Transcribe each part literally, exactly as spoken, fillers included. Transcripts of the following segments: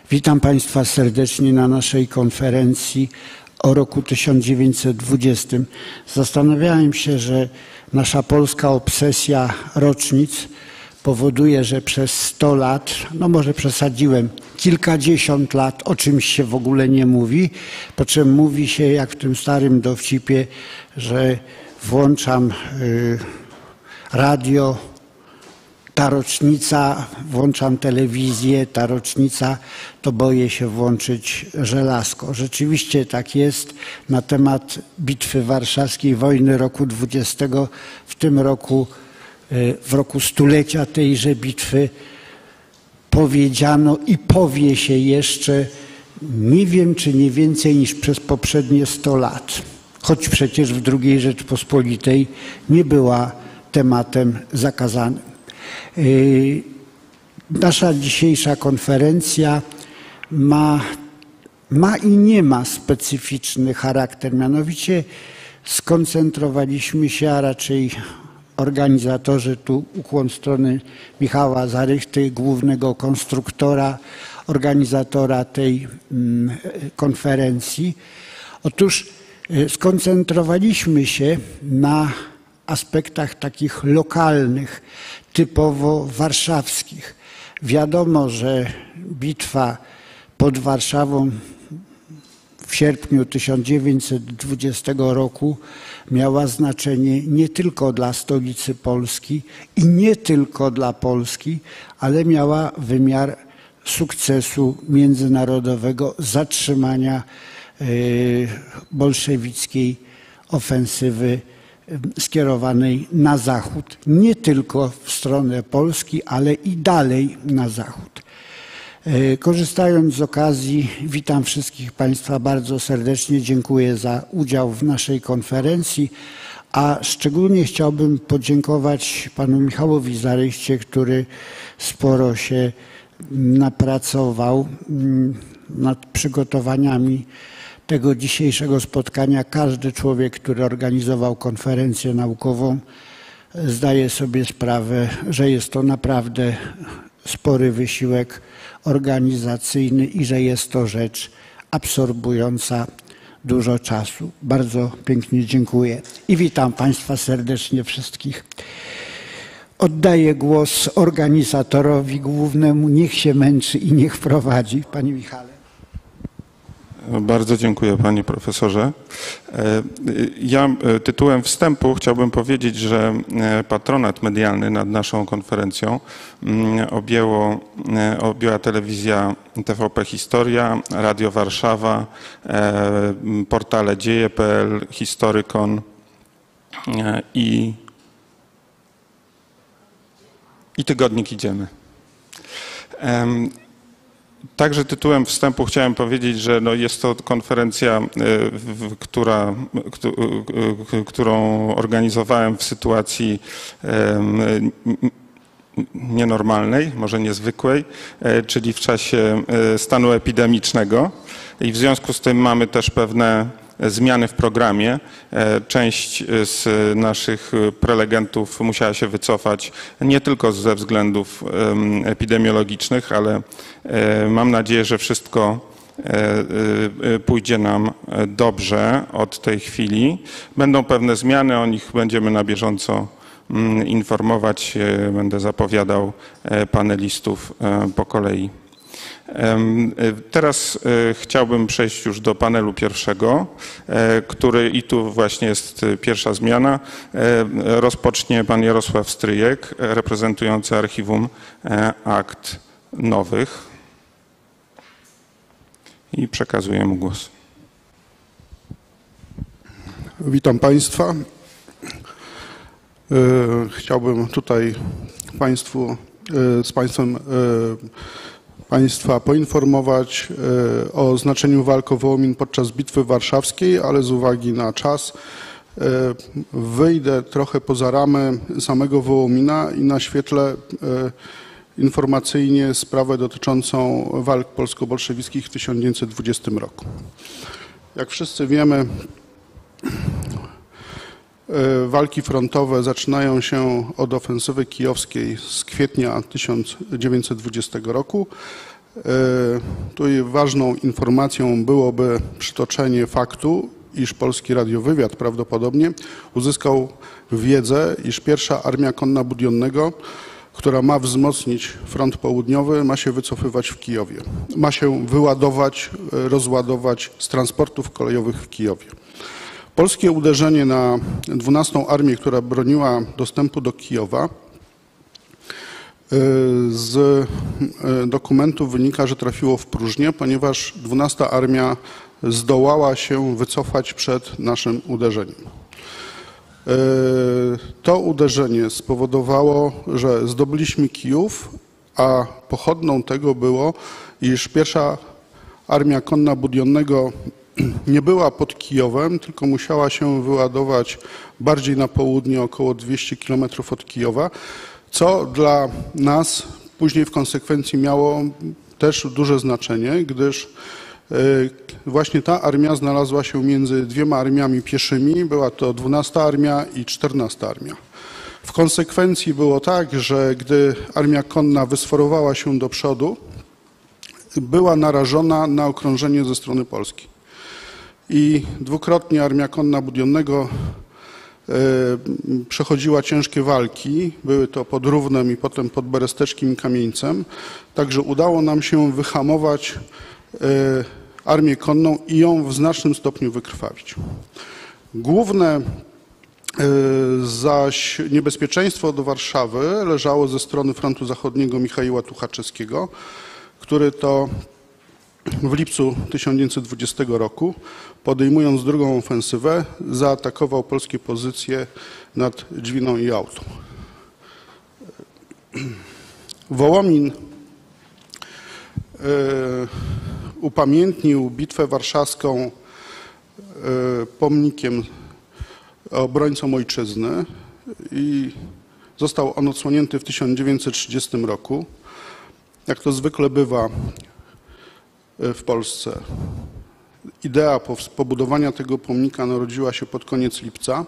Witam Państwa serdecznie na naszej konferencji o roku tysiąc dziewięćset dwudziestym. Zastanawiałem się, że nasza polska obsesja rocznic powoduje, że przez sto lat, no może przesadziłem, kilkadziesiąt lat o czymś się w ogóle nie mówi, po czym mówi się, jak w tym starym dowcipie, że włączam y, radio, ta rocznica, włączam telewizję, ta rocznica, to boję się włączyć żelazko. Rzeczywiście tak jest na temat Bitwy Warszawskiej, wojny roku dwudziestego. W tym roku, w roku stulecia tejże bitwy powiedziano i powie się jeszcze, nie wiem czy nie więcej niż przez poprzednie sto lat. Choć przecież w drugiej Rzeczpospolitej nie była tematem zakazanym. Nasza dzisiejsza konferencja ma, ma i nie ma specyficzny charakter. Mianowicie skoncentrowaliśmy się, a raczej organizatorzy, tu ukłon strony Michała Zarychty, głównego konstruktora, organizatora tej mm, konferencji. Otóż skoncentrowaliśmy się na aspektach takich lokalnych, typowo warszawskich. Wiadomo, że bitwa pod Warszawą w sierpniu tysiąc dziewięćset dwudziestego roku miała znaczenie nie tylko dla stolicy Polski i nie tylko dla Polski, ale miała wymiar sukcesu międzynarodowego, zatrzymania bolszewickiej ofensywy skierowanej na zachód, nie tylko w stronę Polski, ale i dalej na zachód. Korzystając z okazji, witam wszystkich Państwa bardzo serdecznie, dziękuję za udział w naszej konferencji, a szczególnie chciałbym podziękować panu Michałowi Zaryście, który sporo się napracował nad przygotowaniami tego dzisiejszego spotkania. Każdy człowiek, który organizował konferencję naukową, zdaje sobie sprawę, że jest to naprawdę spory wysiłek organizacyjny i że jest to rzecz absorbująca dużo czasu. Bardzo pięknie dziękuję i witam Państwa serdecznie wszystkich. Oddaję głos organizatorowi głównemu. Niech się męczy i niech prowadzi. Panie Michale. Bardzo dziękuję panie profesorze. Ja tytułem wstępu chciałbym powiedzieć, że patronat medialny nad naszą konferencją objęło, objęła telewizja T V P Historia, Radio Warszawa, portale dzieje kropka p l, Historykon i, i tygodnik Idziemy. Także tytułem wstępu chciałem powiedzieć, że no jest to konferencja, która, którą organizowałem w sytuacji nienormalnej, może niezwykłej, czyli w czasie stanu epidemicznego i w związku z tym mamy też pewne zmiany w programie. Część z naszych prelegentów musiała się wycofać nie tylko ze względów epidemiologicznych, ale mam nadzieję, że wszystko pójdzie nam dobrze od tej chwili. Będą pewne zmiany, o nich będziemy na bieżąco informować. Będę zapowiadał panelistów po kolei. Teraz chciałbym przejść już do panelu pierwszego, który i tu właśnie jest pierwsza zmiana. Rozpocznie pan Jarosław Stryjek, reprezentujący Archiwum Akt Nowych. I przekazuję mu głos. Witam Państwa. Chciałbym tutaj Państwu, z Państwem Państwa poinformować o znaczeniu walk o Wołomin podczas Bitwy Warszawskiej, ale z uwagi na czas wyjdę trochę poza ramy samego Wołomina i naświetlę informacyjnie sprawę dotyczącą walk polsko-bolszewickich w tysiąc dziewięćset dwudziestym roku. Jak wszyscy wiemy, walki frontowe zaczynają się od ofensywy kijowskiej z kwietnia tysiąc dziewięćset dwudziestego roku. Tutaj ważną informacją byłoby przytoczenie faktu, iż Polski Radiowywiad prawdopodobnie uzyskał wiedzę, iż pierwsza Armia Konna Budionnego, która ma wzmocnić front południowy, ma się wycofywać w Kijowie. Ma się wyładować, rozładować z transportów kolejowych w Kijowie. Polskie uderzenie na dwunastą Armię, która broniła dostępu do Kijowa, z dokumentów wynika, że trafiło w próżnię, ponieważ dwunasta Armia zdołała się wycofać przed naszym uderzeniem. To uderzenie spowodowało, że zdobyliśmy Kijów, a pochodną tego było, iż pierwsza Armia Konna Budionnego nie była pod Kijowem, tylko musiała się wyładować bardziej na południe, około dwieście kilometrów od Kijowa, co dla nas później w konsekwencji miało też duże znaczenie, gdyż właśnie ta armia znalazła się między dwiema armiami pieszymi, była to dwunasta Armia i czternasta Armia. W konsekwencji było tak, że gdy Armia Konna wysforowała się do przodu, była narażona na okrążenie ze strony Polski. I dwukrotnie Armia Konna Budionnego przechodziła ciężkie walki, były to pod Równem i potem pod Beresteczkiem i Kamieńcem, także udało nam się wyhamować Armię Konną i ją w znacznym stopniu wykrwawić. Główne zaś niebezpieczeństwo do Warszawy leżało ze strony frontu zachodniego Michaiła Tuchaczewskiego, który to w lipcu tysiąc dziewięćset dwudziestego roku, podejmując drugą ofensywę, zaatakował polskie pozycje nad Dźwiną i Jałtą. Wołomin upamiętnił Bitwę Warszawską pomnikiem obrońcom ojczyzny i został on odsłonięty w tysiąc dziewięćset trzydziestym roku. Jak to zwykle bywa w Polsce, idea pobudowania tego pomnika narodziła się pod koniec lipca.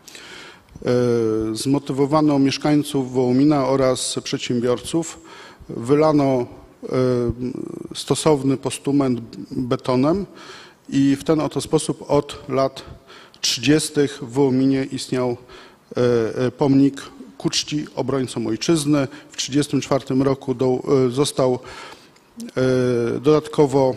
Zmotywowano mieszkańców Wołomina oraz przedsiębiorców. Wylano stosowny postument betonem i w ten oto sposób od lat trzydziestych w Wołominie istniał pomnik ku czci obrońcom ojczyzny. W tysiąc dziewięćset trzydziestym czwartym roku do, został dodatkowo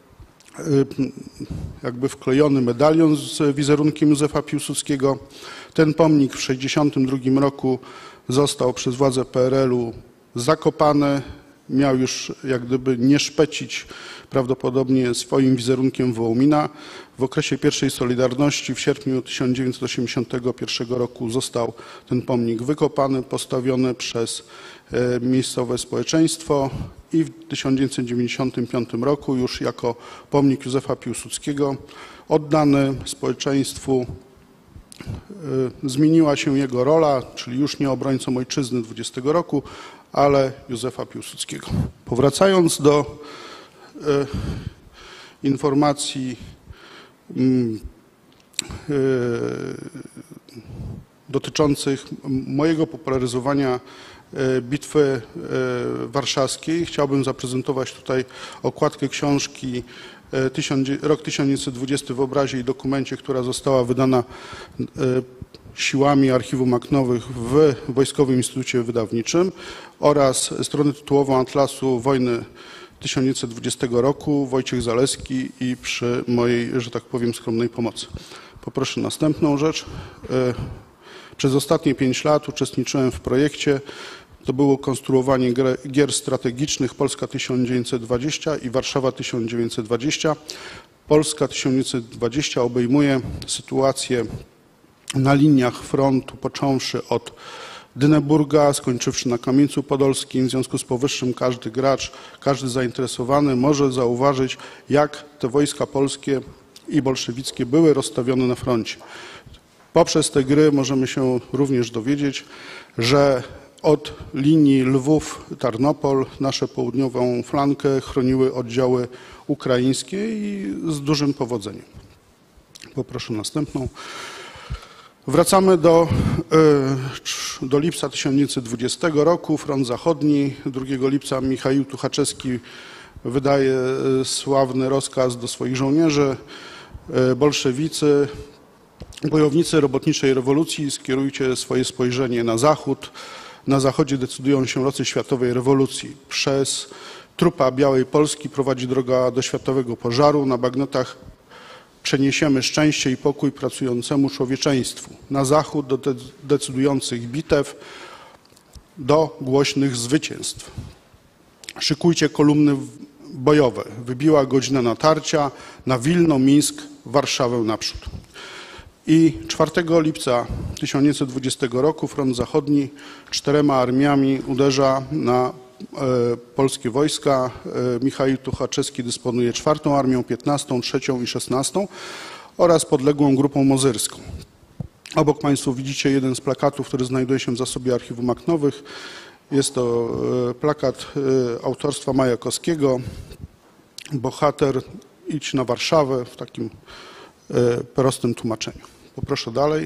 jakby wklejony medalion z wizerunkiem Józefa Piłsudskiego. Ten pomnik w tysiąc dziewięćset sześćdziesiątym drugim roku został przez władze P R L-u zakopany. Miał już jak gdyby nie szpecić prawdopodobnie swoim wizerunkiem Wołomina. W okresie pierwszej Solidarności w sierpniu tysiąc dziewięćset osiemdziesiątego pierwszego roku został ten pomnik wykopany, postawiony przez miejscowe społeczeństwo i w tysiąc dziewięćset dziewięćdziesiątym piątym roku już jako pomnik Józefa Piłsudskiego oddany społeczeństwu. Zmieniła się jego rola, czyli już nie obrońcą ojczyzny dwudziestego roku, ale Józefa Piłsudskiego. Powracając do e, informacji mm, e, dotyczących mojego popularyzowania e, Bitwy e, Warszawskiej, chciałbym zaprezentować tutaj okładkę książki e, tysiąc, rok tysiąc dziewięćset dwudziesty w obrazie i dokumencie, która została wydana e, siłami Archiwum Maknowych w Wojskowym Instytucie Wydawniczym oraz stronę tytułową Atlasu Wojny tysiąc dziewięćset dwudziestego roku Wojciech Zaleski i przy mojej, że tak powiem, skromnej pomocy. Poproszę następną rzecz. Przez ostatnie pięć lat uczestniczyłem w projekcie. To było konstruowanie gier strategicznych Polska tysiąc dziewięćset dwadzieścia i Warszawa tysiąc dziewięćset dwadzieścia. Polska tysiąc dziewięćset dwadzieścia obejmuje sytuację na liniach frontu, począwszy od Dyneburga, skończywszy na Kamieńcu Podolskim. W związku z powyższym każdy gracz, każdy zainteresowany może zauważyć, jak te wojska polskie i bolszewickie były rozstawione na froncie. Poprzez te gry możemy się również dowiedzieć, że od linii Lwów-Tarnopol nasze południową flankę chroniły oddziały ukraińskie i z dużym powodzeniem. Poproszę następną. Wracamy do, do lipca tysiąc dziewięćset dwudziestego roku. Front zachodni. drugiego lipca Michaił Tuchaczewski wydaje sławny rozkaz do swoich żołnierzy: bolszewicy, bojownicy robotniczej rewolucji, skierujcie swoje spojrzenie na zachód. Na zachodzie decydują się losy światowej rewolucji. Przez trupa Białej Polski prowadzi droga do światowego pożaru. Na bagnetach przeniesiemy szczęście i pokój pracującemu człowieczeństwu. Na zachód do decydujących bitew, do głośnych zwycięstw. Szykujcie kolumny bojowe. Wybiła godzina natarcia na Wilno, Mińsk, Warszawę naprzód. I czwartego lipca tysiąc dziewięćset dwudziestego roku front zachodni czterema armiami uderza na e, polskie wojska. E, Michał Tuchaczewski dysponuje czwartą armią, piętnastą, trzecią i szesnastą oraz podległą grupą mozyrską. Obok Państwo widzicie jeden z plakatów, który znajduje się w zasobie archiwum akt nowych. Jest to e, plakat e, autorstwa Majakowskiego. Bohater, idź na Warszawę, w takim e, prostym tłumaczeniu. Poproszę dalej.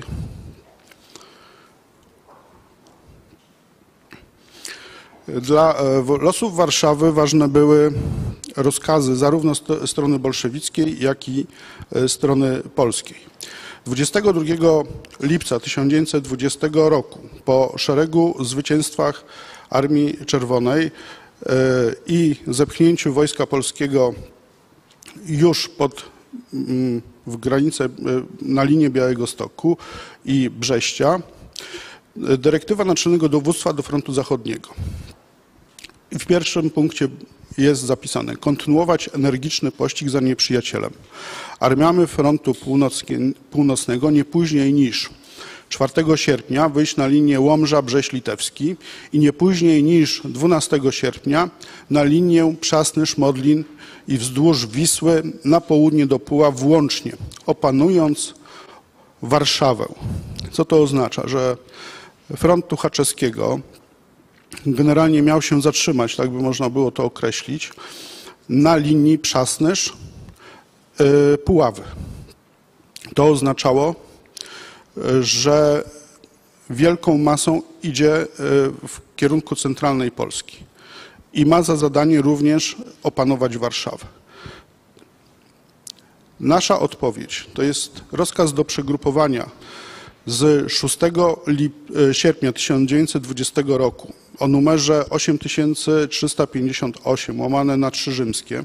Dla losów Warszawy ważne były rozkazy zarówno strony bolszewickiej, jak i strony polskiej. dwudziestego drugiego lipca tysiąc dziewięćset dwudziestego roku po szeregu zwycięstwach Armii Czerwonej i zepchnięciu wojska polskiego już pod w granicę na linię Białegostoku i Brześcia, dyrektywa Naczelnego Dowództwa do Frontu Zachodniego. I w pierwszym punkcie jest zapisane: kontynuować energiczny pościg za nieprzyjacielem. Armiami Frontu Północnego nie później niż czwartego sierpnia wyjść na linię Łomża-Brześć-Litewski i nie później niż dwunastego sierpnia na linię Przasny-Szmodlin i wzdłuż Wisły na południe do Puław włącznie, opanując Warszawę. Co to oznacza? Że front Tuchaczewskiego generalnie miał się zatrzymać, tak by można było to określić, na linii Przasnysz-Puławy. To oznaczało, że wielką masą idzie w kierunku centralnej Polski i ma za zadanie również opanować Warszawę. Nasza odpowiedź to jest rozkaz do przegrupowania z szóstego sierpnia tysiąc dziewięćset dwudziestego roku o numerze osiem tysięcy trzysta pięćdziesiąt osiem łamane na trzy rzymskie.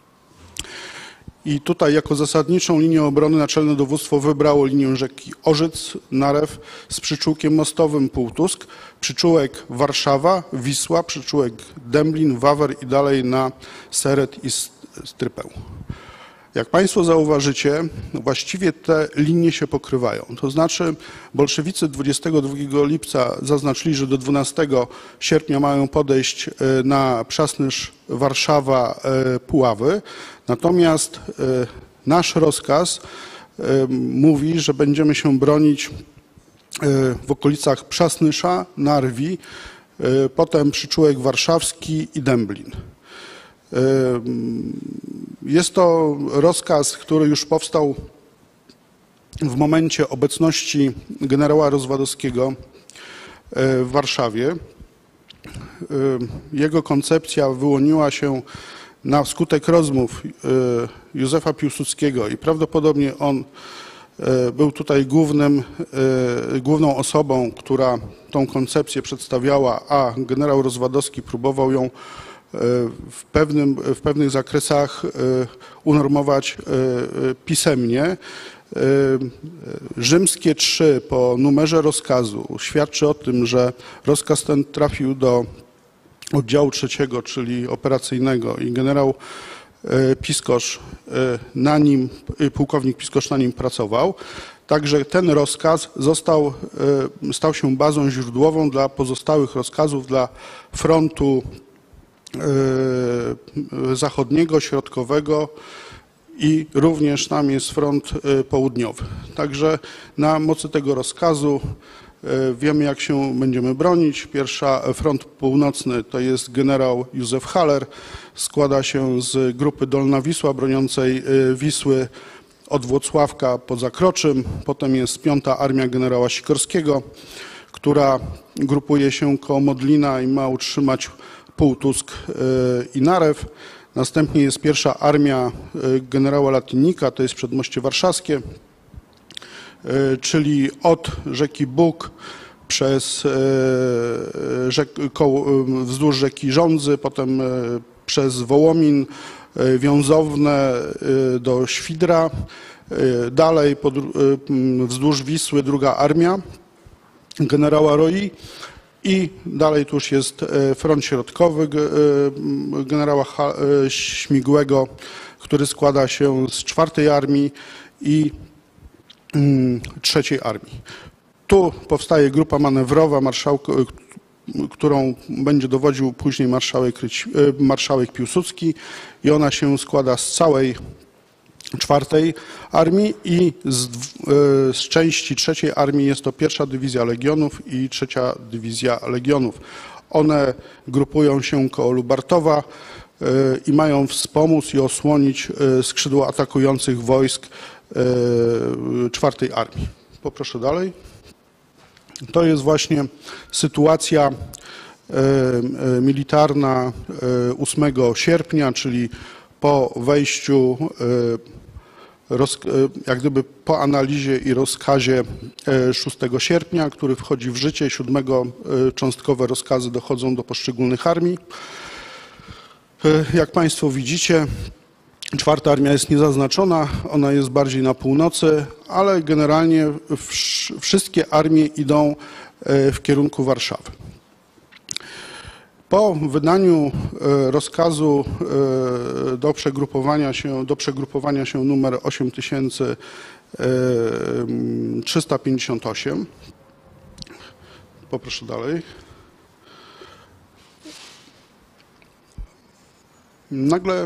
I tutaj jako zasadniczą linię obrony Naczelne Dowództwo wybrało linię rzeki Orzyc-Narew z przyczółkiem mostowym Półtusk, przyczółek Warszawa, Wisła, przyczółek Dęblin, Wawer i dalej na Seret i Strypeł. Jak Państwo zauważycie, właściwie te linie się pokrywają. To znaczy bolszewicy dwudziestego drugiego lipca zaznaczyli, że do dwunastego sierpnia mają podejść na Przasnysz, Warszawa, Puławy. Natomiast nasz rozkaz mówi, że będziemy się bronić w okolicach Przasnysza, Narwi, potem przyczółek warszawski i Dęblin. Jest to rozkaz, który już powstał w momencie obecności generała Rozwadowskiego w Warszawie. Jego koncepcja wyłoniła się na skutek rozmów Józefa Piłsudskiego i prawdopodobnie on był tutaj głównym, główną osobą, która tą koncepcję przedstawiała, a generał Rozwadowski próbował ją w, pewnym, w pewnych zakresach unormować pisemnie. Rzymskie trzy po numerze rozkazu świadczy o tym, że rozkaz ten trafił do oddziału trzeciego, czyli operacyjnego, i generał Piskosz na nim, pułkownik Piskosz na nim pracował. Także ten rozkaz został, stał się bazą źródłową dla pozostałych rozkazów dla frontu zachodniego, środkowego i również tam jest front południowy. Także na mocy tego rozkazu wiemy, jak się będziemy bronić. Pierwsza, front północny to jest generał Józef Haller. Składa się z grupy Dolna Wisła broniącej Wisły od Włocławka pod Zakroczym. Potem jest piąta Armia generała Sikorskiego, która grupuje się koło Modlina i ma utrzymać Półtusk i Narew. Następnie jest pierwsza armia generała Latynika, to jest Przedmoście Warszawskie, czyli od rzeki Bóg przez rzek, koło, wzdłuż rzeki Żądzy, potem przez Wołomin, Wiązowne do Świdra, dalej pod, wzdłuż Wisły druga armia generała Roi i dalej tu już jest front środkowy generała Śmigłego, który składa się z czwartej armii i trzeciej armii. Tu powstaje grupa manewrowa, marszałk, którą będzie dowodził później marszałek, marszałek Piłsudski i ona się składa z całej czwartej armii i z, z części trzeciej armii jest to pierwsza dywizja legionów i trzecia dywizja legionów. One grupują się koło Lubartowa i mają wspomóc i osłonić skrzydła atakujących wojsk czwartej armii. Poproszę dalej. To jest właśnie sytuacja militarna ósmego sierpnia, czyli po wejściu, jak gdyby po analizie i rozkazie szóstego sierpnia, który wchodzi w życie, siódmego cząstkowe rozkazy dochodzą do poszczególnych armii. Jak Państwo widzicie, czwarta armia jest niezaznaczona, ona jest bardziej na północy, ale generalnie wszystkie armie idą w kierunku Warszawy. Po wydaniu rozkazu do przegrupowania się, do przegrupowania się numer osiem tysięcy trzysta pięćdziesiąt osiem, poproszę dalej, nagle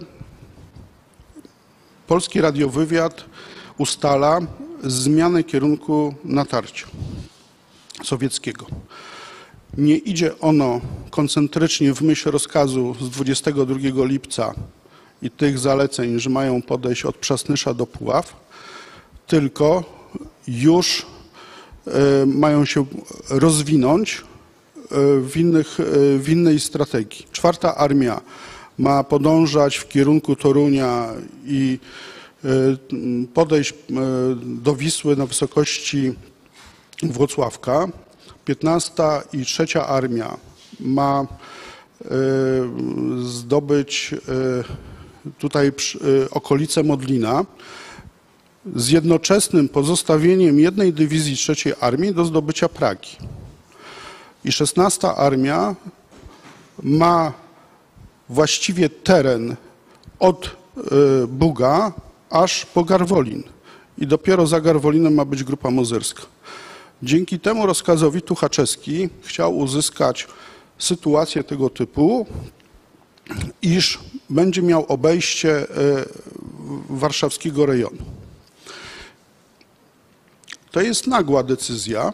polski radiowywiad ustala zmianę kierunku natarcia sowieckiego. Nie idzie ono koncentrycznie w myśl rozkazu z dwudziestego drugiego lipca i tych zaleceń, że mają podejść od Przasnysza do Puław, tylko już mają się rozwinąć w, innych, w innej strategii. Czwarta armia ma podążać w kierunku Torunia i podejść do Wisły na wysokości Włocławka. piętnasta i trzecia armia ma zdobyć tutaj okolice Modlina z jednoczesnym pozostawieniem jednej dywizji trzeciej armii do zdobycia Pragi. I szesnasta armia ma właściwie teren od Buga aż po Garwolin. I dopiero za Garwolinem ma być grupa mozyrska. Dzięki temu rozkazowi Tuchaczewski chciał uzyskać sytuację tego typu, iż będzie miał obejście warszawskiego rejonu. To jest nagła decyzja,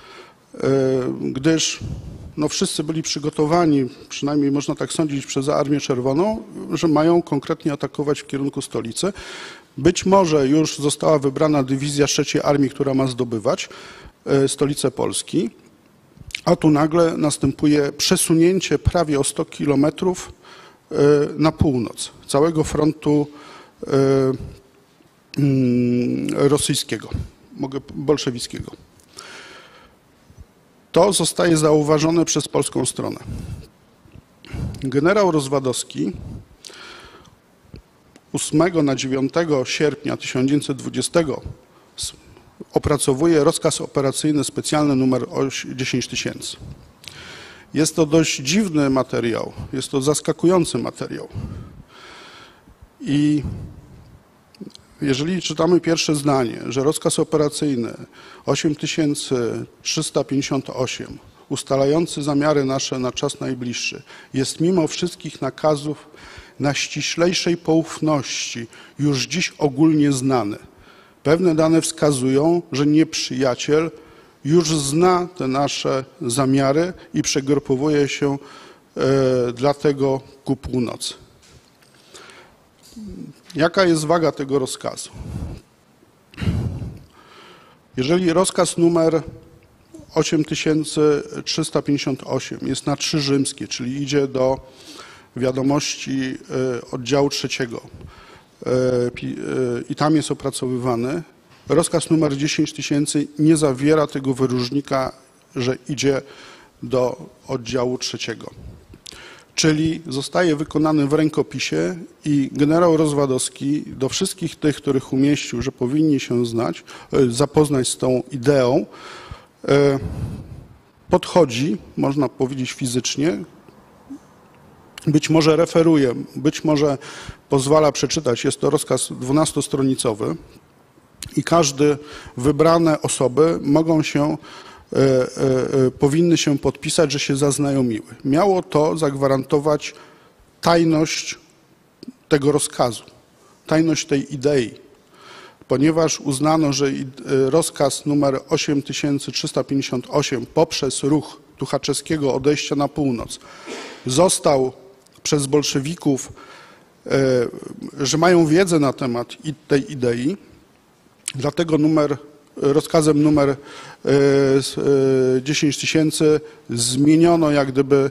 gdyż no wszyscy byli przygotowani, przynajmniej można tak sądzić, przez Armię Czerwoną, że mają konkretnie atakować w kierunku stolicy. Być może już została wybrana dywizja trzeciej armii, która ma zdobywać stolicę Polski, a tu nagle następuje przesunięcie prawie o sto kilometrów na północ całego frontu rosyjskiego, bolszewickiego. To zostaje zauważone przez polską stronę. Generał Rozwadowski ósmego na dziewiątego sierpnia tysiąc dziewięćset dwudziestego opracowuje rozkaz operacyjny specjalny numer dziesięć tysięcy. Jest to dość dziwny materiał, jest to zaskakujący materiał. I jeżeli czytamy pierwsze zdanie, że rozkaz operacyjny osiem tysięcy trzysta pięćdziesiąt osiem, ustalający zamiary nasze na czas najbliższy, jest mimo wszystkich nakazów na ściślejszej poufności już dziś ogólnie znany. Pewne dane wskazują, że nieprzyjaciel już zna te nasze zamiary i przegrupowuje się e, dlatego ku północy. Jaka jest waga tego rozkazu? Jeżeli rozkaz numer osiem tysięcy trzysta pięćdziesiąt osiem jest na trzy rzymskie, czyli idzie do wiadomości oddziału trzeciego i tam jest opracowywany. Rozkaz numer dziesięć tysięcy nie zawiera tego wyróżnika, że idzie do oddziału trzeciego. Czyli zostaje wykonany w rękopisie i generał Rozwadowski do wszystkich tych, których umieścił, że powinni się znać, zapoznać z tą ideą, podchodzi, można powiedzieć fizycznie, być może referuje, być może pozwala przeczytać. Jest to rozkaz dwunastostronicowy i każdy, wybrane osoby mogą się, e, e, powinny się podpisać, że się zaznajomiły. Miało to zagwarantować tajność tego rozkazu, tajność tej idei, ponieważ uznano, że rozkaz numer osiem tysięcy trzysta pięćdziesiąt osiem poprzez ruch Tuchaczewskiego odejścia na północ został przez bolszewików, że mają wiedzę na temat tej idei, dlatego numer, rozkazem numer dziesięć tysięcy zmieniono jak gdyby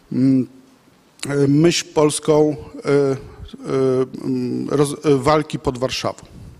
myśl polską walki pod Warszawą.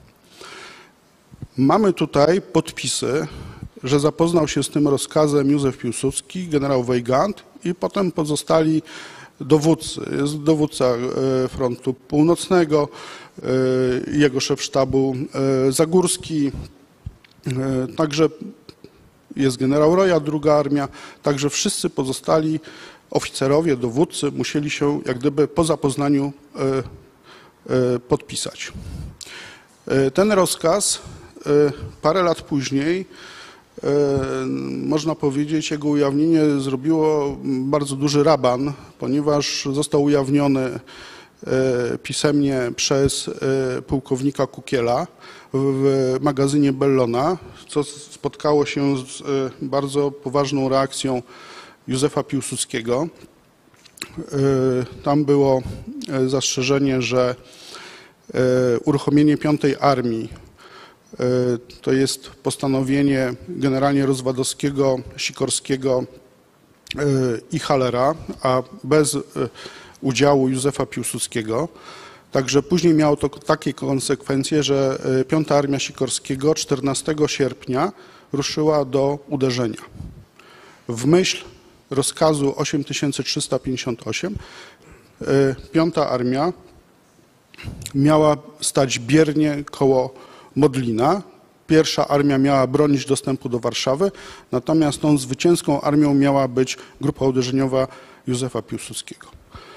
Mamy tutaj podpisy, że zapoznał się z tym rozkazem Józef Piłsudski, generał Weygand i potem pozostali dowódcy. Jest dowódca frontu północnego, jego szef sztabu Zagórski, także jest generał Roja, druga armia, także wszyscy pozostali oficerowie, dowódcy musieli się jak gdyby po zapoznaniu podpisać. Ten rozkaz parę lat później, można powiedzieć, jego ujawnienie zrobiło bardzo duży raban, ponieważ został ujawniony pisemnie przez pułkownika Kukiela w magazynie Bellona, co spotkało się z bardzo poważną reakcją Józefa Piłsudskiego. Tam było zastrzeżenie, że uruchomienie piątej Armii to jest postanowienie generalnie Rozwadowskiego, Sikorskiego i Hallera, a bez udziału Józefa Piłsudskiego. Także później miało to takie konsekwencje, że piąta Armia Sikorskiego czternastego sierpnia ruszyła do uderzenia. W myśl rozkazu osiem tysięcy trzysta pięćdziesiąt osiem piąta Armia miała stać biernie koło Modlina. Pierwsza armia miała bronić dostępu do Warszawy, natomiast tą zwycięską armią miała być grupa uderzeniowa Józefa Piłsudskiego.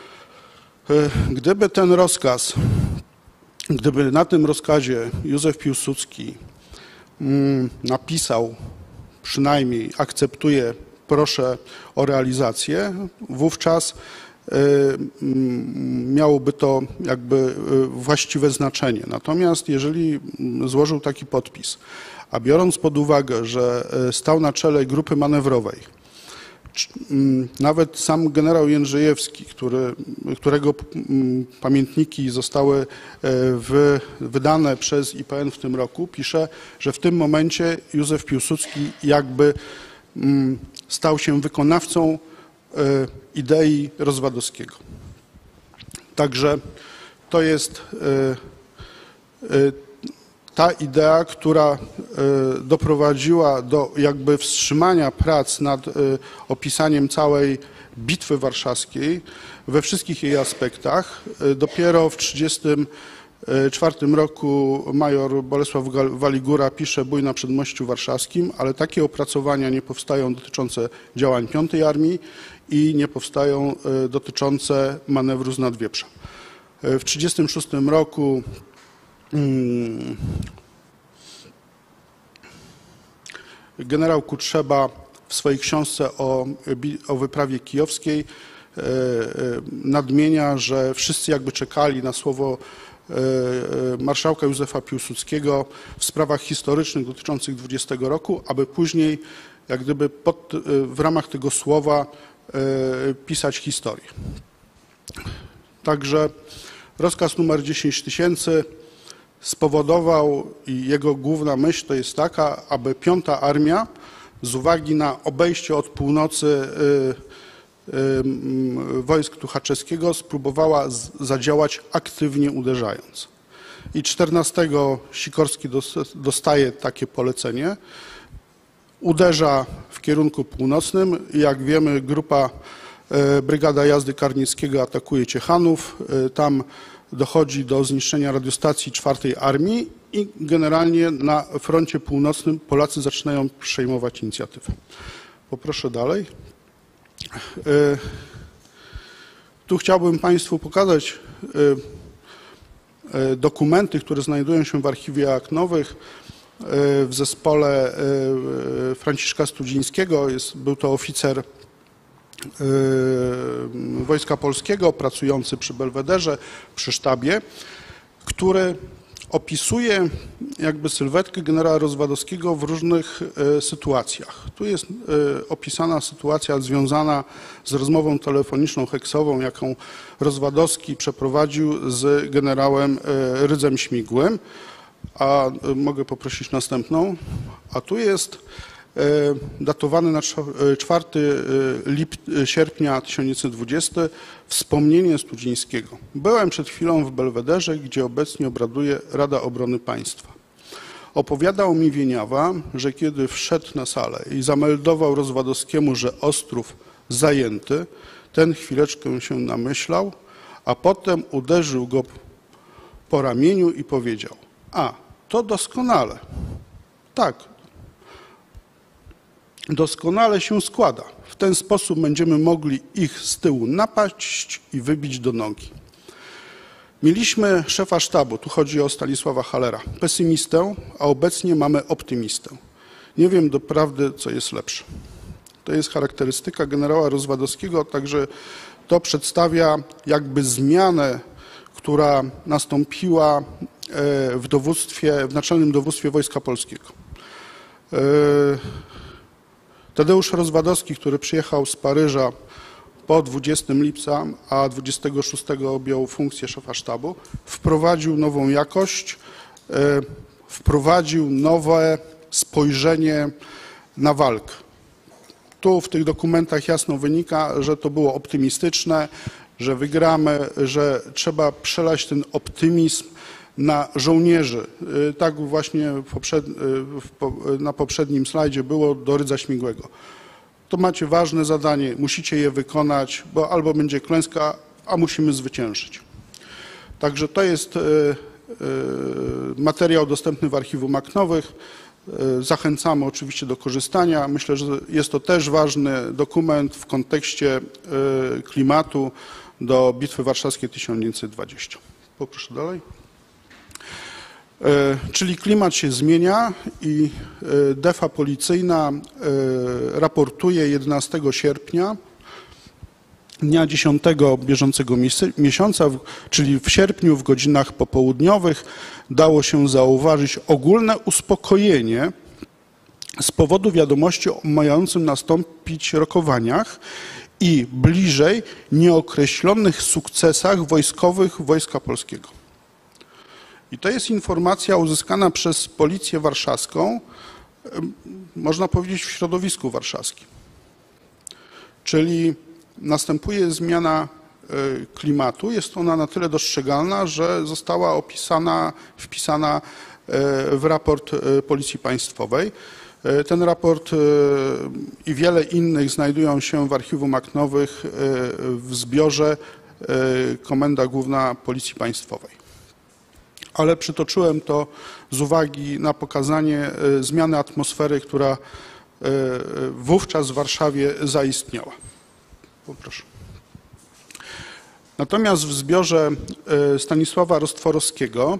Gdyby ten rozkaz, gdyby na tym rozkazie Józef Piłsudski napisał przynajmniej akceptuję, proszę o realizację, wówczas miałoby to jakby właściwe znaczenie. Natomiast jeżeli złożył taki podpis, a biorąc pod uwagę, że stał na czele grupy manewrowej, nawet sam generał Jędrzejewski, który, którego pamiętniki zostały w, wydane przez I P N w tym roku, pisze, że w tym momencie Józef Piłsudski jakby stał się wykonawcą idei Rozwadowskiego. Także to jest ta idea, która doprowadziła do jakby wstrzymania prac nad opisaniem całej Bitwy Warszawskiej we wszystkich jej aspektach. Dopiero w tysiąc dziewięćset trzydziestym czwartym roku major Bolesław Waligura pisze Bój na Przedmościu Warszawskim, ale takie opracowania nie powstają dotyczące działań piątej Armii i nie powstają dotyczące manewru z Nadwieprza. W tysiąc dziewięćset trzydziestym szóstym roku generał Kutrzeba w swojej książce o, o wyprawie kijowskiej nadmienia, że wszyscy jakby czekali na słowo marszałka Józefa Piłsudskiego w sprawach historycznych dotyczących dwudziestego roku, aby później jak gdyby pod, w ramach tego słowa pisać historię. Także rozkaz numer dziesięć tysięcy spowodował i jego główna myśl to jest taka, aby piąta Armia z uwagi na obejście od północy wojsk Tuchaczewskiego spróbowała zadziałać aktywnie uderzając. I czternastego Sikorski dostaje takie polecenie, uderza w kierunku północnym. Jak wiemy, grupa Brygada Jazdy Karnickiego atakuje Ciechanów. Tam dochodzi do zniszczenia radiostacji czwartej Armii i generalnie na froncie północnym Polacy zaczynają przejmować inicjatywę. Poproszę dalej. Tu chciałbym Państwu pokazać dokumenty, które znajdują się w archiwie akt nowych w zespole Franciszka Studzińskiego. Jest, był to oficer Wojska Polskiego pracujący przy Belwederze, przy sztabie, który opisuje jakby sylwetkę generała Rozwadowskiego w różnych sytuacjach. Tu jest opisana sytuacja związana z rozmową telefoniczną heksową, jaką Rozwadowski przeprowadził z generałem Rydzem Śmigłym. A mogę poprosić następną. A tu jest datowany na czwartego sierpnia tysiąc dziewięćset dwudziestego wspomnienie Studzińskiego. Byłem przed chwilą w Belwederze, gdzie obecnie obraduje Rada Obrony Państwa. Opowiadał mi Wieniawa, że kiedy wszedł na salę i zameldował Rozwadowskiemu, że Ostrów zajęty, ten chwileczkę się namyślał, a potem uderzył go po ramieniu i powiedział: a, to doskonale. Tak, doskonale się składa. W ten sposób będziemy mogli ich z tyłu napaść i wybić do nogi. Mieliśmy szefa sztabu, tu chodzi o Stanisława Hallera, pesymistę, a obecnie mamy optymistę. Nie wiem doprawdy, co jest lepsze. To jest charakterystyka generała Rozwadowskiego, także to przedstawia jakby zmianę, która nastąpiła w dowództwie, w Naczelnym Dowództwie Wojska Polskiego. Tadeusz Rozwadowski, który przyjechał z Paryża po dwudziestego lipca, a dwudziestego szóstego objął funkcję szefa sztabu, wprowadził nową jakość, wprowadził nowe spojrzenie na walkę. Tu w tych dokumentach jasno wynika, że to było optymistyczne, że wygramy, że trzeba przelać ten optymizm na żołnierzy. Tak właśnie na poprzednim slajdzie było do Rydza Śmigłego. To macie ważne zadanie, musicie je wykonać, bo albo będzie klęska, a musimy zwyciężyć. Także to jest materiał dostępny w archiwum akt nowych. Zachęcamy oczywiście do korzystania. Myślę, że jest to też ważny dokument w kontekście klimatu do Bitwy Warszawskiej tysiąc dziewięćset dwudziestego. Poproszę dalej. Czyli klimat się zmienia i defa policyjna raportuje jedenastego sierpnia, dnia dziesiątego bieżącego miesiąca, czyli w sierpniu w godzinach popołudniowych dało się zauważyć ogólne uspokojenie z powodu wiadomości o mającym nastąpić rokowaniach i bliżej nieokreślonych sukcesach wojskowych Wojska Polskiego. I to jest informacja uzyskana przez Policję Warszawską, można powiedzieć w środowisku warszawskim. Czyli następuje zmiana klimatu, jest ona na tyle dostrzegalna, że została opisana, wpisana w raport Policji Państwowej. Ten raport i wiele innych znajdują się w archiwum akt nowych w zbiorze Komenda Główna Policji Państwowej. Ale przytoczyłem to z uwagi na pokazanie zmiany atmosfery, która wówczas w Warszawie zaistniała. Poproszę. Natomiast w zbiorze Stanisława Rostworowskiego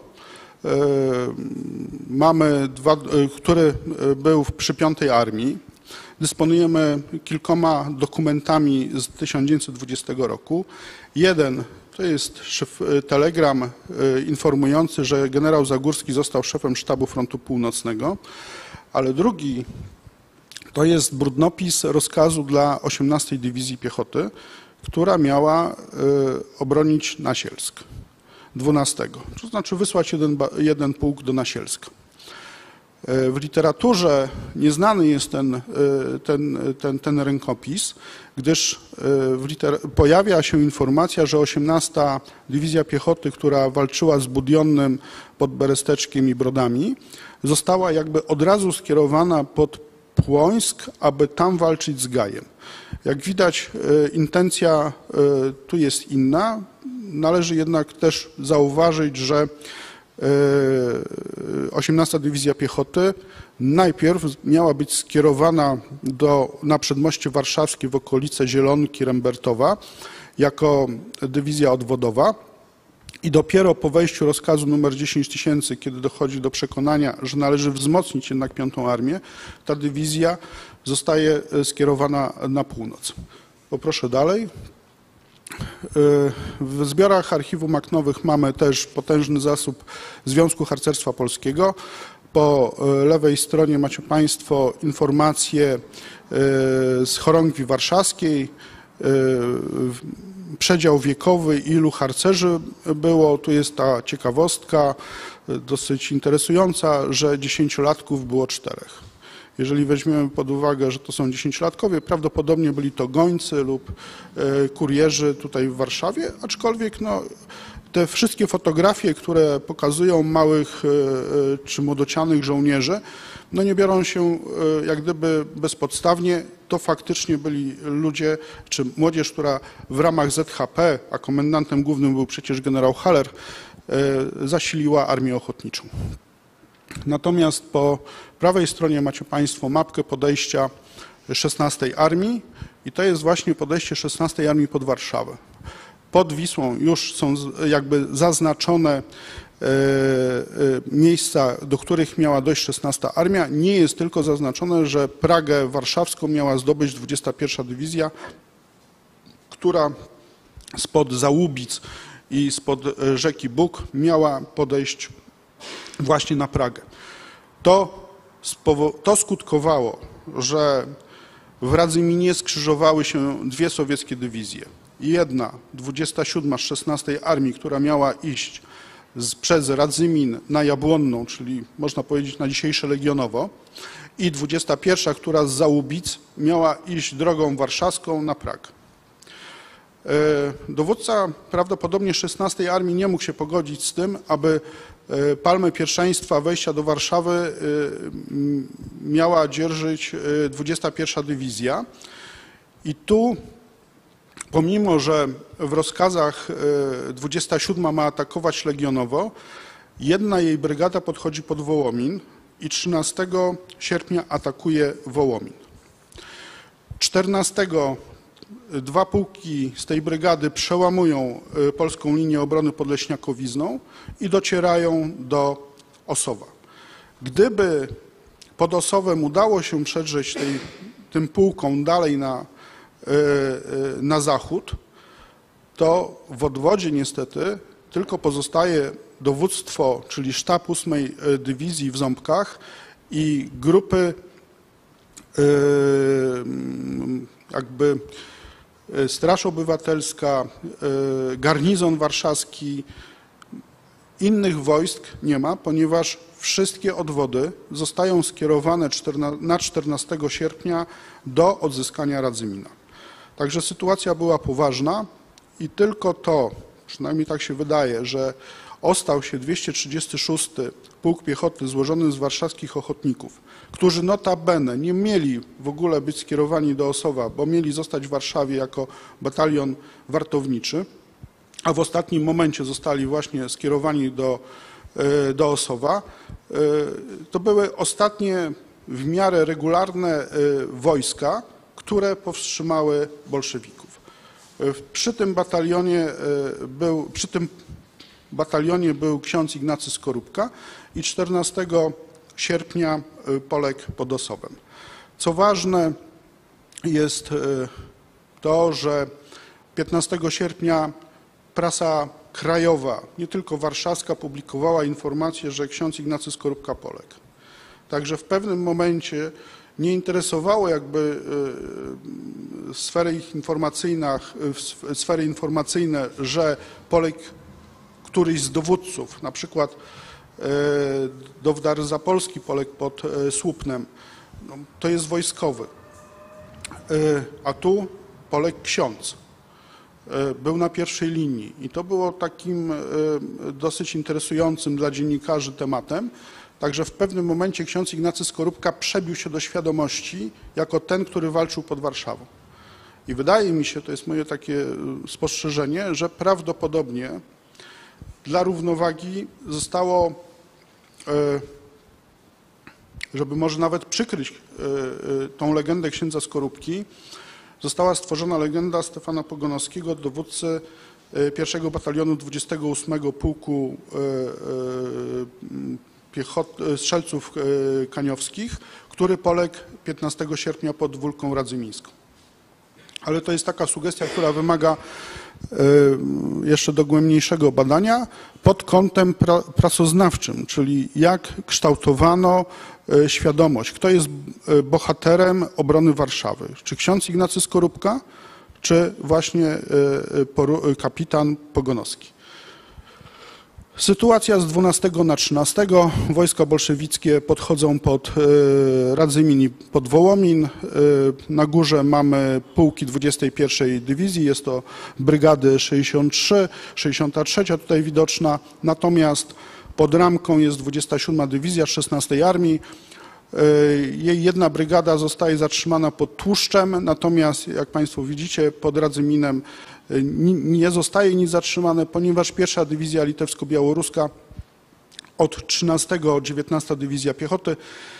mamy dwa, który był przy piątej Armii. Dysponujemy kilkoma dokumentami z tysiąc dziewięćset dwudziestego roku. Jeden to jest szyf, telegram informujący, że generał Zagórski został szefem sztabu Frontu Północnego, ale drugi to jest brudnopis rozkazu dla osiemnastej Dywizji Piechoty, która miała obronić Nasielsk dwunastego, to znaczy wysłać jeden, jeden pułk do Nasielska. W literaturze nieznany jest ten, ten, ten, ten rękopis, gdyż w liter... pojawia się informacja, że osiemnasta Dywizja Piechoty, która walczyła z Budionnym pod Beresteczkiem i Brodami, została jakby od razu skierowana pod Płońsk, aby tam walczyć z Gajem. Jak widać, intencja tu jest inna. Należy jednak też zauważyć, że osiemnasta Dywizja Piechoty najpierw miała być skierowana do, na przedmoście warszawskie w okolice Zielonki, Rembertowa jako dywizja odwodowa i dopiero po wejściu rozkazu numer dziesięć tysięcy, kiedy dochodzi do przekonania, że należy wzmocnić jednak piątą Armię, ta dywizja zostaje skierowana na północ. Poproszę dalej. W zbiorach Archiwum Aknowych mamy też potężny zasób Związku Harcerstwa Polskiego. Po lewej stronie macie Państwo informacje z chorągwi warszawskiej, przedział wiekowy, ilu harcerzy było. Tu jest ta ciekawostka dosyć interesująca, że dziesięciolatków było czterech. Jeżeli weźmiemy pod uwagę, że to są dziesięciolatkowie, prawdopodobnie byli to gońcy lub kurierzy tutaj w Warszawie, aczkolwiek no, te wszystkie fotografie, które pokazują małych czy młodocianych żołnierzy, no nie biorą się jak gdyby bezpodstawnie. To faktycznie byli ludzie, czy młodzież, która w ramach Z H P, a komendantem głównym był przecież generał Haller, zasiliła Armię Ochotniczą. Natomiast po prawej stronie macie Państwo mapkę podejścia szesnastej Armii i to jest właśnie podejście szesnastej Armii pod Warszawę. Pod Wisłą już są jakby zaznaczone miejsca, do których miała dojść szesnasta Armia. Nie jest tylko zaznaczone, że Pragę warszawską miała zdobyć dwudziesta pierwsza Dywizja, która spod Załubic i spod rzeki Bug miała podejść właśnie na Pragę. To, to skutkowało, że w Radzyminie skrzyżowały się dwie sowieckie dywizje. Jedna, dwudziesta siódma z szesnastej Armii, która miała iść z, przez Radzymin na Jabłonną, czyli można powiedzieć na dzisiejsze Legionowo, i dwudziesta pierwsza, która z Załubic miała iść drogą warszawską na Pragę. Dowódca prawdopodobnie szesnastej Armii nie mógł się pogodzić z tym, aby palmę pierwszeństwa wejścia do Warszawy miała dzierżyć dwudziesta pierwsza Dywizja. I tu, pomimo że w rozkazach dwudziesta siódma ma atakować Legionowo, jedna jej brygada podchodzi pod Wołomin i trzynastego sierpnia atakuje Wołomin. czternastego dwa pułki z tej brygady przełamują polską linię obrony pod Leśniakowizną i docierają do Osowa. Gdyby pod Osowem udało się przedrzeć tej, tym pułkom dalej na, na zachód, to w odwodzie niestety tylko pozostaje dowództwo, czyli sztab ósmej Dywizji w Ząbkach i grupy jakby Straż Obywatelska, garnizon warszawski, innych wojsk nie ma, ponieważ wszystkie odwody zostają skierowane na czternastego sierpnia do odzyskania Radzymina. Także sytuacja była poważna i tylko to, przynajmniej tak się wydaje, że ostał się dwieście trzydziesty szósty Pułk Piechoty złożony z warszawskich ochotników, którzy notabene nie mieli w ogóle być skierowani do Osowa, bo mieli zostać w Warszawie jako batalion wartowniczy, a w ostatnim momencie zostali właśnie skierowani do, do Osowa. To były ostatnie w miarę regularne wojska, które powstrzymały bolszewików. Przy tym batalionie był, przy tym batalionie był ksiądz Ignacy Skorupka i czternastego sierpnia Polek pod Osowem. Co ważne jest to, że piętnastego sierpnia prasa krajowa, nie tylko warszawska, publikowała informację, że ksiądz Ignacy Skorupka Polek. Także w pewnym momencie nie interesowało jakby sfery ich informacyjnych, sfery informacyjne, że Polek, któryś z dowódców, na przykład do Wdary Zapolski, poległ pod Słupnem. No, to jest wojskowy. A tu poległ ksiądz. Był na pierwszej linii i to było takim dosyć interesującym dla dziennikarzy tematem. Także w pewnym momencie ksiądz Ignacy Skorupka przebił się do świadomości jako ten, który walczył pod Warszawą. I wydaje mi się, to jest moje takie spostrzeżenie, że prawdopodobnie dla równowagi zostało, żeby może nawet przykryć tą legendę księdza Skorupki, została stworzona legenda Stefana Pogonowskiego, dowódcy pierwszego batalionu dwudziestego ósmego Pułku Piechot, Strzelców Kaniowskich, który poległ piętnastego sierpnia pod Wólką Radzymińską. Ale to jest taka sugestia, która wymaga jeszcze dogłębniejszego badania pod kątem pra, prasoznawczym, czyli jak kształtowano świadomość, kto jest bohaterem obrony Warszawy. Czy ksiądz Ignacy Skorupka, czy właśnie kapitan Pogonowski. Sytuacja z dwunastego na trzynastego. Wojska bolszewickie podchodzą pod Radzymin i pod Wołomin. Na górze mamy pułki dwudziestej pierwszej Dywizji. Jest to brygady sześćdziesiąt trzy, sześćdziesiąta trzecia tutaj widoczna. Natomiast pod Ramką jest dwudziesta siódma Dywizja szesnastej Armii. Jej jedna brygada zostaje zatrzymana pod Tłuszczem, natomiast jak Państwo widzicie pod Radzyminem nie zostaje nic zatrzymane, ponieważ pierwsza Dywizja Litewsko-Białoruska od trzynastego dziewiętnasta Dywizja Piechoty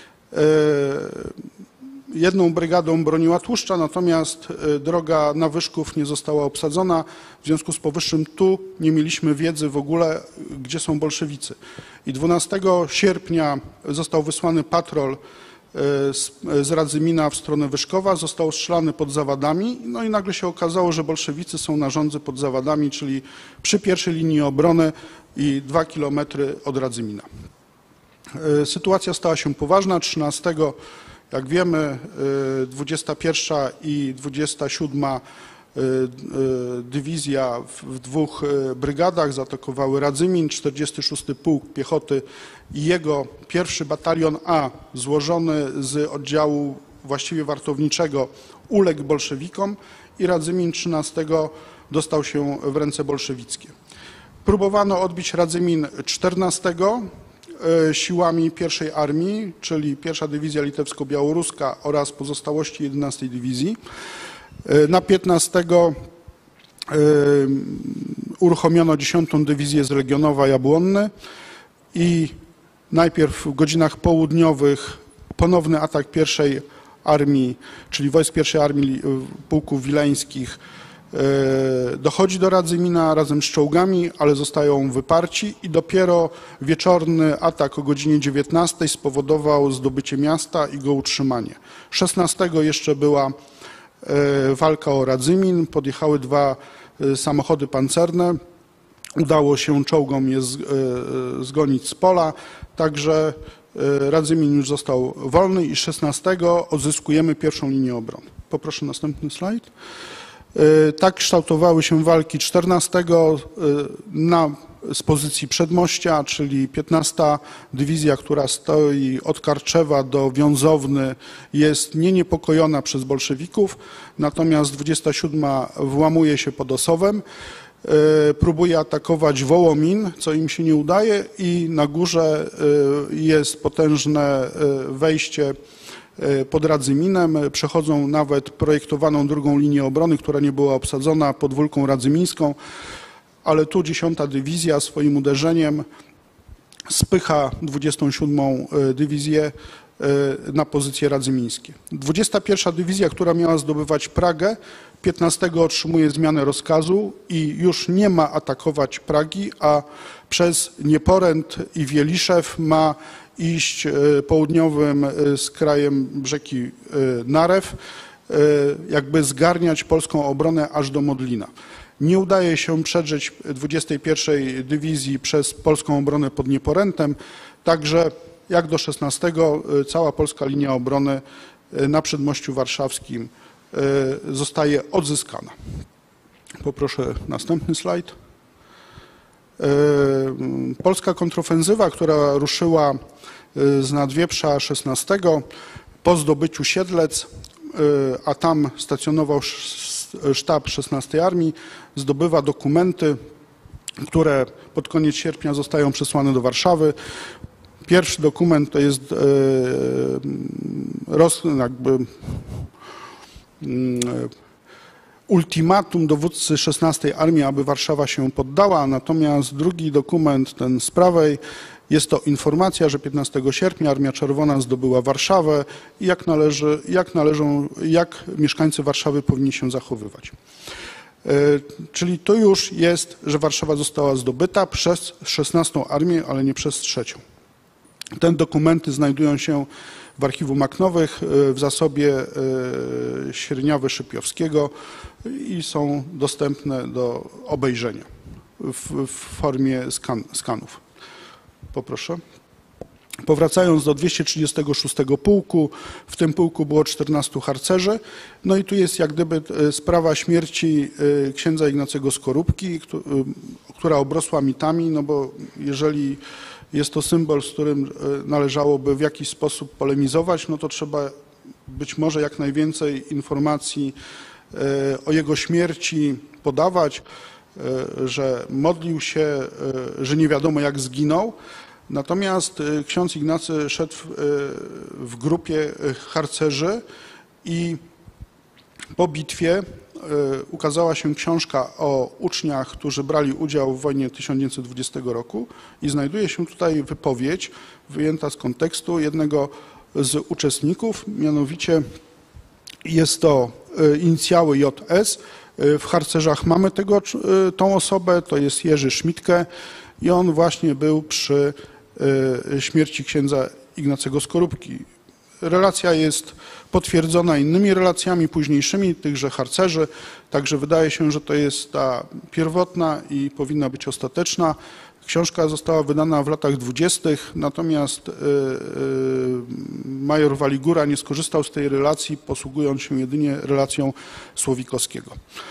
jedną brygadą broniła Tłuszcza, natomiast droga na Wyszków nie została obsadzona. W związku z powyższym tu nie mieliśmy wiedzy w ogóle, gdzie są bolszewicy. I dwunastego sierpnia został wysłany patrol z, z Radzymina w stronę Wyszkowa, został strzelany pod Zawadami, no i nagle się okazało, że bolszewicy są na żądzy pod Zawadami, czyli przy pierwszej linii obrony i dwa kilometry od Radzymina. Sytuacja stała się poważna. trzynastego jak wiemy, dwudziesta pierwsza i dwudziesta siódma Dywizja w dwóch brygadach zaatakowały Radzymin, czterdziesty szósty Pułk Piechoty i jego pierwszy batalion A, złożony z oddziału właściwie wartowniczego, uległ bolszewikom i Radzymin trzynastego dostał się w ręce bolszewickie. Próbowano odbić Radzymin czternastego siłami pierwszej Armii, czyli pierwsza Dywizja Litewsko-Białoruska oraz pozostałości jedenastej Dywizji. Na piętnastego uruchomiono dziesiątą Dywizję z Legionowa Jabłonny i najpierw w godzinach południowych ponowny atak pierwszej Armii, czyli wojsk pierwszej Armii Pułków Wileńskich dochodzi do Radzymina razem z czołgami, ale zostają wyparci i dopiero wieczorny atak o godzinie dziewiętnastej spowodował zdobycie miasta i go utrzymanie. szesnastego jeszcze była walka o Radzymin, podjechały dwa samochody pancerne, udało się czołgom je zgonić z pola, także Radzymin już został wolny i szesnastego odzyskujemy pierwszą linię obrony. Poproszę następny slajd. Tak kształtowały się walki czternastego na, z pozycji przedmościa, czyli piętnasta Dywizja, która stoi od Karczewa do Wiązowny, jest nieniepokojona przez bolszewików, natomiast dwudziesta siódma włamuje się pod Osowem, próbuje atakować Wołomin, co im się nie udaje i na górze jest potężne wejście pod Radzyminem, przechodzą nawet projektowaną drugą linię obrony, która nie była obsadzona pod Wólką Radzymińską, ale tu dziesiąta Dywizja swoim uderzeniem spycha dwudziestą siódmą Dywizję na pozycje radzymińskie. dwudziesta pierwsza Dywizja, która miała zdobywać Pragę, piętnastego otrzymuje zmianę rozkazu i już nie ma atakować Pragi, a przez Nieporęt i Wieliszew ma iść południowym skrajem rzeki Narew, jakby zgarniać polską obronę aż do Modlina. Nie udaje się przedrzeć dwudziestej pierwszej Dywizji przez polską obronę pod Nieporętem, także jak do szesnastego cała polska linia obrony na Przedmościu Warszawskim zostaje odzyskana. Poproszę następny slajd. Polska kontrofensywa, która ruszyła z Nadwieprza szesnastego po zdobyciu Siedlec, a tam stacjonował sztab szesnastej Armii, zdobywa dokumenty, które pod koniec sierpnia zostają przesłane do Warszawy. Pierwszy dokument to jest roz, jakby, ultimatum dowódcy szesnastej Armii, aby Warszawa się poddała, natomiast drugi dokument, ten z prawej, jest to informacja, że piętnastego sierpnia Armia Czerwona zdobyła Warszawę i jak, należy, jak, należą, jak mieszkańcy Warszawy powinni się zachowywać. Czyli to już jest, że Warszawa została zdobyta przez szesnastą Armię, ale nie przez trzecią. Te dokumenty znajdują się w archiwum Maknowych w zasobie Średniowy-Szypiowskiego i są dostępne do obejrzenia w, w formie skan, skanów. Poproszę. Powracając do dwieście trzydziestego szóstego pułku, w tym pułku było czternastu harcerzy. No i tu jest jak gdyby sprawa śmierci księdza Ignacego Skorupki, która obrosła mitami, no bo jeżeli jest to symbol, z którym należałoby w jakiś sposób polemizować, no to trzeba być może jak najwięcej informacji o jego śmierci podawać, że modlił się, że nie wiadomo jak zginął. Natomiast ksiądz Ignacy szedł w grupie harcerzy i po bitwie ukazała się książka o uczniach, którzy brali udział w wojnie tysiąc dziewięćset dwudziestego roku i znajduje się tutaj wypowiedź wyjęta z kontekstu jednego z uczestników, mianowicie jest to inicjały J S. W harcerzach mamy tego, tą osobę, to jest Jerzy Szmitke i on właśnie był przy śmierci księdza Ignacego Skorupki. Relacja jest potwierdzona innymi relacjami późniejszymi tychże harcerzy, także wydaje się, że to jest ta pierwotna i powinna być ostateczna. Książka została wydana w latach dwudziestych, natomiast major Waligura nie skorzystał z tej relacji, posługując się jedynie relacją Słowikowskiego.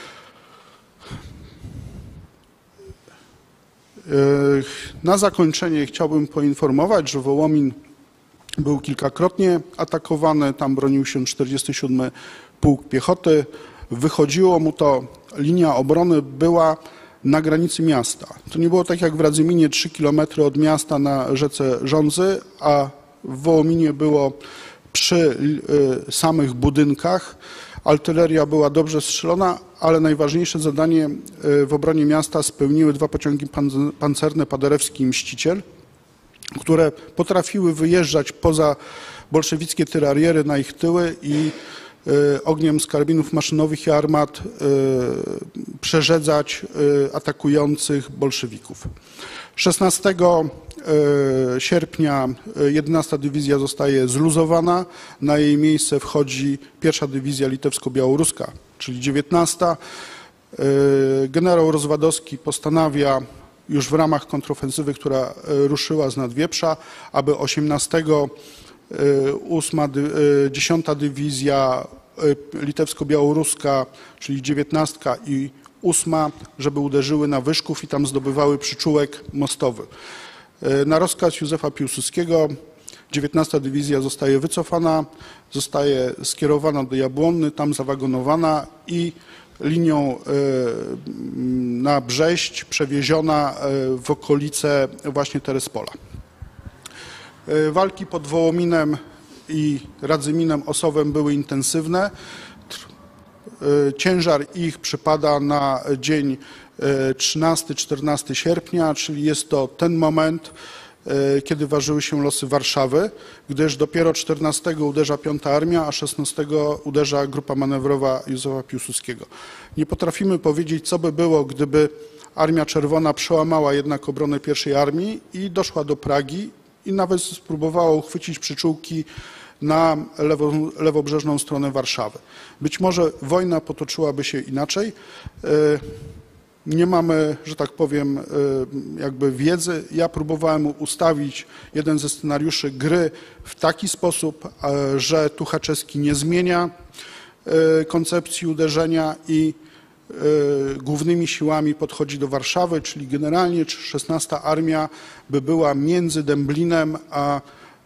Na zakończenie chciałbym poinformować, że Wołomin był kilkakrotnie atakowany, tam bronił się czterdziesty siódmy Pułk Piechoty. Wychodziło mu to, linia obrony była na granicy miasta. To nie było tak jak w Radzyminie trzy kilometry od miasta na rzece Żądzy, a w Wołominie było przy samych budynkach. Artyleria była dobrze strzelona, ale najważniejsze zadanie w obronie miasta spełniły dwa pociągi pancerne Paderewski i Mściciel, które potrafiły wyjeżdżać poza bolszewickie tyrariery na ich tyły i ogniem z karabinów maszynowych i armat przerzedzać atakujących bolszewików. szesnastego sierpnia jedenasta Dywizja zostaje zluzowana, na jej miejsce wchodzi pierwsza Dywizja Litewsko-Białoruska, czyli dziewiętnasta. Generał Rozwadowski postanawia już w ramach kontrofensywy, która ruszyła z Nadwieprza, aby osiemnastego ósma, dziesiąta Dywizja Litewsko-Białoruska, czyli dziewiętnastka i ósma, żeby uderzyły na Wyszków i tam zdobywały przyczółek mostowy. Na rozkaz Józefa Piłsudskiego dziewiętnasta Dywizja zostaje wycofana, zostaje skierowana do Jabłonny, tam zawagonowana i linią na Brześć przewieziona w okolice właśnie Terespola. Walki pod Wołominem i Radzyminem Osowem były intensywne. Ciężar ich przypada na dzień trzynasty czternasty sierpnia, czyli jest to ten moment, kiedy ważyły się losy Warszawy, gdyż dopiero czternastego uderza piąta Armia, a szesnastego uderza grupa manewrowa Józefa Piłsudskiego. Nie potrafimy powiedzieć, co by było, gdyby Armia Czerwona przełamała jednak obronę pierwszej Armii i doszła do Pragi i nawet spróbowała uchwycić przyczółki na lewo, lewobrzeżną stronę Warszawy. Być może wojna potoczyłaby się inaczej. Nie mamy, że tak powiem, jakby wiedzy. Ja próbowałem ustawić jeden ze scenariuszy gry w taki sposób, że Tuchaczewski nie zmienia koncepcji uderzenia i głównymi siłami podchodzi do Warszawy, czyli generalnie szesnasta Armia by była między Dęblinem a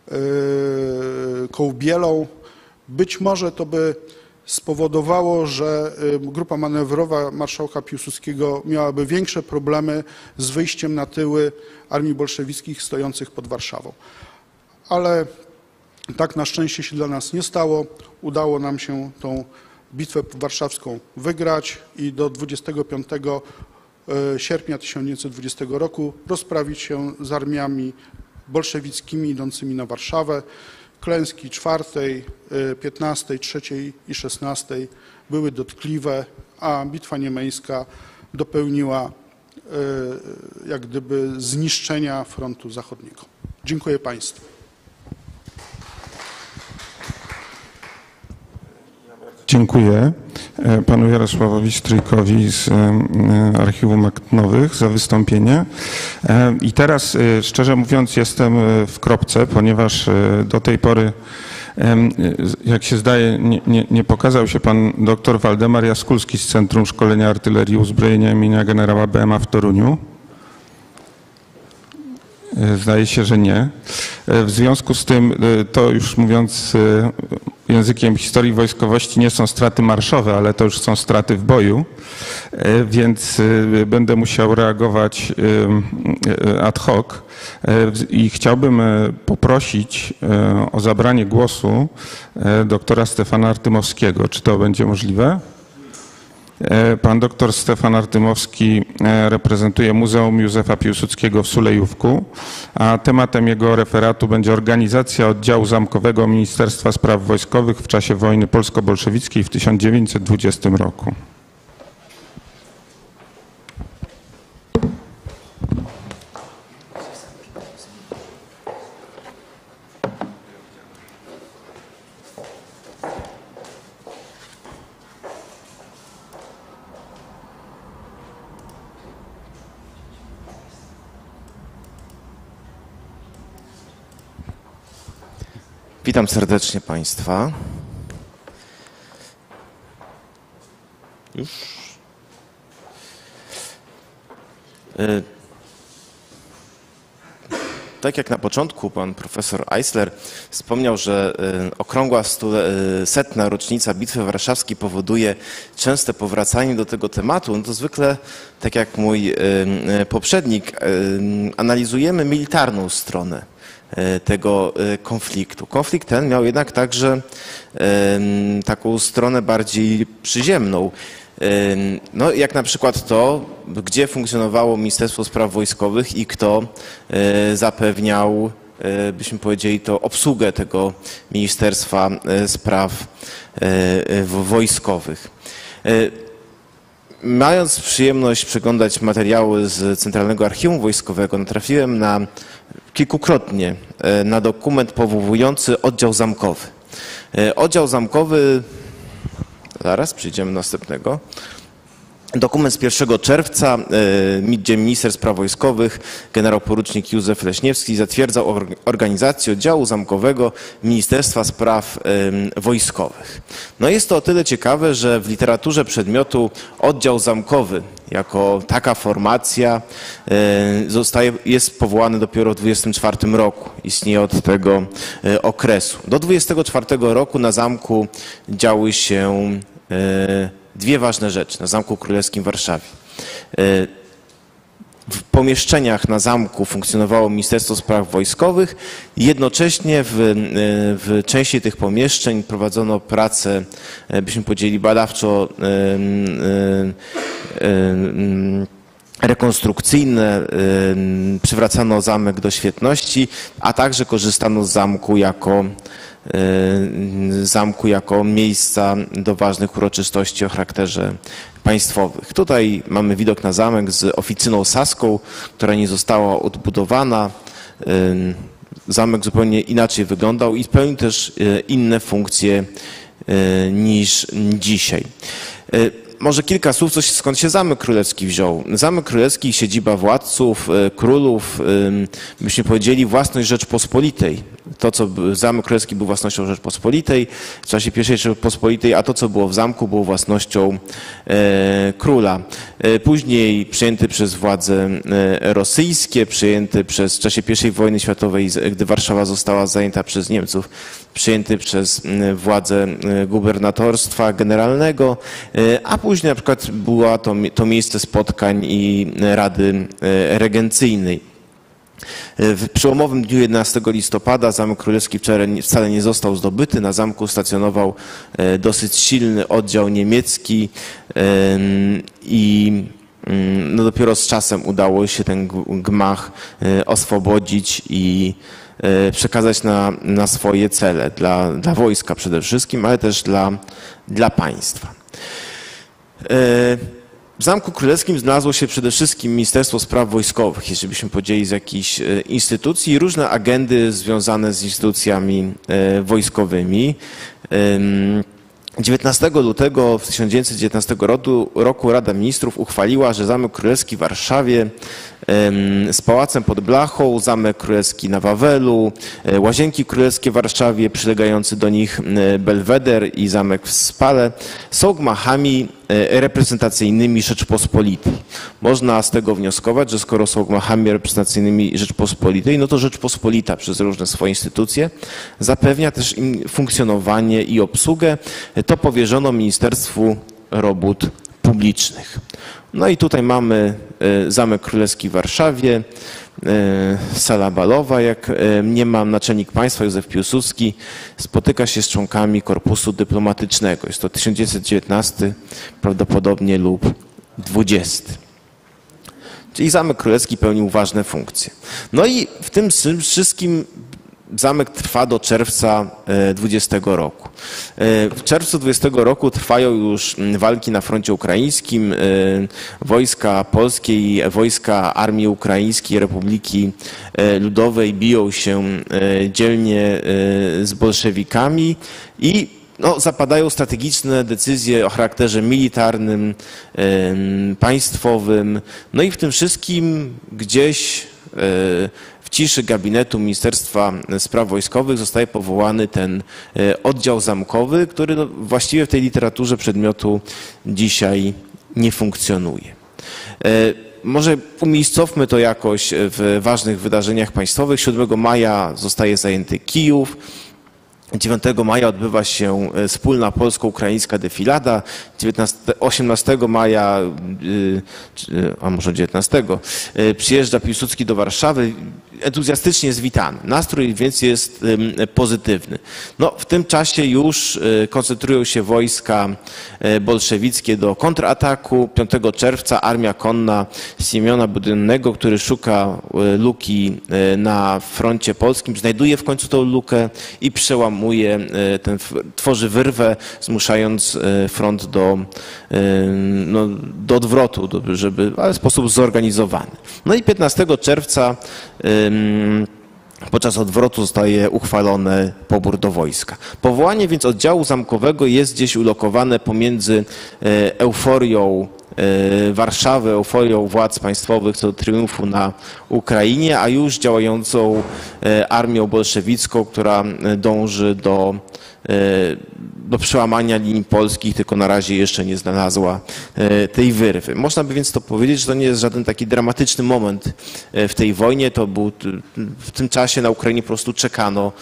Kołbielą. Być może to by spowodowało, że grupa manewrowa marszałka Piłsudskiego miałaby większe problemy z wyjściem na tyły armii bolszewickich stojących pod Warszawą. Ale tak na szczęście się dla nas nie stało. Udało nam się tą bitwę warszawską wygrać i do dwudziestego piątego sierpnia tysiąc dziewięćset dwudziestego roku rozprawić się z armiami bolszewickimi idącymi na Warszawę. Klęski czwartej, piętnastej, trzeciej i szesnastej były dotkliwe, a bitwa niemeńska dopełniła jak gdyby zniszczenia frontu zachodniego. Dziękuję Państwu. Dziękuję panu Jarosławowi Stryjkowi z Archiwum Akt Nowych za wystąpienie. I teraz, szczerze mówiąc, jestem w kropce, ponieważ do tej pory, jak się zdaje, nie, nie, nie pokazał się pan dr Waldemar Jaskulski z Centrum Szkolenia Artylerii i Uzbrojenia imienia generała B M A w Toruniu. Zdaje się, że nie. W związku z tym, to już mówiąc językiem historii wojskowości, nie są straty marszowe, ale to już są straty w boju, więc będę musiał reagować ad hoc i chciałbym poprosić o zabranie głosu doktora Stefana Artymowskiego. Czy to będzie możliwe? Pan doktor Stefan Artymowski reprezentuje Muzeum Józefa Piłsudskiego w Sulejówku, a tematem jego referatu będzie organizacja oddziału zamkowego Ministerstwa Spraw Wojskowych w czasie wojny polsko-bolszewickiej w tysiąc dziewięćset dwudziestym roku. Witam serdecznie Państwa. Już. Tak jak na początku pan profesor Eisler wspomniał, że okrągła setna rocznica Bitwy Warszawskiej powoduje częste powracanie do tego tematu, no to zwykle, tak jak mój poprzednik, analizujemy militarną stronę tego konfliktu. Konflikt ten miał jednak także taką stronę bardziej przyziemną. No, jak na przykład to, gdzie funkcjonowało Ministerstwo Spraw Wojskowych i kto zapewniał, byśmy powiedzieli, to obsługę tego Ministerstwa Spraw Wojskowych. Mając przyjemność przeglądać materiały z Centralnego Archiwum Wojskowego, natrafiłem na kilkukrotnie na dokument powołujący oddział zamkowy. Oddział zamkowy, zaraz przejdziemy do następnego. Dokument z pierwszego czerwca, gdzie minister spraw wojskowych, generał porucznik Józef Leśniewski zatwierdzał organizację oddziału zamkowego Ministerstwa Spraw Wojskowych. No jest to o tyle ciekawe, że w literaturze przedmiotu oddział zamkowy jako taka formacja zostaje, jest powołany dopiero w dwudziestym czwartym roku. Istnieje od tego okresu. Do dwudziestego czwartego roku na zamku działy się dwie ważne rzeczy na Zamku Królewskim w Warszawie. W pomieszczeniach na zamku funkcjonowało Ministerstwo Spraw Wojskowych i jednocześnie w, w części tych pomieszczeń prowadzono prace, byśmy powiedzieli, badawczo rekonstrukcyjne, przywracano zamek do świetności, a także korzystano z zamku jako zamku jako miejsca do ważnych uroczystości o charakterze państwowych. Tutaj mamy widok na zamek z oficyną saską, która nie została odbudowana. Zamek zupełnie inaczej wyglądał i pełni też inne funkcje niż dzisiaj. Może kilka słów, coś, skąd się Zamek Królewski wziął. Zamek Królewski, siedziba władców, królów, byśmy powiedzieli, własność Rzeczpospolitej. To, co Zamek Królewski był własnością Rzeczpospolitej w czasie pierwszej Rzeczpospolitej, a to, co było w zamku, było własnością e, króla. E, później przyjęty przez władze e, rosyjskie, przyjęty przez w czasie pierwszej wojny światowej, gdy Warszawa została zajęta przez Niemców, przyjęty przez e, władze e, gubernatorstwa generalnego, e, a później na przykład było to, to miejsce spotkań i Rady e, Regencyjnej. W przełomowym dniu jedenastego listopada Zamek Królewski wcale nie został zdobyty. Na zamku stacjonował dosyć silny oddział niemiecki i no dopiero z czasem udało się ten gmach oswobodzić i przekazać na, na swoje cele, dla, dla wojska przede wszystkim, ale też dla, dla państwa. W Zamku Królewskim znalazło się przede wszystkim Ministerstwo Spraw Wojskowych, jeżeli byśmy powiedzieli z jakichś instytucji, i różne agendy związane z instytucjami wojskowymi. dziewiętnastego lutego tysiąc dziewięćset dziewiętnastego roku Rada Ministrów uchwaliła, że Zamek Królewski w Warszawie z Pałacem pod Blachą, Zamek Królewski na Wawelu, Łazienki Królewskie w Warszawie, przylegający do nich Belweder i Zamek w Spale są gmachami reprezentacyjnymi Rzeczpospolitej. Można z tego wnioskować, że skoro są gmachami reprezentacyjnymi Rzeczpospolitej, no to Rzeczpospolita przez różne swoje instytucje zapewnia też im funkcjonowanie i obsługę. To powierzono Ministerstwu Robót Publicznych. No i tutaj mamy Zamek Królewski w Warszawie, sala balowa, jak mniemam, naczelnik państwa Józef Piłsudski spotyka się z członkami korpusu dyplomatycznego. Jest to tysiąc dziewięćset dziewiętnasty prawdopodobnie lub dwudziesty. Czyli Zamek Królewski pełnił ważne funkcje. No i w tym wszystkim zamek trwa do czerwca dwudziestego roku. W czerwcu dwudziestego roku trwają już walki na froncie ukraińskim. Wojska polskie i wojska Armii Ukraińskiej Republiki Ludowej biją się dzielnie z bolszewikami i no, zapadają strategiczne decyzje o charakterze militarnym, państwowym. No i w tym wszystkim gdzieś w ciszy gabinetu Ministerstwa Spraw Wojskowych zostaje powołany ten oddział zamkowy, który no właściwie w tej literaturze przedmiotu dzisiaj nie funkcjonuje. Może umiejscowmy to jakoś w ważnych wydarzeniach państwowych. siódmego maja zostaje zajęty Kijów. dziewiątego maja odbywa się wspólna polsko-ukraińska defilada. osiemnastego maja, a może dziewiętnastego, przyjeżdża Piłsudski do Warszawy. Entuzjastycznie jest witany. Nastrój więc jest pozytywny. No, w tym czasie już koncentrują się wojska bolszewickie do kontrataku. piątego czerwca armia konna Siemiona Budynnego, który szuka luki na froncie polskim, znajduje w końcu tą lukę i przełamuje, ten, tworzy wyrwę, zmuszając front do, no, do odwrotu, żeby, ale w sposób zorganizowany. No i piętnastego czerwca podczas odwrotu zostaje uchwalony pobór do wojska. Powołanie więc oddziału zamkowego jest gdzieś ulokowane pomiędzy euforią Warszawy, euforią władz państwowych co do triumfu na Ukrainie, a już działającą armią bolszewicką, która dąży do, do przełamania linii polskich, tylko na razie jeszcze nie znalazła tej wyrwy. Można by więc to powiedzieć, że to nie jest żaden taki dramatyczny moment w tej wojnie. To był w tym czasie na Ukrainie po prostu czekano,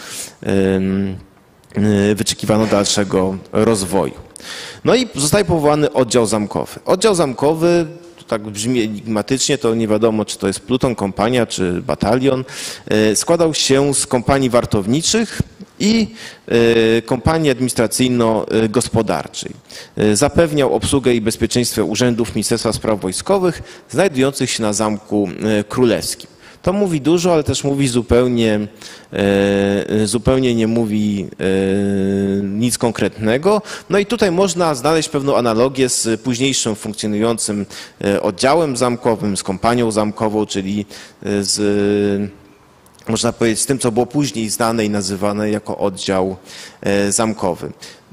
wyczekiwano dalszego rozwoju. No i zostaje powołany oddział zamkowy. Oddział zamkowy, to tak brzmi enigmatycznie, to nie wiadomo, czy to jest pluton, kompania, czy batalion, składał się z kompanii wartowniczych i kompanii administracyjno-gospodarczej. Zapewniał obsługę i bezpieczeństwo urzędów Ministerstwa Spraw Wojskowych znajdujących się na Zamku Królewskim. To mówi dużo, ale też mówi zupełnie, zupełnie nie mówi nic konkretnego. No i tutaj można znaleźć pewną analogię z późniejszym funkcjonującym oddziałem zamkowym, z kompanią zamkową, czyli z, można powiedzieć, z tym, co było później znane i nazywane jako oddział zamkowy.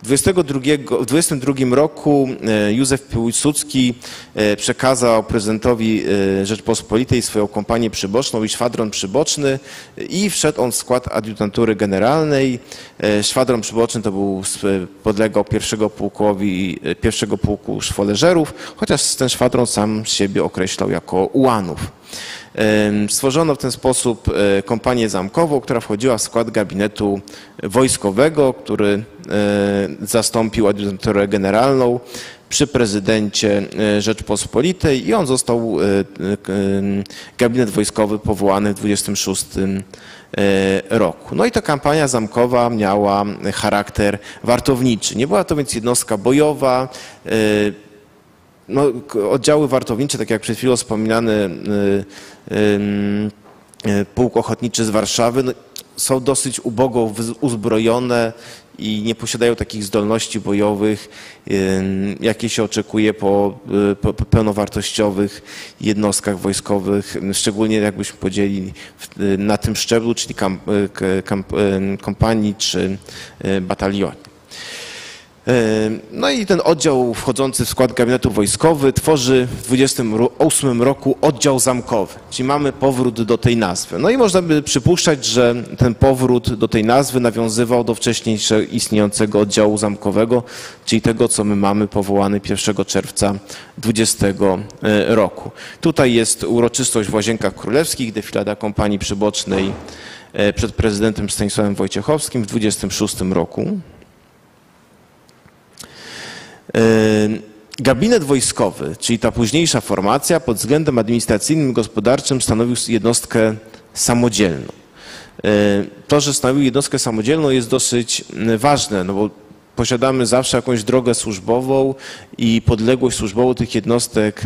W dwudziestym drugim roku Józef Piłsudski przekazał prezydentowi Rzeczpospolitej swoją kompanię przyboczną i szwadron przyboczny i wszedł on w skład adiutantury generalnej. Szwadron przyboczny to był, podlegał pierwszego pułkowi, pierwszego pułku szwoleżerów, chociaż ten szwadron sam siebie określał jako ułanów. Stworzono w ten sposób kompanię zamkową, która wchodziła w skład gabinetu wojskowego, który zastąpił adiutanturę generalną przy prezydencie Rzeczpospolitej i on został, gabinet wojskowy, powołany w dwudziestym szóstym roku. No i ta kampania zamkowa miała charakter wartowniczy. Nie była to więc jednostka bojowa. No, oddziały wartownicze, tak jak przed chwilą wspominany y, y, y, Pułk Ochotniczy z Warszawy, no, są dosyć ubogo uzbrojone i nie posiadają takich zdolności bojowych, y, jakie się oczekuje po, y, po pełnowartościowych jednostkach wojskowych, szczególnie jakbyśmy podzielili w, y, na tym szczeblu, czyli kamp, y, kamp, y, kompanii czy y, batalionie. No i ten oddział wchodzący w skład gabinetu wojskowy tworzy w dwudziestym ósmym roku oddział zamkowy, czyli mamy powrót do tej nazwy. No i można by przypuszczać, że ten powrót do tej nazwy nawiązywał do wcześniejszego istniejącego oddziału zamkowego, czyli tego, co my mamy powołany pierwszego czerwca dwudziestego roku. Tutaj jest uroczystość w Łazienkach Królewskich, defilada kompanii przybocznej przed prezydentem Stanisławem Wojciechowskim w dwudziestym szóstym roku. Gabinet wojskowy, czyli ta późniejsza formacja, pod względem administracyjnym i gospodarczym stanowił jednostkę samodzielną. To, że stanowił jednostkę samodzielną, jest dosyć ważne, no bo posiadamy zawsze jakąś drogę służbową i podległość służbową tych jednostek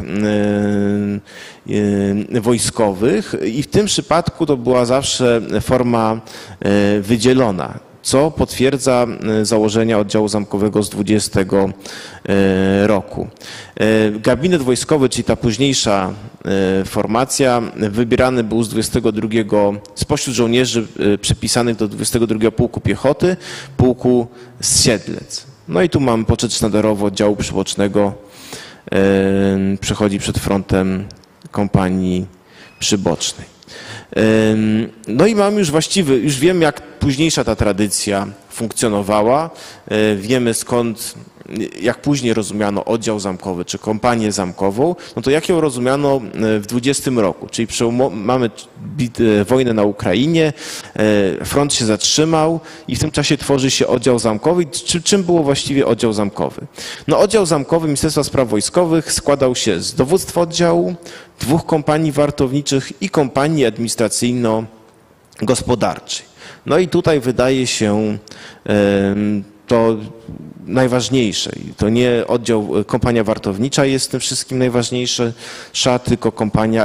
wojskowych i w tym przypadku to była zawsze forma wydzielona, co potwierdza założenia oddziału zamkowego z dwudziestego roku. Gabinet wojskowy, czyli ta późniejsza formacja, wybierany był z dwudziestego drugiego spośród żołnierzy przypisanych do dwudziestego drugiego Pułku Piechoty, Pułku Siedlec. No i tu mamy poczet sztandarowy oddziału przybocznego, przechodzi przed frontem kompanii przybocznej. No i mamy już właściwy, już wiemy, jak późniejsza ta tradycja funkcjonowała, wiemy skąd, jak później rozumiano oddział zamkowy czy kompanię zamkową, no to jak ją rozumiano w dwudziestym roku, czyli mamy wojnę na Ukrainie, front się zatrzymał i w tym czasie tworzy się oddział zamkowy. Czym było właściwie oddział zamkowy? No oddział zamkowy Ministerstwa Spraw Wojskowych składał się z dowództwa oddziału, dwóch kompanii wartowniczych i kompanii administracyjno-gospodarczej. No i tutaj wydaje się to najważniejsze. To nie oddział, kompania wartownicza jest w tym wszystkim najważniejsza, tylko kompania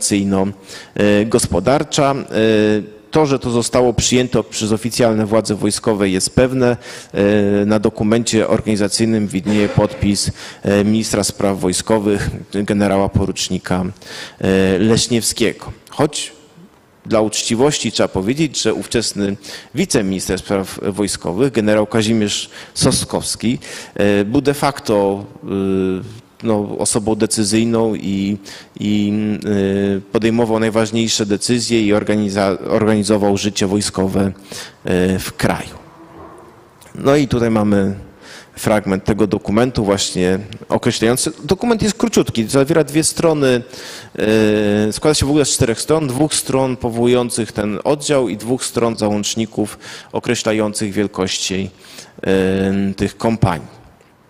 administracyjno-gospodarcza. To, że to zostało przyjęte przez oficjalne władze wojskowe jest pewne. Na dokumencie organizacyjnym widnieje podpis ministra spraw wojskowych, generała porucznika Leśniewskiego. Choć dla uczciwości trzeba powiedzieć, że ówczesny wiceminister spraw wojskowych, generał Kazimierz Soskowski, był de facto no, osobą decyzyjną i, i podejmował najważniejsze decyzje i organizował życie wojskowe w kraju. No i tutaj mamy fragment tego dokumentu właśnie określający. Dokument jest króciutki, zawiera dwie strony, składa się w ogóle z czterech stron, dwóch stron powołujących ten oddział i dwóch stron załączników określających wielkości tych kompanii.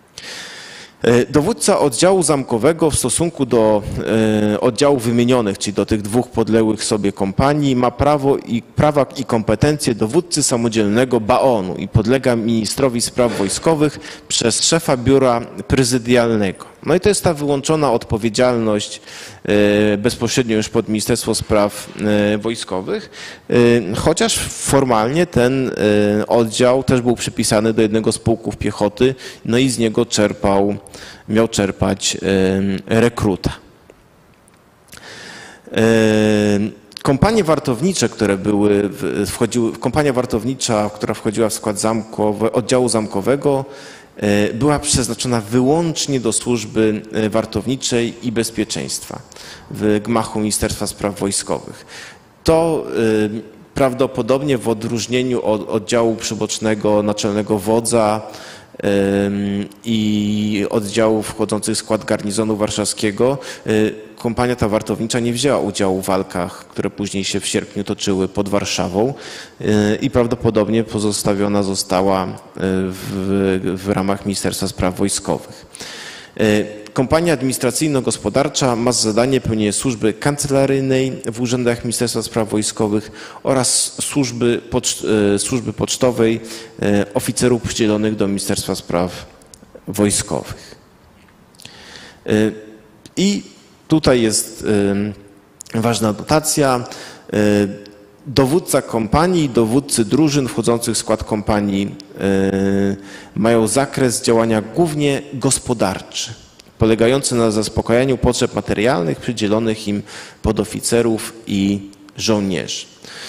Dowódca oddziału zamkowego w stosunku do oddziałów wymienionych, czyli do tych dwóch podległych sobie kompanii, ma prawo i, prawa i kompetencje dowódcy samodzielnego baonu i podlega ministrowi spraw wojskowych przez szefa biura prezydialnego. No i to jest ta wyłączona odpowiedzialność bezpośrednio już pod Ministerstwo Spraw Wojskowych, chociaż formalnie ten oddział też był przypisany do jednego z pułków piechoty, no i z niego czerpał, miał czerpać rekruta. Kompanie wartownicze, które były, wchodziły, kompania wartownicza, która wchodziła w skład zamkowy, oddziału zamkowego, była przeznaczona wyłącznie do służby wartowniczej i bezpieczeństwa w gmachu Ministerstwa Spraw Wojskowych. To prawdopodobnie w odróżnieniu od oddziału przybocznego naczelnego wodza i oddziałów wchodzących w skład garnizonu warszawskiego, kompania ta wartownicza nie wzięła udziału w walkach, które później się w sierpniu toczyły pod Warszawą i prawdopodobnie pozostawiona została w, w ramach Ministerstwa Spraw Wojskowych. Kompania administracyjno-gospodarcza ma za zadanie pełnienie służby kancelaryjnej w urzędach Ministerstwa Spraw Wojskowych oraz służby, poczt, służby pocztowej oficerów przydzielonych do Ministerstwa Spraw Wojskowych. I tutaj jest ważna dotacja. Dowódca kompanii i dowódcy drużyn wchodzących w skład kompanii mają zakres działania głównie gospodarczy, polegający na zaspokajaniu potrzeb materialnych przydzielonych im podoficerów i żołnierzy.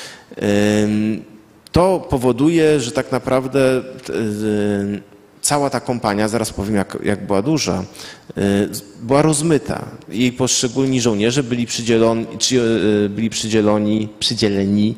To powoduje, że tak naprawdę cała ta kompania, zaraz powiem jak, jak była duża, była rozmyta. Jej poszczególni żołnierze byli przydzieloni, byli przydzieloni, przydzieleni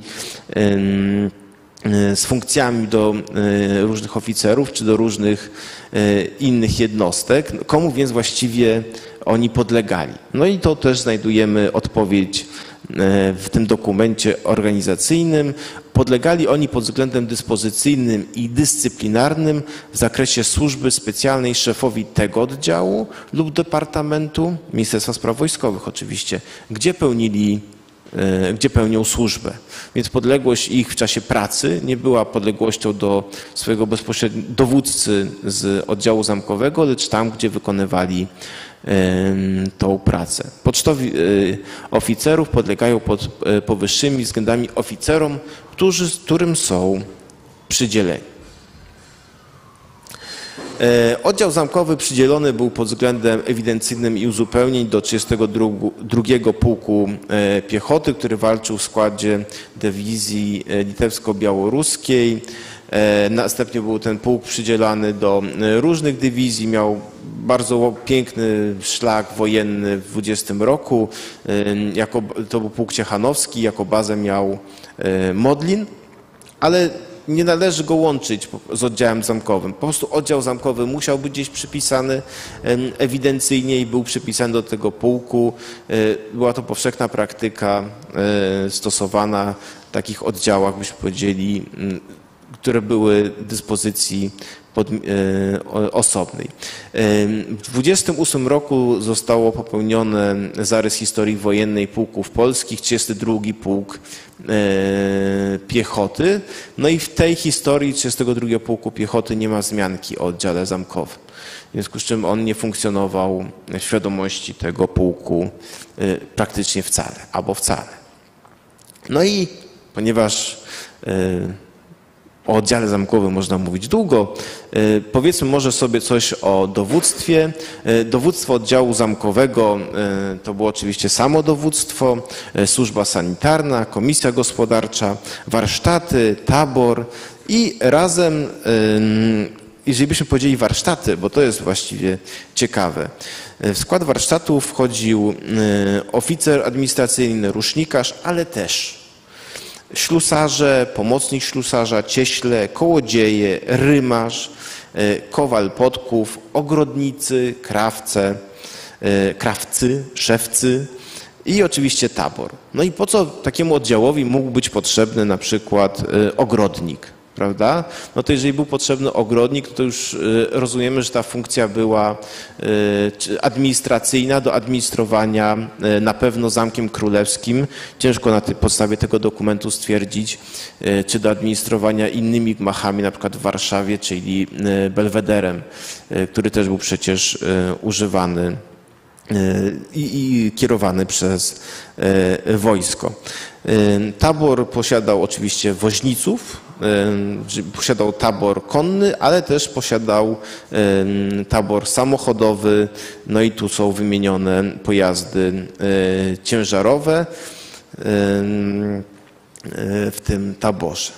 z funkcjami do różnych oficerów czy do różnych innych jednostek, komu więc właściwie oni podlegali. No i to też znajdujemy odpowiedź w tym dokumencie organizacyjnym. Podlegali oni pod względem dyspozycyjnym i dyscyplinarnym w zakresie służby specjalnej szefowi tego oddziału lub departamentu, Ministerstwa Spraw Wojskowych oczywiście, gdzie pełnili gdzie pełnią służbę. Więc podległość ich w czasie pracy nie była podległością do swojego bezpośredniego dowódcy z oddziału zamkowego, lecz tam, gdzie wykonywali tą pracę. Pocztowi oficerów podlegają pod powyższymi względami oficerom, którzy, którym są przydzieleni. Oddział zamkowy przydzielony był pod względem ewidencyjnym i uzupełnień do trzydziestego drugiego Pułku Piechoty, który walczył w składzie dywizji litewsko-białoruskiej. Następnie był ten pułk przydzielany do różnych dywizji, miał bardzo piękny szlak wojenny w dwudziestym roku. Jako, to był pułk ciechanowski, jako bazę miał Modlin, ale nie należy go łączyć z oddziałem zamkowym. Po prostu oddział zamkowy musiał być gdzieś przypisany ewidencyjnie i był przypisany do tego pułku. Była to powszechna praktyka stosowana w takich oddziałach, byśmy powiedzieli, które były dyspozycji pod, e, osobnej. W dwudziestym ósmym roku zostało popełniony zarys historii wojennej pułków polskich, trzydziesty drugi Pułk e, Piechoty. No i w tej historii trzydziestego drugiego Pułku Piechoty nie ma wzmianki o oddziale zamkowym. W związku z czym on nie funkcjonował w świadomości tego pułku e, praktycznie wcale, albo wcale. No i ponieważ e, o oddziale zamkowym można mówić długo. Powiedzmy może sobie coś o dowództwie. Dowództwo oddziału zamkowego to było oczywiście samo dowództwo, służba sanitarna, komisja gospodarcza, warsztaty, tabor i razem, jeżeli byśmy powiedzieli warsztaty, bo to jest właściwie ciekawe, w skład warsztatów wchodził oficer administracyjny, rusznikarz, ale też ślusarze, pomocnik ślusarza, cieśle, kołodzieje, rymarz, kowal podków, ogrodnicy, krawce, krawcy, szewcy i oczywiście tabor. No i po co takiemu oddziałowi mógł być potrzebny na przykład ogrodnik, prawda? No to jeżeli był potrzebny ogrodnik, to już rozumiemy, że ta funkcja była administracyjna, do administrowania na pewno Zamkiem Królewskim. Ciężko na tej podstawie tego dokumentu stwierdzić, czy do administrowania innymi gmachami, na przykład w Warszawie, czyli Belwederem, który też był przecież używany i, i kierowany przez wojsko. Tabor posiadał oczywiście woźniców, posiadał tabor konny, ale też posiadał tabor samochodowy, no i tu są wymienione pojazdy ciężarowe. w tym taborze.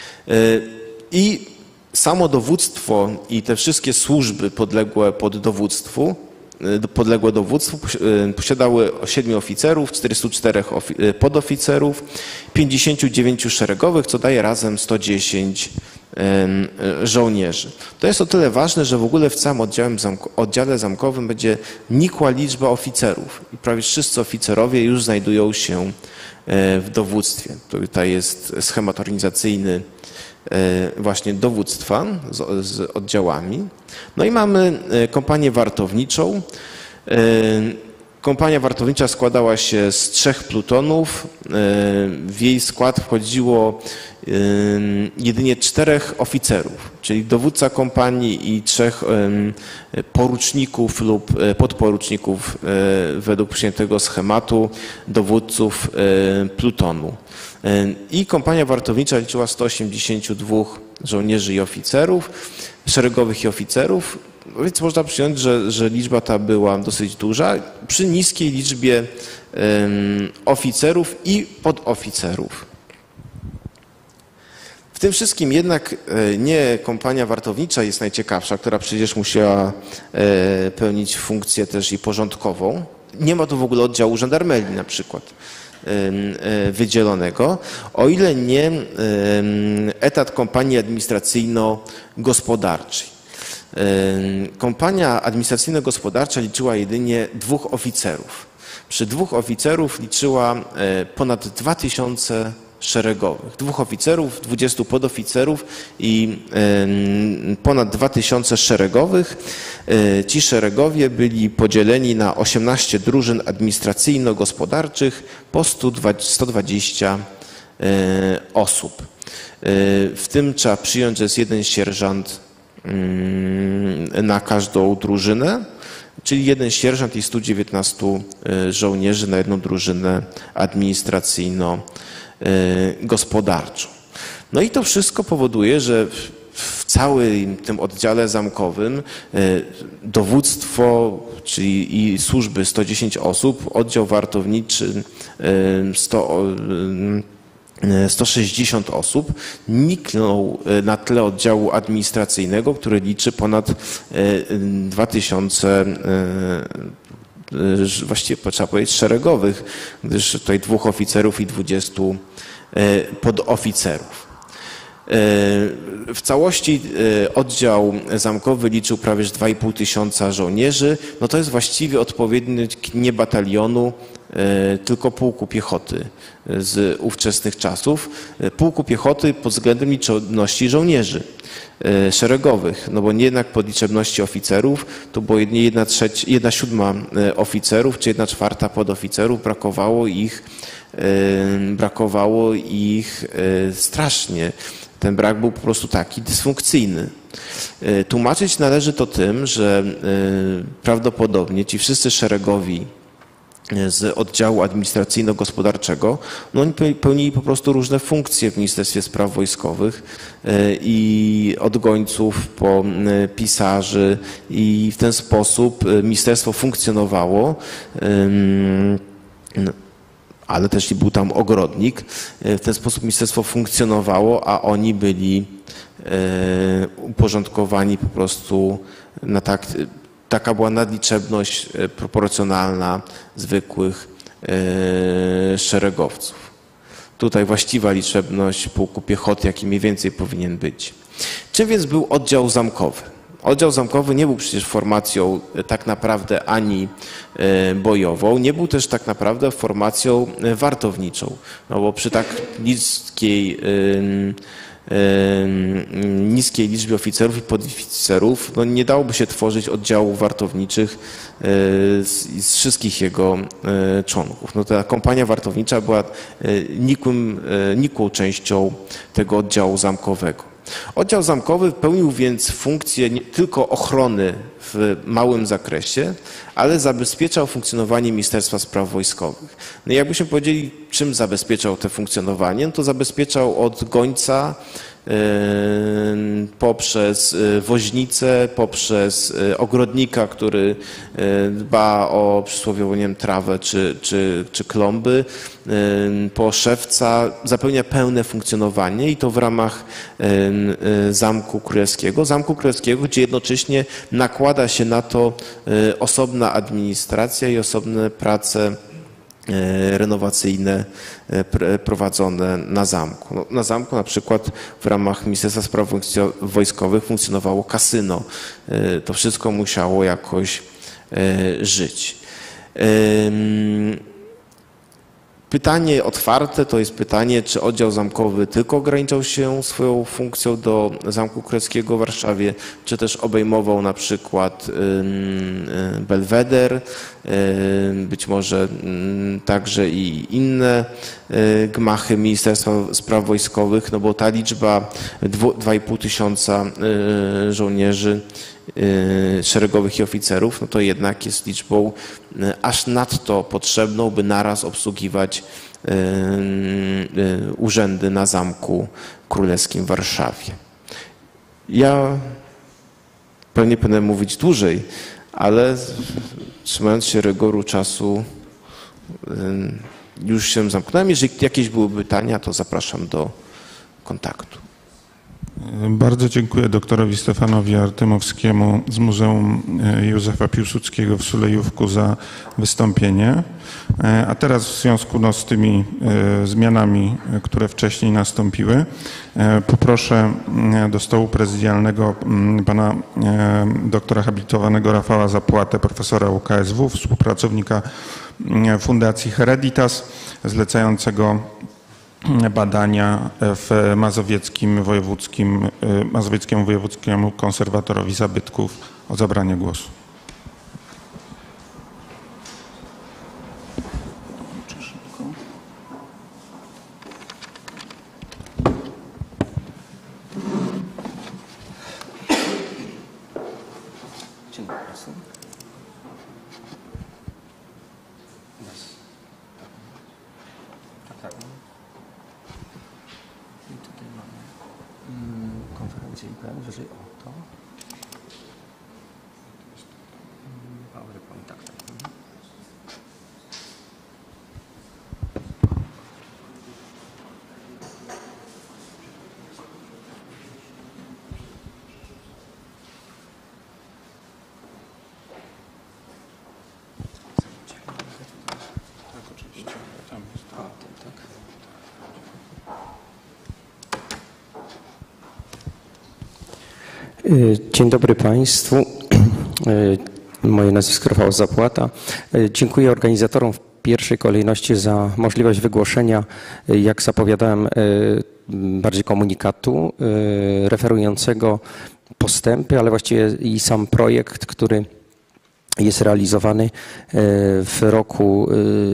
I samo dowództwo i te wszystkie służby podległe pod dowództwu, podległe dowództwu posiadały siedmiu oficerów, czterystu czterech podoficerów, pięćdziesięciu dziewięciu szeregowych, co daje razem sto dziesięć żołnierzy. To jest o tyle ważne, że w ogóle w całym oddziale, zamk oddziale zamkowym będzie nikła liczba oficerów i prawie wszyscy oficerowie już znajdują się w dowództwie. Tutaj jest schemat organizacyjny właśnie dowództwa z, z oddziałami. No i mamy kompanię wartowniczą. Kompania wartownicza składała się z trzech plutonów. W jej skład wchodziło jedynie czterech oficerów, czyli dowódca kompanii i trzech poruczników lub podporuczników według przyjętego schematu dowódców plutonu. I kompania wartownicza liczyła sto osiemdziesięciu dwóch żołnierzy i oficerów, szeregowych i oficerów, więc można przyjąć, że, że liczba ta była dosyć duża przy niskiej liczbie um, oficerów i podoficerów. W tym wszystkim jednak nie kompania wartownicza jest najciekawsza, która przecież musiała pełnić funkcję też i porządkową. Nie ma tu w ogóle oddziału żandarmerii na przykład wydzielonego, o ile nie etat kompanii administracyjno-gospodarczej. Kompania administracyjno-gospodarcza liczyła jedynie dwóch oficerów. Przy dwóch oficerów liczyła ponad dwa tysiące szeregowych. Dwóch oficerów, dwudziestu podoficerów i ponad dwa tysiące szeregowych. Ci szeregowie byli podzieleni na osiemnaście drużyn administracyjno-gospodarczych po sto dwadzieścia osób. W tym trzeba przyjąć, że jest jeden sierżant na każdą drużynę, czyli jeden sierżant i stu dziewiętnastu żołnierzy na jedną drużynę administracyjno-gospodarczą. No i to wszystko powoduje, że w całym tym oddziale zamkowym dowództwo, czyli i służby sto dziesięć osób, oddział wartowniczy sto sto sześćdziesiąt osób niknął na tle oddziału administracyjnego, który liczy ponad dwa tysiące, właściwie trzeba powiedzieć szeregowych, gdyż tutaj dwóch oficerów i dwudziestu podoficerów. W całości oddział zamkowy liczył prawie dwa i pół tysiąca żołnierzy. No to jest właściwie odpowiednik nie batalionu, tylko pułku piechoty z ówczesnych czasów. Pułku piechoty pod względem liczebności żołnierzy szeregowych, no bo nie jednak pod liczebności oficerów, to było jedynie jedna, trzecia, jedna siódma oficerów, czy jedna czwarta podoficerów, brakowało ich, brakowało ich strasznie. Ten brak był po prostu taki dysfunkcyjny. Tłumaczyć należy to tym, że prawdopodobnie ci wszyscy szeregowi z oddziału administracyjno-gospodarczego, no oni pełnili po prostu różne funkcje w Ministerstwie Spraw Wojskowych i od gońców po pisarzy i w ten sposób ministerstwo funkcjonowało, ale też i był tam ogrodnik. W ten sposób ministerstwo funkcjonowało, a oni byli uporządkowani po prostu na tak. Taka była nadliczebność proporcjonalna zwykłych szeregowców. Tutaj właściwa liczebność pułku piechoty, jaki mniej więcej powinien być. Czym więc był oddział zamkowy? Oddział zamkowy nie był przecież formacją tak naprawdę ani bojową, nie był też tak naprawdę formacją wartowniczą, no bo przy tak niskiej niskiej liczbie oficerów i podoficerów, no nie dałoby się tworzyć oddziałów wartowniczych z, z wszystkich jego członków. No ta kompania wartownicza była nikłym, nikłą częścią tego oddziału zamkowego. Oddział zamkowy pełnił więc funkcję nie tylko ochrony w małym zakresie, ale zabezpieczał funkcjonowanie Ministerstwa Spraw Wojskowych. No i jakbyśmy powiedzieli, czym zabezpieczał to funkcjonowanie? No to zabezpieczał od gońca poprzez woźnicę, poprzez ogrodnika, który dba o przysłowiową, nie wiem, trawę czy, czy, czy klomby, po szewca, zapewnia pełne funkcjonowanie i to w ramach Zamku Królewskiego. Zamku Królewskiego, gdzie jednocześnie nakłada się na to osobna administracja i osobne prace renowacyjne prowadzone na zamku. No, na zamku na przykład w ramach Ministerstwa Spraw Wojskowych funkcjonowało kasyno. To wszystko musiało jakoś żyć. Pytanie otwarte to jest pytanie, czy oddział zamkowy tylko ograniczał się swoją funkcją do Zamku Królewskiego w Warszawie, czy też obejmował na przykład Belweder, być może także i inne gmachy Ministerstwa Spraw Wojskowych, no bo ta liczba dwa i pół tysiąca żołnierzy szeregowych i oficerów, no to jednak jest liczbą aż nadto potrzebną, by naraz obsługiwać urzędy na Zamku Królewskim w Warszawie. Ja pewnie będę mówić dłużej, ale trzymając się rygoru czasu już się zamknąłem. Jeżeli jakieś były pytania, to zapraszam do kontaktu. Bardzo dziękuję doktorowi Stefanowi Artymowskiemu z Muzeum Józefa Piłsudskiego w Sulejówku za wystąpienie. A teraz w związku no, z tymi zmianami, które wcześniej nastąpiły, poproszę do stołu prezydialnego pana doktora habilitowanego Rafała Zapłatę, profesora U K S W, współpracownika Fundacji Hereditas, zlecającego badania w Mazowieckim Wojewódzkim, Mazowieckiemu Wojewódzkiemu Konserwatorowi Zabytków o zabranie głosu. Konferencję I P M, wyżej o to. PowerPoint, tak, tak. Tak, oczywiście. Tam jest. A, to, tak. Dzień dobry Państwu. Moje nazwisko Rafał Zapłata. Dziękuję organizatorom w pierwszej kolejności za możliwość wygłoszenia, jak zapowiadałem, bardziej komunikatu referującego postępy, ale właściwie i sam projekt, który jest realizowany w roku,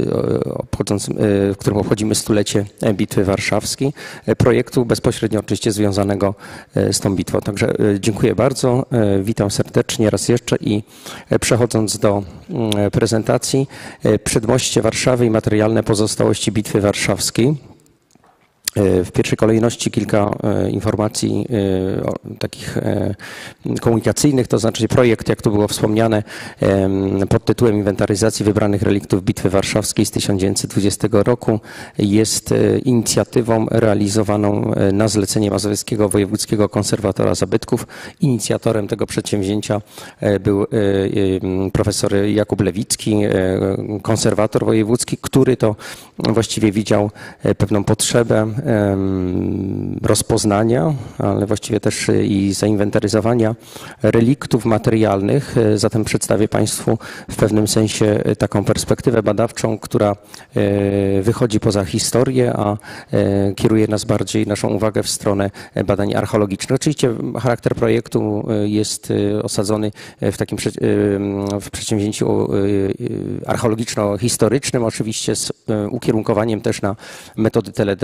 w którym obchodzimy stulecie Bitwy Warszawskiej, projektu bezpośrednio oczywiście związanego z tą bitwą. Także dziękuję bardzo, witam serdecznie raz jeszcze i przechodząc do prezentacji, przedmoście Warszawy i materialne pozostałości Bitwy Warszawskiej. W pierwszej kolejności kilka informacji takich komunikacyjnych, to znaczy projekt, jak tu było wspomniane, pod tytułem Inwentaryzacji wybranych reliktów Bitwy Warszawskiej z tysiąc dziewięćset dwudziestego roku jest inicjatywą realizowaną na zlecenie Mazowieckiego Wojewódzkiego Konserwatora Zabytków. Inicjatorem tego przedsięwzięcia był profesor Jakub Lewicki, konserwator wojewódzki, który to właściwie widział pewną potrzebę rozpoznania, ale właściwie też i zainwentaryzowania reliktów materialnych. Zatem przedstawię Państwu w pewnym sensie taką perspektywę badawczą, która wychodzi poza historię, a kieruje nas bardziej, naszą uwagę w stronę badań archeologicznych. Oczywiście charakter projektu jest osadzony w takim w przedsięwzięciu archeologiczno-historycznym, oczywiście z ukierunkowaniem też na metody teledetekcyjne,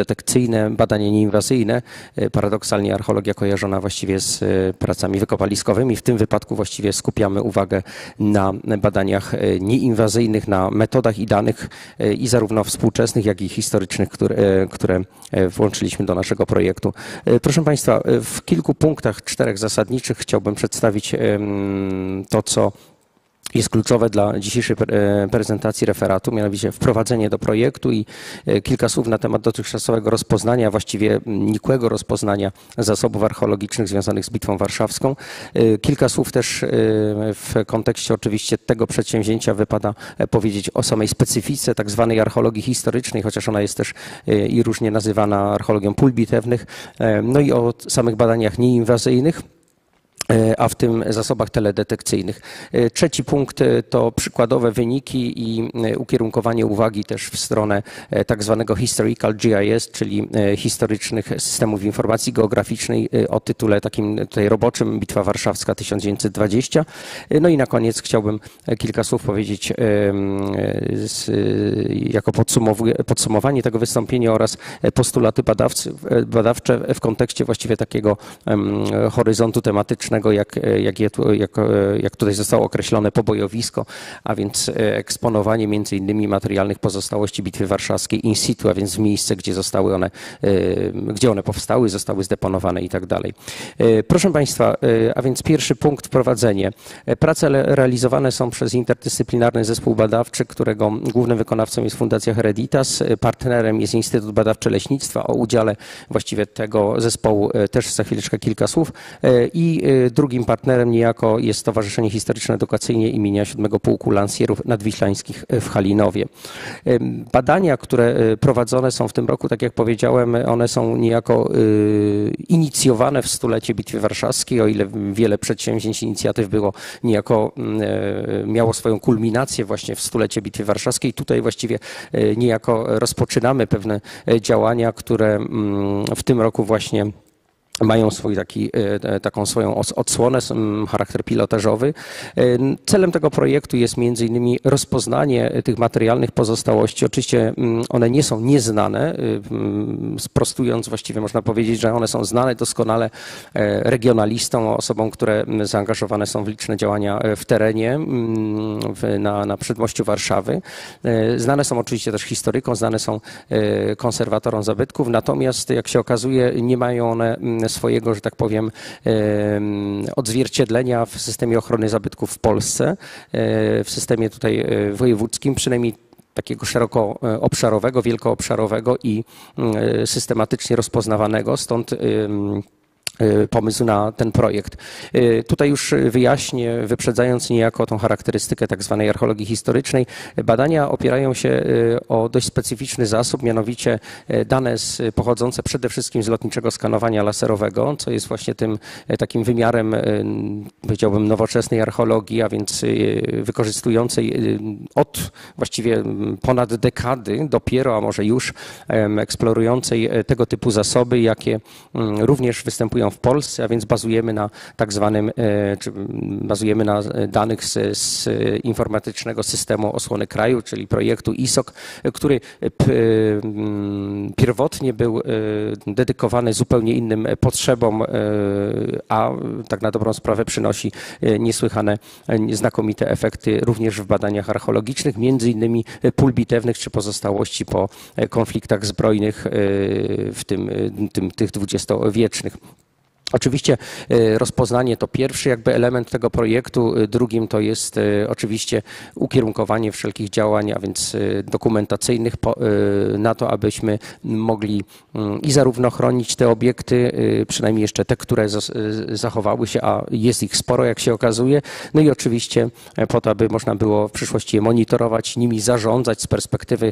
inwazyjne, badania nieinwazyjne. Paradoksalnie archeologia kojarzona właściwie z pracami wykopaliskowymi. W tym wypadku właściwie skupiamy uwagę na badaniach nieinwazyjnych, na metodach i danych i zarówno współczesnych, jak i historycznych, które, które włączyliśmy do naszego projektu. Proszę Państwa, w kilku punktach, czterech zasadniczych chciałbym przedstawić to, co jest kluczowe dla dzisiejszej prezentacji referatu, mianowicie wprowadzenie do projektu i kilka słów na temat dotychczasowego rozpoznania, właściwie nikłego rozpoznania zasobów archeologicznych związanych z Bitwą Warszawską. Kilka słów też w kontekście oczywiście tego przedsięwzięcia wypada powiedzieć o samej specyfice tak zwanej archeologii historycznej, chociaż ona jest też i różnie nazywana archeologią pól bitewnych, no i o samych badaniach nieinwazyjnych, a w tym zasobach teledetekcyjnych. Trzeci punkt to przykładowe wyniki i ukierunkowanie uwagi też w stronę tak zwanego Historical G I S, czyli historycznych systemów informacji geograficznej o tytule takim tutaj roboczym Bitwa Warszawska tysiąc dziewięćset dwadzieścia. No i na koniec chciałbym kilka słów powiedzieć z, jako podsumowanie tego wystąpienia oraz postulaty badawcy, badawcze w kontekście właściwie takiego horyzontu tematycznego, Jak, jak, je, jak, jak tutaj zostało określone pobojowisko, a więc eksponowanie między innymi materialnych pozostałości Bitwy Warszawskiej in situ, a więc w miejsce, gdzie zostały one, gdzie one powstały, zostały zdeponowane i tak dalej. Proszę Państwa, a więc pierwszy punkt, wprowadzenie. Prace realizowane są przez interdyscyplinarny zespół badawczy, którego głównym wykonawcą jest Fundacja Hereditas, partnerem jest Instytut Badawczy Leśnictwa. O udziale właściwie tego zespołu też za chwileczkę kilka słów i drugim partnerem niejako jest Stowarzyszenie Historyczno-Edukacyjne imienia siódmego Pułku Lansjerów Nadwiślańskich w Halinowie. Badania, które prowadzone są w tym roku, tak jak powiedziałem, one są niejako inicjowane w stulecie Bitwy Warszawskiej, o ile wiele przedsięwzięć, inicjatyw było niejako, miało swoją kulminację właśnie w stulecie Bitwy Warszawskiej. Tutaj właściwie niejako rozpoczynamy pewne działania, które w tym roku właśnie mają swój taki, taką swoją odsłonę, charakter pilotażowy. Celem tego projektu jest między innymi rozpoznanie tych materialnych pozostałości. Oczywiście one nie są nieznane, sprostując właściwie można powiedzieć, że one są znane doskonale regionalistom, osobom, które zaangażowane są w liczne działania w terenie, na, na przedmościu Warszawy. Znane są oczywiście też historykom, znane są konserwatorom zabytków, natomiast jak się okazuje, nie mają one swojego, że tak powiem, odzwierciedlenia w systemie ochrony zabytków w Polsce, w systemie tutaj wojewódzkim, przynajmniej takiego szeroko obszarowego, wielkoobszarowego i systematycznie rozpoznawanego, stąd pomysł na ten projekt. Tutaj już wyjaśnię, wyprzedzając niejako tą charakterystykę tak zwanej archeologii historycznej, badania opierają się o dość specyficzny zasób, mianowicie dane z, pochodzące przede wszystkim z lotniczego skanowania laserowego, co jest właśnie tym takim wymiarem, powiedziałbym, nowoczesnej archeologii, a więc wykorzystującej od właściwie ponad dekady dopiero, a może już eksplorującej tego typu zasoby, jakie również występują w Polsce, a więc bazujemy na tak zwanym, czy bazujemy na danych z, z informatycznego systemu osłony kraju, czyli projektu I S O K, który pierwotnie był dedykowany zupełnie innym potrzebom, a tak na dobrą sprawę przynosi niesłychane, znakomite efekty również w badaniach archeologicznych, między innymi pól bitewnych czy pozostałości po konfliktach zbrojnych, w tym, tym tych dwudziestowiecznych. Oczywiście rozpoznanie to pierwszy jakby element tego projektu, drugim to jest oczywiście ukierunkowanie wszelkich działań, a więc dokumentacyjnych na to, abyśmy mogli i zarówno chronić te obiekty, przynajmniej jeszcze te, które zachowały się, a jest ich sporo, jak się okazuje, no i oczywiście po to, aby można było w przyszłości je monitorować, nimi zarządzać z perspektywy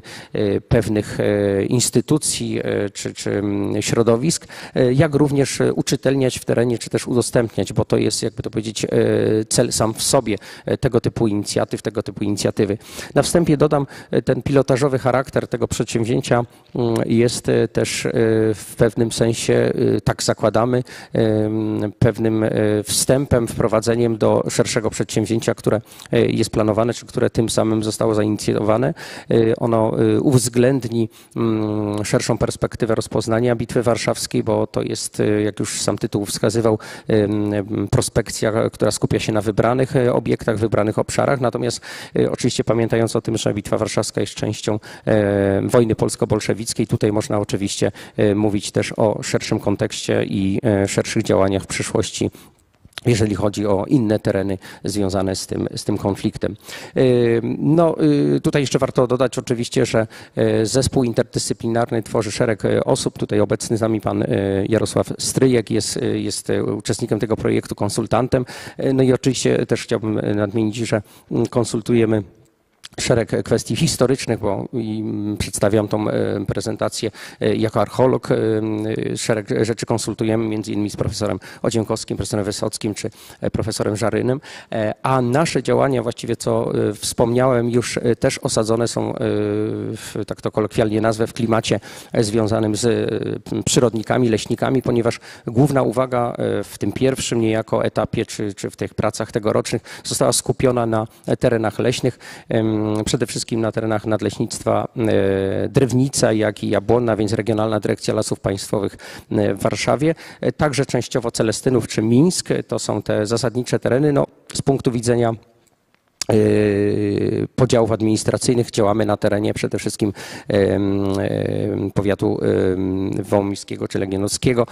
pewnych instytucji czy, czy środowisk, jak również uczytelniać uzupełniać w terenie, czy też udostępniać, bo to jest, jakby to powiedzieć, cel sam w sobie tego typu inicjatyw, tego typu inicjatywy. Na wstępie dodam, ten pilotażowy charakter tego przedsięwzięcia jest też w pewnym sensie, tak zakładamy, pewnym wstępem, wprowadzeniem do szerszego przedsięwzięcia, które jest planowane, czy które tym samym zostało zainicjowane. Ono uwzględni szerszą perspektywę rozpoznania Bitwy Warszawskiej, bo to jest, jak już sam tytuł wskazywał, prospekcja, która skupia się na wybranych obiektach, wybranych obszarach. Natomiast oczywiście pamiętając o tym, że Bitwa Warszawska jest częścią wojny polsko-bolszewickiej, tutaj można oczywiście mówić też o szerszym kontekście i szerszych działaniach w przyszłości, jeżeli chodzi o inne tereny związane z tym, z tym konfliktem. No, tutaj jeszcze warto dodać oczywiście, że zespół interdyscyplinarny tworzy szereg osób. Tutaj obecny z nami pan Jarosław Stryjek jest, jest uczestnikiem tego projektu, konsultantem. No i oczywiście też chciałbym nadmienić, że konsultujemy szereg kwestii historycznych, bo przedstawiam tą prezentację jako archeolog. Szereg rzeczy konsultujemy między innymi z profesorem Odziemkowskim, profesorem Wysockim czy profesorem Żarynem, a nasze działania, właściwie co wspomniałem, już też osadzone są, tak to kolokwialnie nazwę, w klimacie związanym z przyrodnikami, leśnikami, ponieważ główna uwaga w tym pierwszym niejako etapie, czy, czy w tych pracach tegorocznych została skupiona na terenach leśnych, przede wszystkim na terenach nadleśnictwa Drewnica, jak i Jabłonna, więc Regionalna Dyrekcja Lasów Państwowych w Warszawie. Także częściowo Celestynów czy Mińsk, to są te zasadnicze tereny. No, z punktu widzenia podziałów administracyjnych działamy na terenie przede wszystkim powiatu wołomińskiego czy legionowskiego.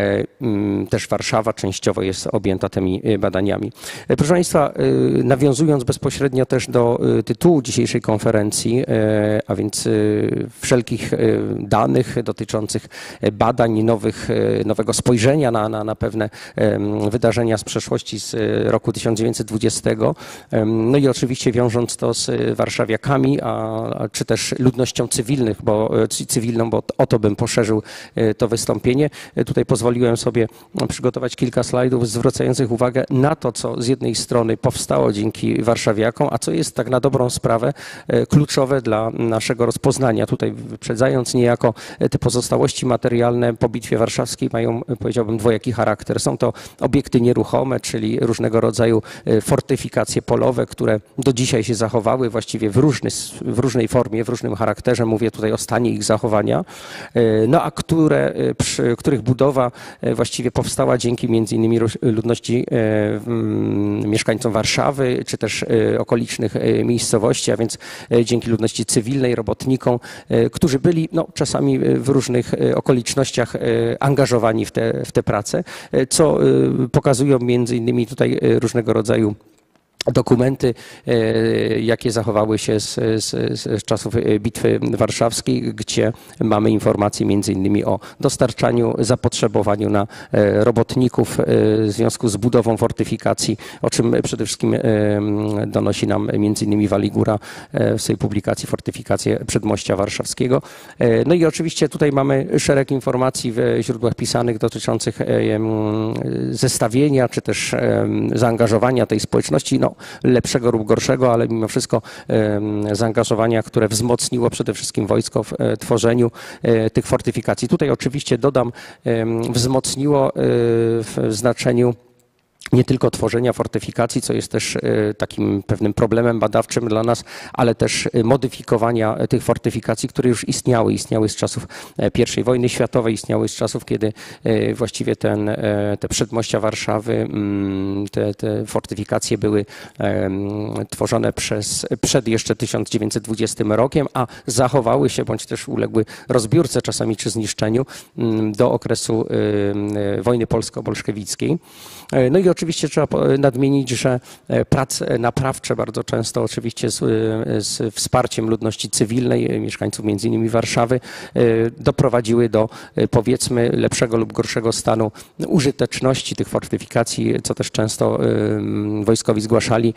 Też Warszawa częściowo jest objęta tymi badaniami. Proszę Państwa, nawiązując bezpośrednio też do tytułu dzisiejszej konferencji, a więc wszelkich danych dotyczących badań, nowych, nowego spojrzenia na, na, na pewne wydarzenia z przeszłości z roku tysiąc dziewięćset dwudziestego, no i oczywiście wiążąc to z warszawiakami, a, a czy też ludnością cywilnych, bo, cywilną, bo o to bym poszerzył to wystąpienie. Tutaj pozwoliłem sobie przygotować kilka slajdów zwracających uwagę na to, co z jednej strony powstało dzięki warszawiakom, a co jest tak na dobrą sprawę kluczowe dla naszego rozpoznania. Tutaj wyprzedzając niejako, te pozostałości materialne po Bitwie Warszawskiej mają, powiedziałbym, dwojaki charakter. Są to obiekty nieruchome, czyli różnego rodzaju fortyfikacje polowe, które do dzisiaj się zachowały właściwie w, różny, w różnej formie, w różnym charakterze. Mówię tutaj o stanie ich zachowania, no a które, przy których budowa właściwie powstała dzięki między innymi ludności, mieszkańcom Warszawy, czy też okolicznych miejscowości, a więc dzięki ludności cywilnej, robotnikom, którzy byli no, czasami w różnych okolicznościach angażowani w te, w te prace, co pokazują między innymi tutaj różnego rodzaju dokumenty, jakie zachowały się z, z, z czasów Bitwy Warszawskiej, gdzie mamy informacje między innymi o dostarczaniu, zapotrzebowaniu na robotników w związku z budową fortyfikacji, o czym przede wszystkim donosi nam między innymi Waligura w swojej publikacji Fortyfikacje Przedmościa Warszawskiego. No i oczywiście tutaj mamy szereg informacji w źródłach pisanych dotyczących zestawienia, czy też zaangażowania tej społeczności, no, lepszego lub gorszego, ale mimo wszystko zaangażowania, które wzmocniło przede wszystkim wojsko w tworzeniu tych fortyfikacji. Tutaj oczywiście dodam, wzmocniło w znaczeniu nie tylko tworzenia fortyfikacji, co jest też takim pewnym problemem badawczym dla nas, ale też modyfikowania tych fortyfikacji, które już istniały. Istniały z czasów pierwszej wojny światowej, istniały z czasów, kiedy właściwie ten, te przedmościa Warszawy, te, te fortyfikacje były tworzone przez, przed jeszcze tysiąc dziewięćset dwudziestym rokiem, a zachowały się bądź też uległy rozbiórce czasami czy zniszczeniu do okresu wojny polsko-bolszewickiej. No i oczywiście trzeba nadmienić, że prace naprawcze bardzo często oczywiście z, z wsparciem ludności cywilnej, mieszkańców między innymi Warszawy, doprowadziły do powiedzmy lepszego lub gorszego stanu użyteczności tych fortyfikacji, co też często wojskowi zgłaszali,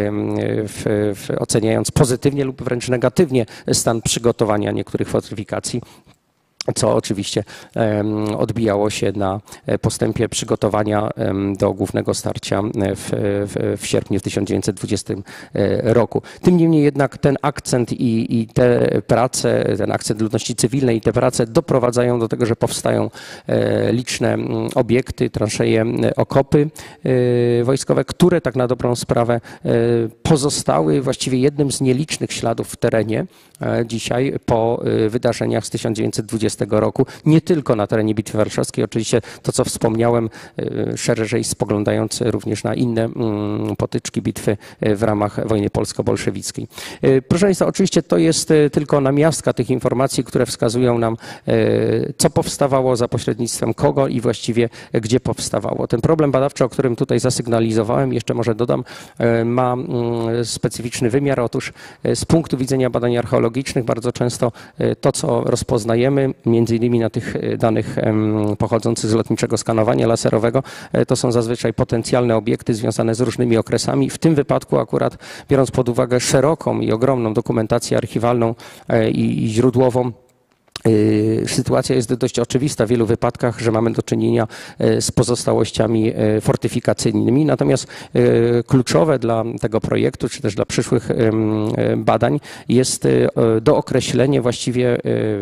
w, w, oceniając pozytywnie lub wręcz negatywnie stan przygotowania niektórych fortyfikacji. co oczywiście odbijało się na postępie przygotowania do głównego starcia w, w, w sierpniu w tysiąc dziewięćset dwudziestym roku. Tym niemniej jednak ten akcent i, i te prace, ten akcent ludności cywilnej i te prace doprowadzają do tego, że powstają liczne obiekty, transzeje, okopy wojskowe, które tak na dobrą sprawę pozostały właściwie jednym z nielicznych śladów w terenie dzisiaj po wydarzeniach z tysiąc dziewięćset dwudziestego roku, nie tylko na terenie Bitwy Warszawskiej, oczywiście to, co wspomniałem, szerzej spoglądając również na inne potyczki bitwy w ramach wojny polsko-bolszewickiej. Proszę Państwa, oczywiście to jest tylko namiastka tych informacji, które wskazują nam, co powstawało za pośrednictwem kogo i właściwie gdzie powstawało. Ten problem badawczy, o którym tutaj zasygnalizowałem, jeszcze może dodam, ma specyficzny wymiar. Otóż z punktu widzenia badań archeologicznych bardzo często to, co rozpoznajemy, między innymi na tych danych pochodzących z lotniczego skanowania laserowego, to są zazwyczaj potencjalne obiekty związane z różnymi okresami. W tym wypadku akurat, biorąc pod uwagę szeroką i ogromną dokumentację archiwalną i, i źródłową, sytuacja jest dość oczywista w wielu wypadkach, że mamy do czynienia z pozostałościami fortyfikacyjnymi. Natomiast kluczowe dla tego projektu, czy też dla przyszłych badań jest dookreślenie właściwie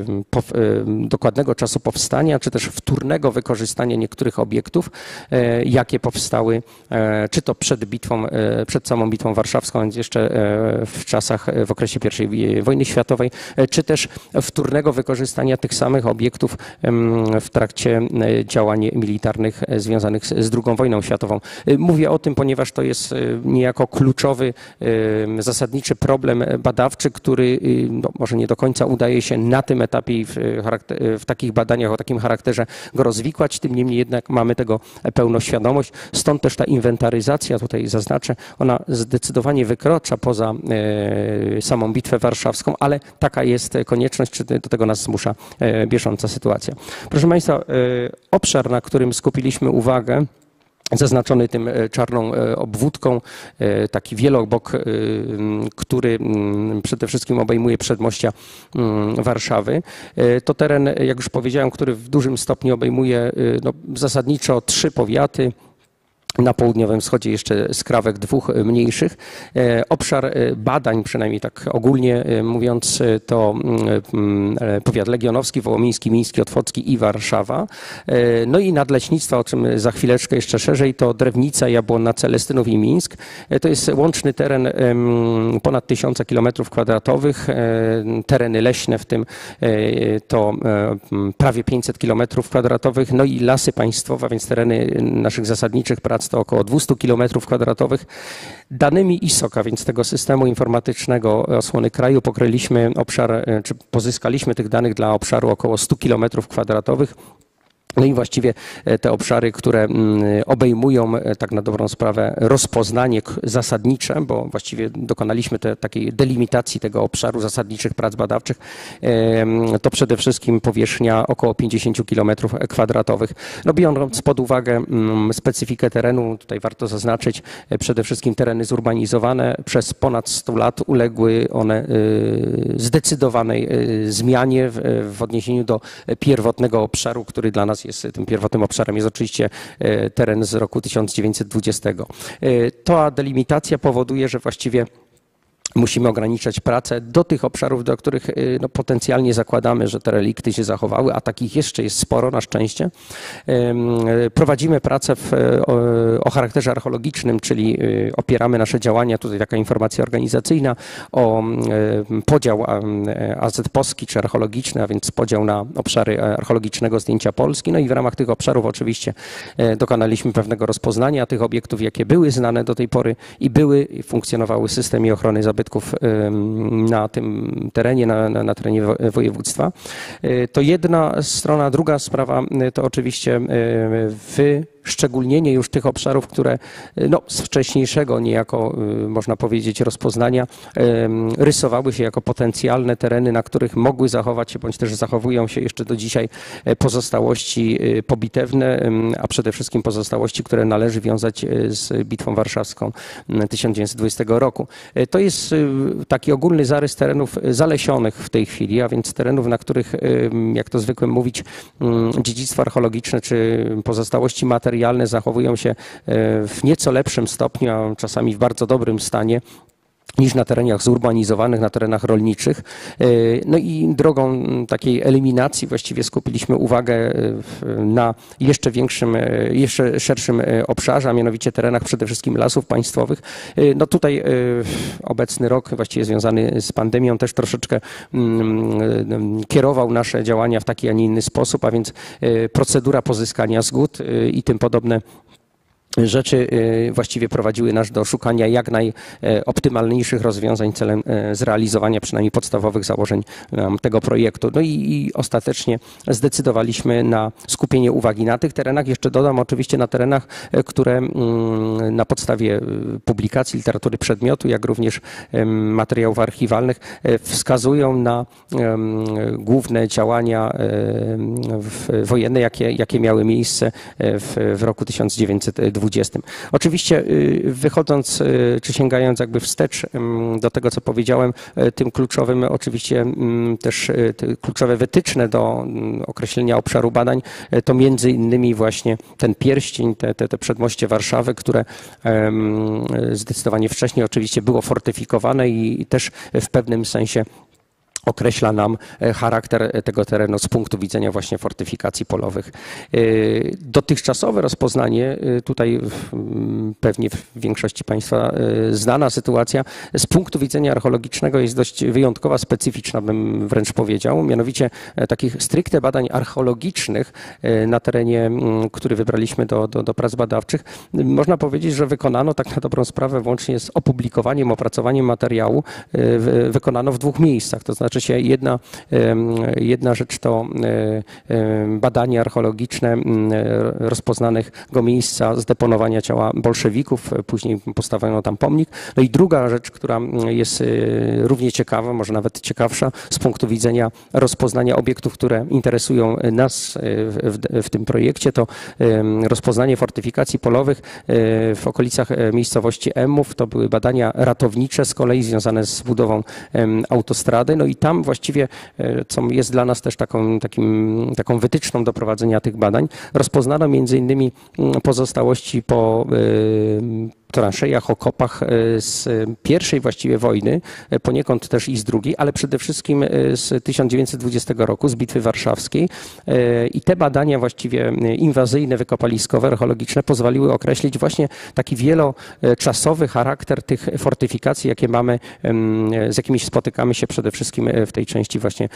dokładnego czasu powstania, czy też wtórnego wykorzystania niektórych obiektów, jakie powstały, czy to przed bitwą, przed samą bitwą warszawską, więc jeszcze w czasach, w okresie pierwszej wojny światowej, czy też wtórnego wykorzystania tych samych obiektów w trakcie działań militarnych związanych z drugą wojną światową. Mówię o tym, ponieważ to jest niejako kluczowy, zasadniczy problem badawczy, który no, może nie do końca udaje się na tym etapie i w, w takich badaniach o takim charakterze go rozwikłać. Tym niemniej jednak mamy tego pełną świadomość. Stąd też ta inwentaryzacja, tutaj zaznaczę, ona zdecydowanie wykracza poza samą bitwę warszawską, ale taka jest konieczność, czy do tego nas zmusza bieżąca sytuacja. Proszę Państwa, obszar, na którym skupiliśmy uwagę, zaznaczony tym czarną obwódką, taki wielobok, który przede wszystkim obejmuje przedmościa Warszawy. To teren, jak już powiedziałem, który w dużym stopniu obejmuje no, zasadniczo trzy powiaty. Na południowym wschodzie jeszcze skrawek dwóch mniejszych. Obszar badań, przynajmniej tak ogólnie mówiąc, to powiat legionowski, wołomiński, miński, otwocki i Warszawa. No i nadleśnictwa, o czym za chwileczkę jeszcze szerzej, to Drewnica, Jabłonna, Celestynów i Mińsk. To jest łączny teren ponad tysiąca kilometrów kwadratowych. Tereny leśne, w tym to prawie pięćset kilometrów kwadratowych. No i lasy państwowe, więc tereny naszych zasadniczych prac to około dwieście kilometrów kwadratowych. Danymi I S O K-a, więc tego systemu informatycznego osłony kraju, pokryliśmy obszar, czy pozyskaliśmy tych danych dla obszaru około stu kilometrów kwadratowych. No i właściwie te obszary, które obejmują tak na dobrą sprawę rozpoznanie zasadnicze, bo właściwie dokonaliśmy te, takiej delimitacji tego obszaru zasadniczych prac badawczych, to przede wszystkim powierzchnia około pięćdziesiąt kilometrów kwadratowych. No biorąc pod uwagę specyfikę terenu, tutaj warto zaznaczyć przede wszystkim tereny zurbanizowane, przez ponad sto lat uległy one zdecydowanej zmianie w, w odniesieniu do pierwotnego obszaru, który dla nas jest tym pierwotnym obszarem, jest oczywiście teren z roku tysiąc dziewięćset dwudziestego. Ta delimitacja powoduje, że właściwie musimy ograniczać pracę do tych obszarów, do których no, potencjalnie zakładamy, że te relikty się zachowały, a takich jeszcze jest sporo na szczęście. Prowadzimy pracę w, o, o charakterze archeologicznym, czyli opieramy nasze działania, tutaj taka informacja organizacyjna, o podział A Z Polski czy archeologiczny, a więc podział na obszary archeologicznego zdjęcia Polski. No i w ramach tych obszarów oczywiście dokonaliśmy pewnego rozpoznania tych obiektów, jakie były znane do tej pory i były i funkcjonowały systemy ochrony zabytków na tym terenie, na, na, na terenie województwa. To jedna strona, druga sprawa to oczywiście wyszczególnienie już tych obszarów, które no, z wcześniejszego niejako, można powiedzieć, rozpoznania rysowały się jako potencjalne tereny, na których mogły zachować się, bądź też zachowują się jeszcze do dzisiaj pozostałości pobitewne, a przede wszystkim pozostałości, które należy wiązać z Bitwą Warszawską tysiąc dziewięćset dwudziestego roku. To jest taki ogólny zarys terenów zalesionych w tej chwili, a więc terenów, na których, jak to zwykle mówić, dziedzictwo archeologiczne czy pozostałości materialne zachowują się w nieco lepszym stopniu, a czasami w bardzo dobrym stanie niż na terenach zurbanizowanych, na terenach rolniczych. No i drogą takiej eliminacji właściwie skupiliśmy uwagę na jeszcze większym, jeszcze szerszym obszarze, a mianowicie terenach przede wszystkim lasów państwowych. No tutaj obecny rok właściwie związany z pandemią też troszeczkę kierował nasze działania w taki, a nie inny sposób, a więc procedura pozyskania zgód i tym podobne rzeczy właściwie prowadziły nas do szukania jak najoptymalniejszych rozwiązań celem zrealizowania przynajmniej podstawowych założeń tego projektu. No i, i ostatecznie zdecydowaliśmy na skupienie uwagi na tych terenach. Jeszcze dodam oczywiście na terenach, które na podstawie publikacji literatury przedmiotu, jak również materiałów archiwalnych wskazują na główne działania wojenne, jakie, jakie miały miejsce w, w roku tysiąc dziewięćset dwudziestym. Oczywiście wychodząc czy sięgając jakby wstecz do tego, co powiedziałem, tym kluczowym oczywiście też kluczowe wytyczne do określenia obszaru badań to między innymi właśnie ten pierścień, te, te, te przedmoście Warszawy, które zdecydowanie wcześniej oczywiście było fortyfikowane i też w pewnym sensie określa nam charakter tego terenu z punktu widzenia właśnie fortyfikacji polowych. Dotychczasowe rozpoznanie, tutaj pewnie w większości Państwa znana sytuacja, z punktu widzenia archeologicznego jest dość wyjątkowa, specyficzna, bym wręcz powiedział. Mianowicie takich stricte badań archeologicznych na terenie, który wybraliśmy do, do, do prac badawczych, można powiedzieć, że wykonano tak na dobrą sprawę włącznie z opublikowaniem, opracowaniem materiału, wykonano w dwóch miejscach. To znaczy się jedna, jedna rzecz to badanie archeologiczne rozpoznanego miejsca zdeponowania ciała bolszewików, później postawiono tam pomnik. No i druga rzecz, która jest równie ciekawa, może nawet ciekawsza z punktu widzenia rozpoznania obiektów, które interesują nas w, w tym projekcie, to rozpoznanie fortyfikacji polowych w okolicach miejscowości Emów. To były badania ratownicze z kolei związane z budową autostrady. No i tam właściwie, co jest dla nas też taką, takim, taką wytyczną do prowadzenia tych badań, rozpoznano między innymi pozostałości po transzejach, okopach z pierwszej właściwie wojny, poniekąd też i z drugiej, ale przede wszystkim z tysiąc dziewięćset dwudziestego roku, z Bitwy Warszawskiej. I te badania właściwie inwazyjne, wykopaliskowe, archeologiczne pozwoliły określić właśnie taki wieloczasowy charakter tych fortyfikacji, jakie mamy, z jakimi spotykamy się przede wszystkim w tej części właśnie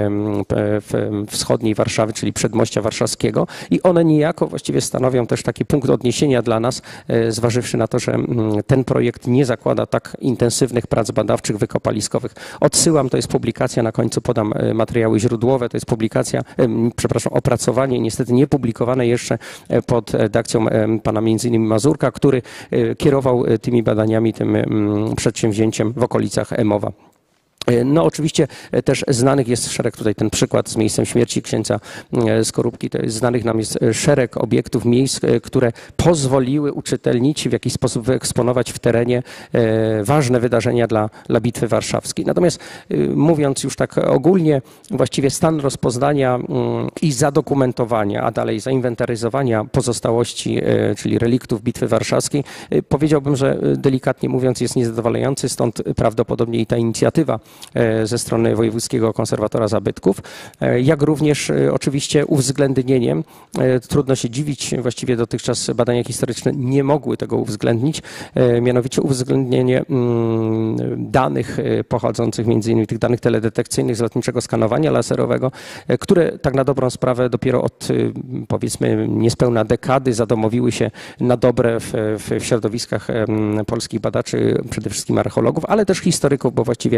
wschodniej Warszawy, czyli przedmościa warszawskiego. I one niejako właściwie stanowią też taki punkt odniesienia dla nas, zważywszy na to, że ten projekt nie zakłada tak intensywnych prac badawczych, wykopaliskowych. Odsyłam, to jest publikacja, na końcu podam materiały źródłowe, to jest publikacja, przepraszam, opracowanie, niestety nie publikowane jeszcze pod redakcją pana między innymi Mazurka, który kierował tymi badaniami, tym przedsięwzięciem w okolicach Emowa. No oczywiście też znanych jest szereg, tutaj ten przykład z miejscem śmierci księcia Skorupki, to jest znanych nam jest szereg obiektów, miejsc, które pozwoliły uczytelnić, w jakiś sposób wyeksponować w terenie ważne wydarzenia dla, dla Bitwy Warszawskiej. Natomiast mówiąc już tak ogólnie, właściwie stan rozpoznania i zadokumentowania, a dalej zainwentaryzowania pozostałości, czyli reliktów Bitwy Warszawskiej, powiedziałbym, że delikatnie mówiąc jest niezadowalający, stąd prawdopodobnie i ta inicjatywa ze strony Wojewódzkiego Konserwatora Zabytków, jak również oczywiście uwzględnieniem, trudno się dziwić, właściwie dotychczas badania historyczne nie mogły tego uwzględnić, mianowicie uwzględnienie danych pochodzących między innymi tych danych teledetekcyjnych z lotniczego skanowania laserowego, które tak na dobrą sprawę dopiero od powiedzmy niespełna dekady zadomowiły się na dobre w, w środowiskach polskich badaczy, przede wszystkim archeologów, ale też historyków, bo właściwie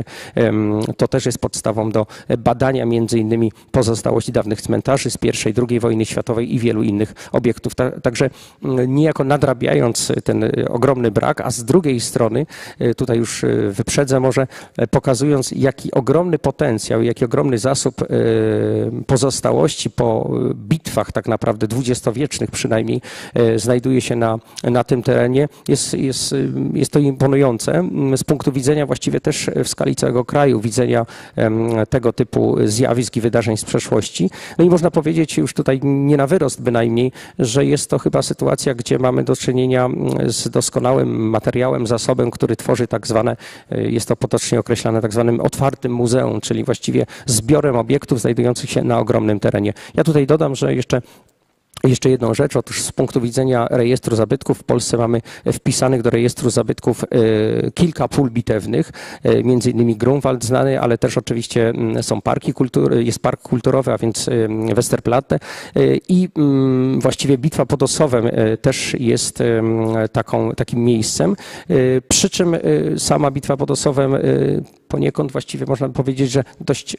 to też jest podstawą do badania między innymi pozostałości dawnych cmentarzy z pierwszej, drugiej wojny światowej i wielu innych obiektów. Także niejako nadrabiając ten ogromny brak, a z drugiej strony, tutaj już wyprzedzę może, pokazując jaki ogromny potencjał, jaki ogromny zasób pozostałości po bitwach tak naprawdę dwudziestowiecznych przynajmniej znajduje się na, na tym terenie, jest, jest, jest to imponujące z punktu widzenia właściwie też w skali całego kraju, widzenia tego typu zjawisk i wydarzeń z przeszłości. No i można powiedzieć już tutaj nie na wyrost bynajmniej, że jest to chyba sytuacja, gdzie mamy do czynienia z doskonałym materiałem, zasobem, który tworzy tak zwane, jest to potocznie określane tak zwanym otwartym muzeum, czyli właściwie zbiorem obiektów znajdujących się na ogromnym terenie. Ja tutaj dodam, że jeszcze Jeszcze jedną rzecz, otóż z punktu widzenia rejestru zabytków w Polsce mamy wpisanych do rejestru zabytków kilka pól bitewnych, między innymi Grunwald znany, ale też oczywiście są parki kultury, jest park kulturowy, a więc Westerplatte i właściwie bitwa pod Ossowem też jest taką, takim miejscem, przy czym sama bitwa pod Ossowem poniekąd właściwie można powiedzieć, że dość,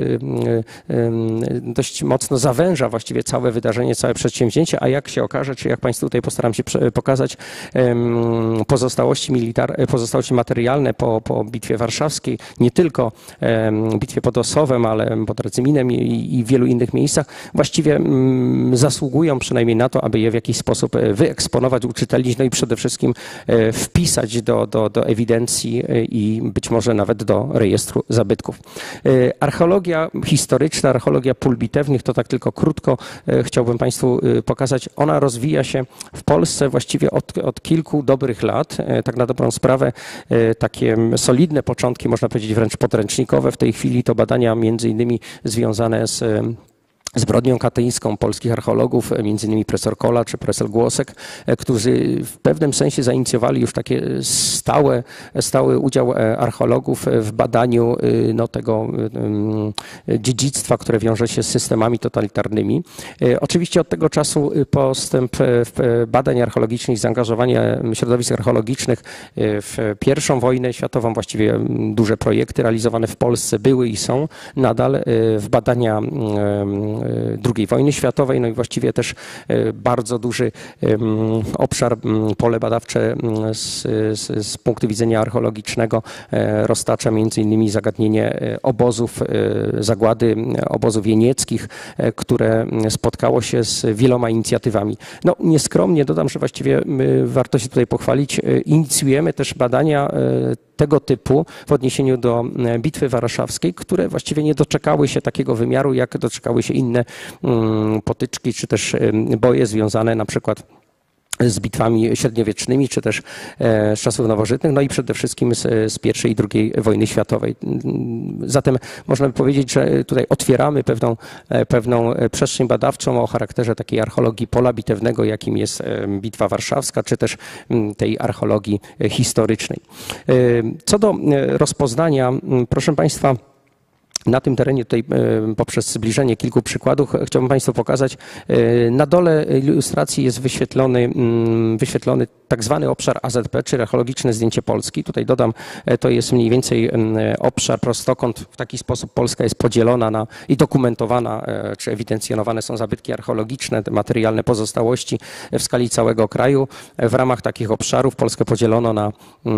dość mocno zawęża właściwie całe wydarzenie, całe przedsięwzięcie, a jak się okaże, czy jak Państwu tutaj postaram się pokazać, pozostałości militar, pozostałości materialne po, po Bitwie Warszawskiej, nie tylko Bitwie pod Ossowem, ale pod Racyminem i, i w wielu innych miejscach, właściwie zasługują przynajmniej na to, aby je w jakiś sposób wyeksponować, uczytelnić, no i przede wszystkim wpisać do, do, do ewidencji i być może nawet do rejestru zabytków. Archeologia historyczna, archeologia pól bitewnych, to tak tylko krótko chciałbym Państwu pokazać. Ona rozwija się w Polsce właściwie od, od kilku dobrych lat. Tak na dobrą sprawę takie solidne początki, można powiedzieć wręcz podręcznikowe. W tej chwili to badania między innymi związane z zbrodnią katyńską polskich archeologów, między innymi profesor Kola czy profesor Głosek, którzy w pewnym sensie zainicjowali już takie stałe, stały udział archeologów w badaniu no, tego dziedzictwa, które wiąże się z systemami totalitarnymi. Oczywiście od tego czasu postęp badań archeologicznych, zaangażowanie środowisk archeologicznych w pierwszą wojnę światową, właściwie duże projekty realizowane w Polsce były i są nadal w badania drugiej wojny światowej, no i właściwie też bardzo duży obszar, pole badawcze z, z, z punktu widzenia archeologicznego roztacza między innymi zagadnienie obozów, zagłady obozów jenieckich, które spotkało się z wieloma inicjatywami. No nieskromnie dodam, że właściwie warto się tutaj pochwalić, inicjujemy też badania tego typu w odniesieniu do Bitwy Warszawskiej, które właściwie nie doczekały się takiego wymiaru, jak doczekały się inne potyczki, czy też boje związane na przykład z bitwami średniowiecznymi, czy też z czasów nowożytnych, no i przede wszystkim z, z pierwszej i drugiej wojny światowej. Zatem można by powiedzieć, że tutaj otwieramy pewną, pewną przestrzeń badawczą o charakterze takiej archeologii pola bitewnego, jakim jest Bitwa Warszawska, czy też tej archeologii historycznej. Co do rozpoznania, proszę Państwa, na tym terenie tutaj poprzez zbliżenie kilku przykładów chciałbym Państwu pokazać. Na dole ilustracji jest wyświetlony, wyświetlony tak zwany obszar A Z P, czyli archeologiczne zdjęcie Polski. Tutaj dodam, to jest mniej więcej obszar prostokąt. W taki sposób Polska jest podzielona na, i dokumentowana, czy ewidencjonowane są zabytki archeologiczne, te materialne pozostałości w skali całego kraju. W ramach takich obszarów Polskę podzielono na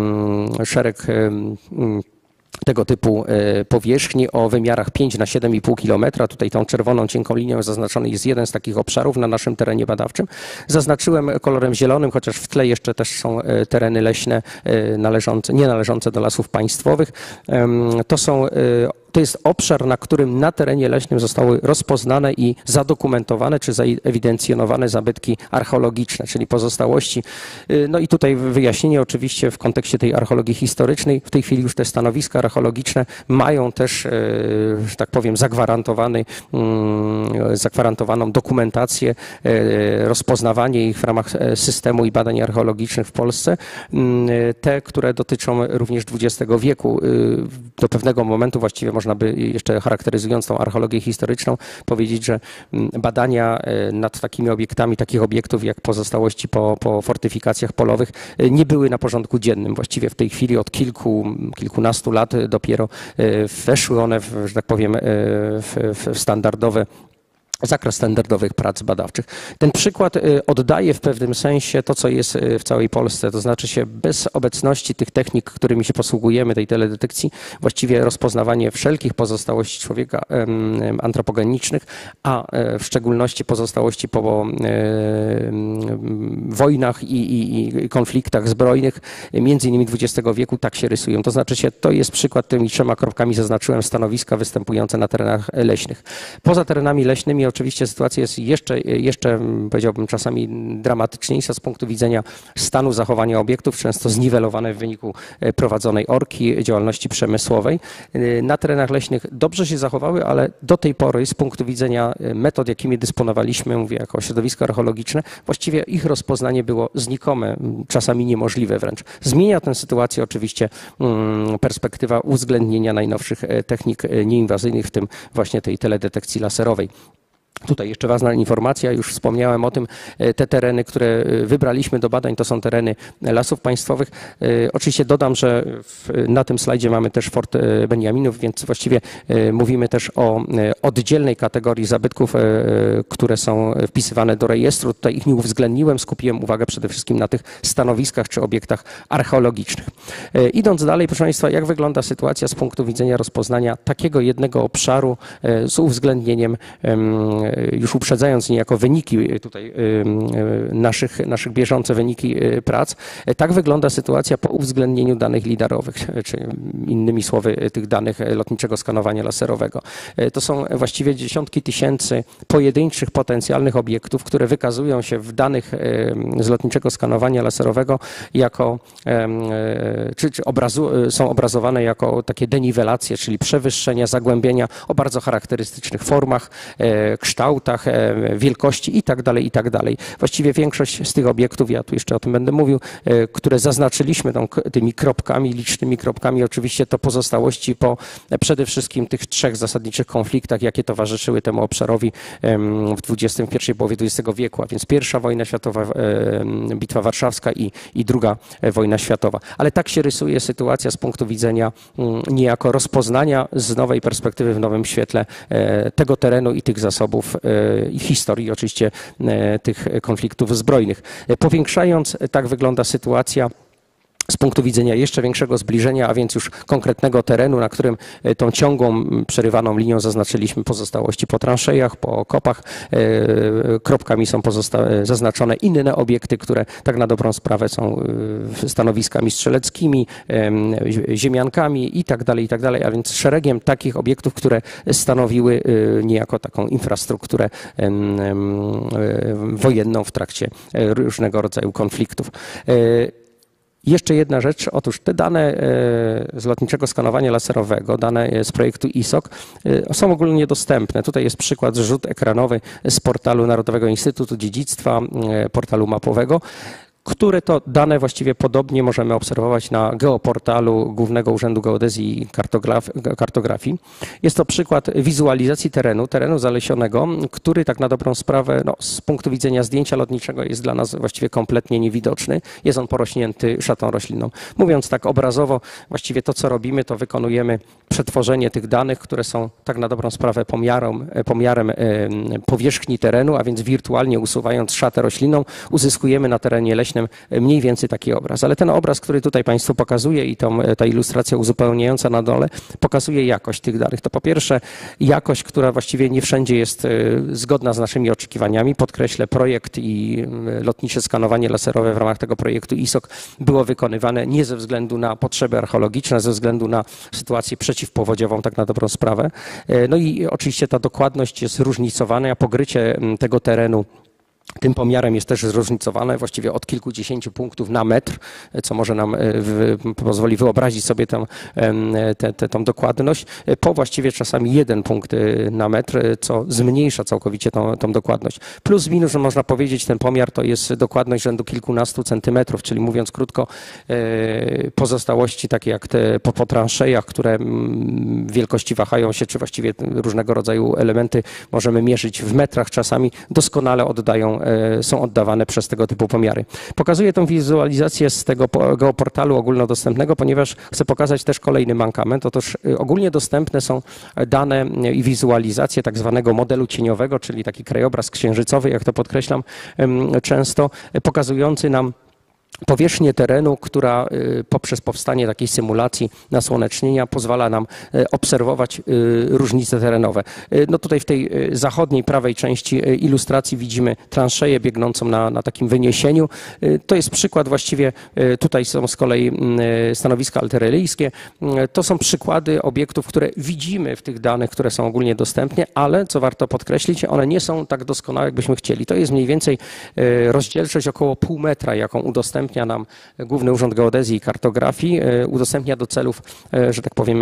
szereg tego typu powierzchni o wymiarach pięć na siedem i pół kilometra. Tutaj tą czerwoną cienką linią zaznaczony jest jeden z takich obszarów na naszym terenie badawczym. Zaznaczyłem kolorem zielonym, chociaż w tle jeszcze też są tereny leśne należące, nie należące do lasów państwowych. To są To jest obszar, na którym na terenie leśnym zostały rozpoznane i zadokumentowane czy zaewidencjonowane zabytki archeologiczne, czyli pozostałości. No i tutaj wyjaśnienie oczywiście w kontekście tej archeologii historycznej. W tej chwili już te stanowiska archeologiczne mają też, że tak powiem, zagwarantowany, zagwarantowaną dokumentację, rozpoznawanie ich w ramach systemu i badań archeologicznych w Polsce. Te, które dotyczą również dwudziestego wieku. Do pewnego momentu właściwie można można by jeszcze charakteryzując tą archeologię historyczną powiedzieć, że badania nad takimi obiektami, takich obiektów jak pozostałości po, po fortyfikacjach polowych nie były na porządku dziennym. Właściwie w tej chwili od kilku, kilkunastu lat dopiero weszły one, w, że tak powiem, w, w standardowe zakres standardowych prac badawczych. Ten przykład oddaje w pewnym sensie to, co jest w całej Polsce, to znaczy się bez obecności tych technik, którymi się posługujemy, tej teledetekcji, właściwie rozpoznawanie wszelkich pozostałości człowieka antropogenicznych, a w szczególności pozostałości po wojnach i, i, i konfliktach zbrojnych, między innymi dwudziestego wieku, tak się rysują. To znaczy się, to jest przykład, tymi trzema kropkami zaznaczyłem stanowiska występujące na terenach leśnych. Poza terenami leśnymi oczywiście sytuacja jest jeszcze, jeszcze powiedziałbym czasami dramatyczniejsza z punktu widzenia stanu zachowania obiektów, często zniwelowane w wyniku prowadzonej orki, działalności przemysłowej. Na terenach leśnych dobrze się zachowały, ale do tej pory z punktu widzenia metod, jakimi dysponowaliśmy, mówię jako środowisko archeologiczne, właściwie ich rozpoznanie było znikome, czasami niemożliwe wręcz. Zmienia tę sytuację oczywiście perspektywa uwzględnienia najnowszych technik nieinwazyjnych, w tym właśnie tej teledetekcji laserowej. Tutaj jeszcze ważna informacja, już wspomniałem o tym, te tereny, które wybraliśmy do badań, to są tereny Lasów Państwowych. Oczywiście dodam, że w, na tym slajdzie mamy też Fort Beniaminów, więc właściwie mówimy też o oddzielnej kategorii zabytków, które są wpisywane do rejestru. Tutaj ich nie uwzględniłem, skupiłem uwagę przede wszystkim na tych stanowiskach czy obiektach archeologicznych. Idąc dalej, proszę Państwa, jak wygląda sytuacja z punktu widzenia rozpoznania takiego jednego obszaru z uwzględnieniem, już uprzedzając niejako wyniki tutaj naszych, naszych bieżące wyniki prac, tak wygląda sytuacja po uwzględnieniu danych lidarowych, czy innymi słowy tych danych lotniczego skanowania laserowego. To są właściwie dziesiątki tysięcy pojedynczych potencjalnych obiektów, które wykazują się w danych z lotniczego skanowania laserowego jako, czy, czy obrazu, są obrazowane jako takie deniwelacje, czyli przewyższenia, zagłębienia o bardzo charakterystycznych formach, kształtach, wielkości i tak dalej, i tak dalej. Właściwie większość z tych obiektów, ja tu jeszcze o tym będę mówił, które zaznaczyliśmy tą, tymi kropkami, licznymi kropkami, oczywiście to pozostałości po przede wszystkim tych trzech zasadniczych konfliktach, jakie towarzyszyły temu obszarowi w dwudziestym, w pierwszej połowie dwudziestego wieku, a więc pierwsza wojna światowa, bitwa warszawska i, i druga wojna światowa. Ale tak się rysuje sytuacja z punktu widzenia niejako rozpoznania z nowej perspektywy, w nowym świetle tego terenu i tych zasobów i historii oczywiście tych konfliktów zbrojnych. Powiększając, tak wygląda sytuacja z punktu widzenia jeszcze większego zbliżenia, a więc już konkretnego terenu, na którym tą ciągłą, przerywaną linią zaznaczyliśmy pozostałości po transzejach, po okopach. Kropkami są zaznaczone inne obiekty, które tak na dobrą sprawę są stanowiskami strzeleckimi, ziemiankami i tak dalej, i tak dalej, a więc szeregiem takich obiektów, które stanowiły niejako taką infrastrukturę wojenną w trakcie różnego rodzaju konfliktów. Jeszcze jedna rzecz, otóż te dane z lotniczego skanowania laserowego, dane z projektu I S O K są ogólnie dostępne. Tutaj jest przykład, zrzut ekranowy z portalu Narodowego Instytutu Dziedzictwa, portalu mapowego, które to dane właściwie podobnie możemy obserwować na geoportalu Głównego Urzędu Geodezji i Kartografii. Jest to przykład wizualizacji terenu, terenu zalesionego, który tak na dobrą sprawę no, z punktu widzenia zdjęcia lotniczego jest dla nas właściwie kompletnie niewidoczny. Jest on porośnięty szatą roślinną. Mówiąc tak obrazowo, właściwie to, co robimy, to wykonujemy przetworzenie tych danych, które są tak na dobrą sprawę pomiarem, pomiarem powierzchni terenu, a więc wirtualnie usuwając szatę roślinną, uzyskujemy na terenie leśnym mniej więcej taki obraz. Ale ten obraz, który tutaj Państwu pokazuję i tą, ta ilustracja uzupełniająca na dole pokazuje jakość tych danych. To po pierwsze jakość, która właściwie nie wszędzie jest zgodna z naszymi oczekiwaniami. Podkreślę, projekt i lotnicze skanowanie laserowe w ramach tego projektu I S O K było wykonywane nie ze względu na potrzeby archeologiczne, ze względu na sytuację przeciwpowodziową, tak na dobrą sprawę. No i oczywiście ta dokładność jest zróżnicowana, a pokrycie tego terenu Tym pomiarem jest też zróżnicowane właściwie od kilkudziesięciu punktów na metr, co może nam w, pozwoli wyobrazić sobie tę, tę, tę, tę dokładność, po właściwie czasami jeden punkt na metr, co zmniejsza całkowicie tą, tą dokładność. Plus minus, że można powiedzieć, ten pomiar to jest dokładność rzędu kilkunastu centymetrów, czyli mówiąc krótko, pozostałości takie jak te po, po transzejach, które wielkości wahają się, czy właściwie różnego rodzaju elementy możemy mierzyć w metrach, czasami doskonale oddają, są oddawane przez tego typu pomiary. Pokazuję tę wizualizację z tego geoportalu ogólnodostępnego, ponieważ chcę pokazać też kolejny mankament. Otóż ogólnie dostępne są dane i wizualizacje tak zwanego modelu cieniowego, czyli taki krajobraz księżycowy, jak to podkreślam często, pokazujący nam powierzchnię terenu, która poprzez powstanie takiej symulacji nasłonecznienia pozwala nam obserwować różnice terenowe. No tutaj w tej zachodniej, prawej części ilustracji widzimy transzeję biegnącą na, na takim wyniesieniu. To jest przykład właściwie, tutaj są z kolei stanowiska altyrelyjskie. To są przykłady obiektów, które widzimy w tych danych, które są ogólnie dostępne, ale co warto podkreślić, one nie są tak doskonałe, jakbyśmy chcieli. To jest mniej więcej rozdzielczość około pół metra, jaką udostępnia nam Główny Urząd Geodezji i Kartografii, udostępnia do celów, że tak powiem,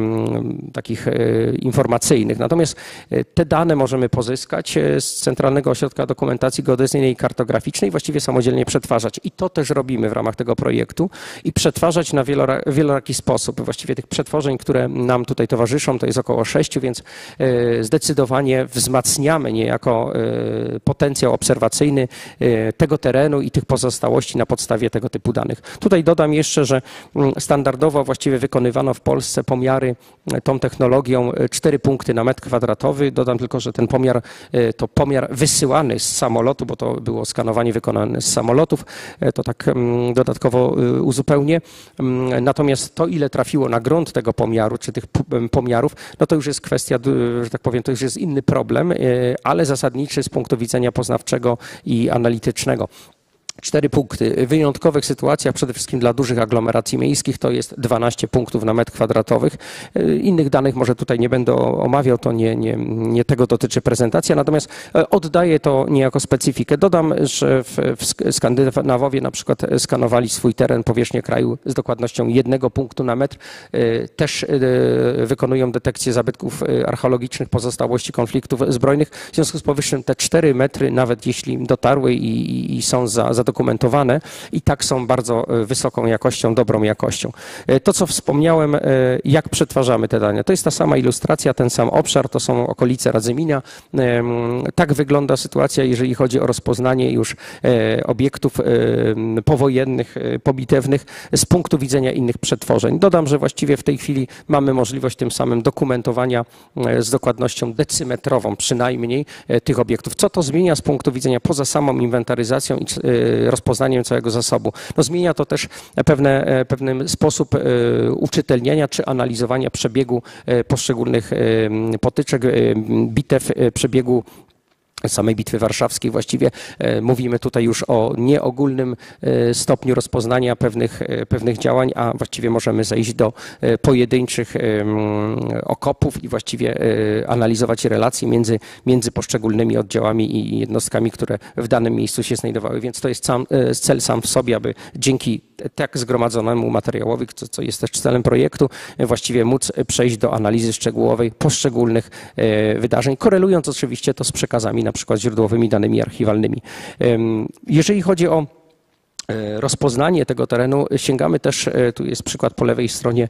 takich informacyjnych. Natomiast te dane możemy pozyskać z Centralnego Ośrodka Dokumentacji Geodezyjnej i Kartograficznej, właściwie samodzielnie przetwarzać. I to też robimy w ramach tego projektu i przetwarzać na wieloraki sposób. Właściwie tych przetworzeń, które nam tutaj towarzyszą, to jest około sześciu, więc zdecydowanie wzmacniamy niejako potencjał obserwacyjny tego terenu i tych pozostałości na podstawie tego typu danych. Tutaj dodam jeszcze, że standardowo właściwie wykonywano w Polsce pomiary tą technologią cztery punkty na metr kwadratowy. Dodam tylko, że ten pomiar to pomiar wysyłany z samolotu, bo to było skanowanie wykonane z samolotów. To tak dodatkowo uzupełnię. Natomiast to, ile trafiło na grunt tego pomiaru, czy tych pomiarów, no to już jest kwestia, że tak powiem, to już jest inny problem, ale zasadniczy z punktu widzenia poznawczego i analitycznego. Cztery punkty. W wyjątkowych sytuacjach, przede wszystkim dla dużych aglomeracji miejskich, to jest dwanaście punktów na metr kwadratowych. Innych danych może tutaj nie będę omawiał, to nie, nie, nie tego dotyczy prezentacja, natomiast oddaję to niejako specyfikę. Dodam, że w, w Skandynawowie na przykład skanowali swój teren, powierzchnię kraju z dokładnością jednego punktu na metr. Też wykonują detekcję zabytków archeologicznych, pozostałości konfliktów zbrojnych. W związku z powyższym te cztery metry, nawet jeśli dotarły i, i są za, za dokumentowane, i tak są bardzo wysoką jakością, dobrą jakością. To, co wspomniałem, jak przetwarzamy te dane, to jest ta sama ilustracja, ten sam obszar, to są okolice Radzyminia. Tak wygląda sytuacja, jeżeli chodzi o rozpoznanie już obiektów powojennych, pobitewnych z punktu widzenia innych przetworzeń. Dodam, że właściwie w tej chwili mamy możliwość tym samym dokumentowania z dokładnością decymetrową przynajmniej tych obiektów. Co to zmienia z punktu widzenia poza samą inwentaryzacją i rozpoznaniem całego zasobu? No, zmienia to też pewne, pewien sposób uczytelniania czy analizowania przebiegu poszczególnych potyczek, bitew, przebiegu samej Bitwy Warszawskiej. Właściwie mówimy tutaj już o nieogólnym stopniu rozpoznania pewnych, pewnych działań, a właściwie możemy zejść do pojedynczych okopów i właściwie analizować relacje między, między poszczególnymi oddziałami i jednostkami, które w danym miejscu się znajdowały. Więc to jest sam, cel sam w sobie, aby dzięki tak zgromadzonemu materiałowi, co, co jest też celem projektu, właściwie móc przejść do analizy szczegółowej poszczególnych wydarzeń, korelując oczywiście to z przekazami na przykład źródłowymi danymi archiwalnymi. Jeżeli chodzi o rozpoznanie tego terenu, sięgamy też, tu jest przykład po lewej stronie,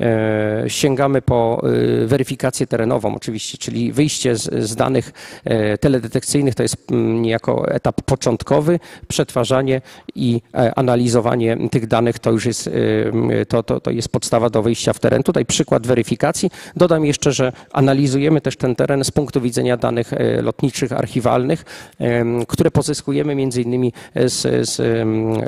sięgamy po weryfikację terenową oczywiście, czyli wyjście z, z danych teledetekcyjnych, to jest niejako etap początkowy, przetwarzanie i analizowanie tych danych to już jest, to, to, to jest podstawa do wyjścia w teren. Tutaj przykład weryfikacji. Dodam jeszcze, że analizujemy też ten teren z punktu widzenia danych lotniczych, archiwalnych, które pozyskujemy między innymi z, z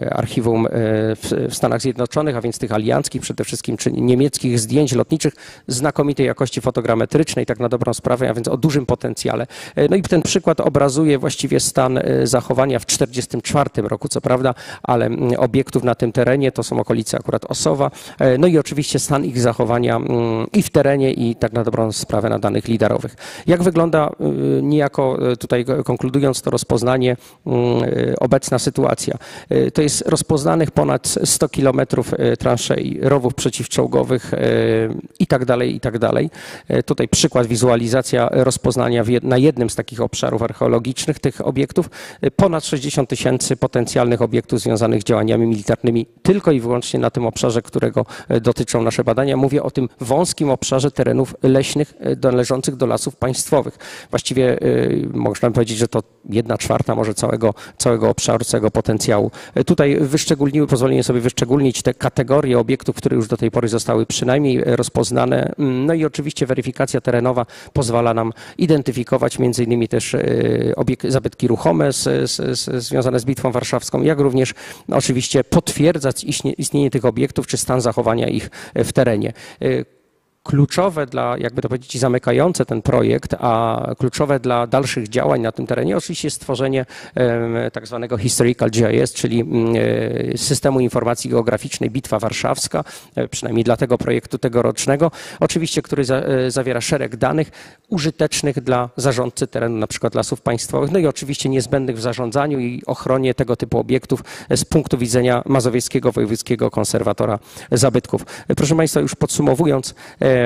archiwum w Stanach Zjednoczonych, a więc tych alianckich przede wszystkim, czy niemieckich zdjęć lotniczych znakomitej jakości fotogrametrycznej, tak na dobrą sprawę, a więc o dużym potencjale. No i ten przykład obrazuje właściwie stan zachowania w tysiąc dziewięćset czterdziestym czwartym roku, co prawda, ale obiektów na tym terenie, to są okolice akurat Osowa, no i oczywiście stan ich zachowania i w terenie, i tak na dobrą sprawę na danych lidarowych. Jak wygląda niejako, tutaj konkludując to rozpoznanie, obecna sytuacja? To jest rozpoznanych ponad sto kilometrów transzei, rowów przeciwczołgowych i tak dalej, i tak dalej. Tutaj przykład, wizualizacja rozpoznania na jednym z takich obszarów archeologicznych tych obiektów. Ponad sześćdziesiąt tysięcy potencjalnych obiektów związanych z działaniami militarnymi tylko i wyłącznie na tym obszarze, którego dotyczą nasze badania. Mówię o tym wąskim obszarze terenów leśnych należących do lasów państwowych. Właściwie można powiedzieć, że to jedna czwarta może całego, całego obszaru, całego potencjału. Tutaj wyszczególniły, pozwolenie sobie wyszczególnić te kategorie obiektów, które już do tej pory zostały przynajmniej rozpoznane. No i oczywiście weryfikacja terenowa pozwala nam identyfikować między innymi też obiekt, zabytki ruchome z, z, z, związane z Bitwą Warszawską, jak również no, oczywiście potwierdzać istnie, istnienie tych obiektów czy stan zachowania ich w terenie. Kluczowe dla, jakby to powiedzieć, zamykające ten projekt, a kluczowe dla dalszych działań na tym terenie oczywiście jest stworzenie tak zwanego Historical G I S, czyli systemu informacji geograficznej Bitwa Warszawska, przynajmniej dla tego projektu tegorocznego, oczywiście, który za, zawiera szereg danych użytecznych dla zarządcy terenu, na przykład Lasów Państwowych, no i oczywiście niezbędnych w zarządzaniu i ochronie tego typu obiektów z punktu widzenia Mazowieckiego Wojewódzkiego Konserwatora Zabytków. Proszę Państwa, już podsumowując,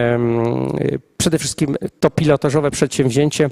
przede wszystkim to pilotażowe przedsięwzięcie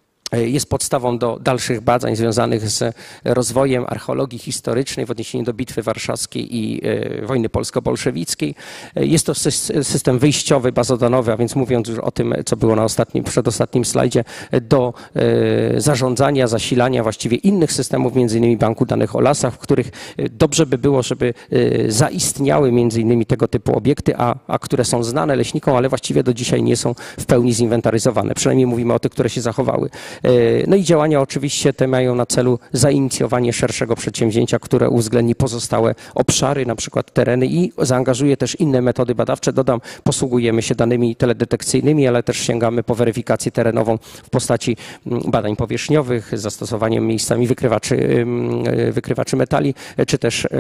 jest podstawą do dalszych badań związanych z rozwojem archeologii historycznej w odniesieniu do Bitwy Warszawskiej i wojny polsko-bolszewickiej. Jest to system wyjściowy, bazodanowy, a więc mówiąc już o tym, co było na ostatnim, przedostatnim slajdzie, do zarządzania, zasilania właściwie innych systemów, między innymi Banku Danych o Lasach, w których dobrze by było, żeby zaistniały między innymi tego typu obiekty, a, a które są znane leśnikom, ale właściwie do dzisiaj nie są w pełni zinwentaryzowane. Przynajmniej mówimy o tych, które się zachowały. No i działania oczywiście te mają na celu zainicjowanie szerszego przedsięwzięcia, które uwzględni pozostałe obszary, na przykład tereny i zaangażuje też inne metody badawcze. Dodam, posługujemy się danymi teledetekcyjnymi, ale też sięgamy po weryfikację terenową w postaci badań powierzchniowych, z zastosowaniem miejscami wykrywaczy, wykrywaczy metali, czy też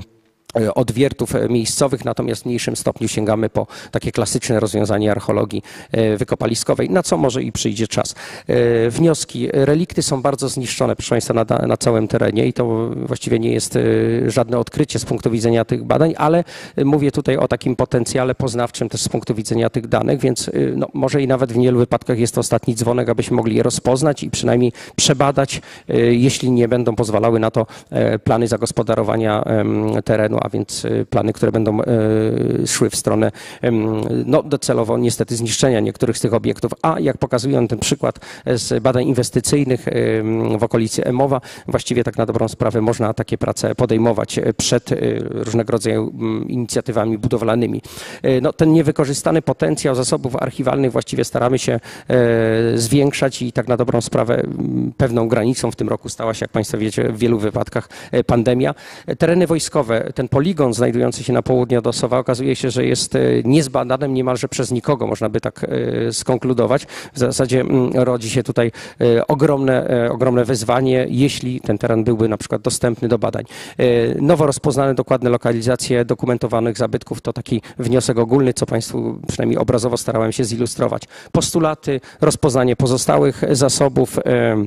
odwiertów miejscowych, natomiast w mniejszym stopniu sięgamy po takie klasyczne rozwiązanie archeologii wykopaliskowej, na co może i przyjdzie czas. Wnioski. Relikty są bardzo zniszczone, proszę Państwa, na, na całym terenie i to właściwie nie jest żadne odkrycie z punktu widzenia tych badań, ale mówię tutaj o takim potencjale poznawczym też z punktu widzenia tych danych, więc no, może i nawet w wielu wypadkach jest to ostatni dzwonek, abyśmy mogli je rozpoznać i przynajmniej przebadać, jeśli nie będą pozwalały na to plany zagospodarowania terenu, a więc plany, które będą szły w stronę no, docelowo niestety zniszczenia niektórych z tych obiektów, a jak pokazuje ten przykład z badań inwestycyjnych w okolicy Emowa, właściwie tak na dobrą sprawę można takie prace podejmować przed różnego rodzaju inicjatywami budowlanymi. No, ten niewykorzystany potencjał zasobów archiwalnych właściwie staramy się zwiększać i tak na dobrą sprawę pewną granicą w tym roku stała się, jak Państwo wiecie, w wielu wypadkach pandemia. Tereny wojskowe, ten poligon znajdujący się na południe od Osowa okazuje się, że jest niezbadanym niemalże przez nikogo, można by tak skonkludować. W zasadzie rodzi się tutaj ogromne, ogromne wyzwanie, jeśli ten teren byłby na przykład dostępny do badań. Nowo rozpoznane dokładne lokalizacje dokumentowanych zabytków to taki wniosek ogólny, co Państwu przynajmniej obrazowo starałem się zilustrować. Postulaty, rozpoznanie pozostałych zasobów,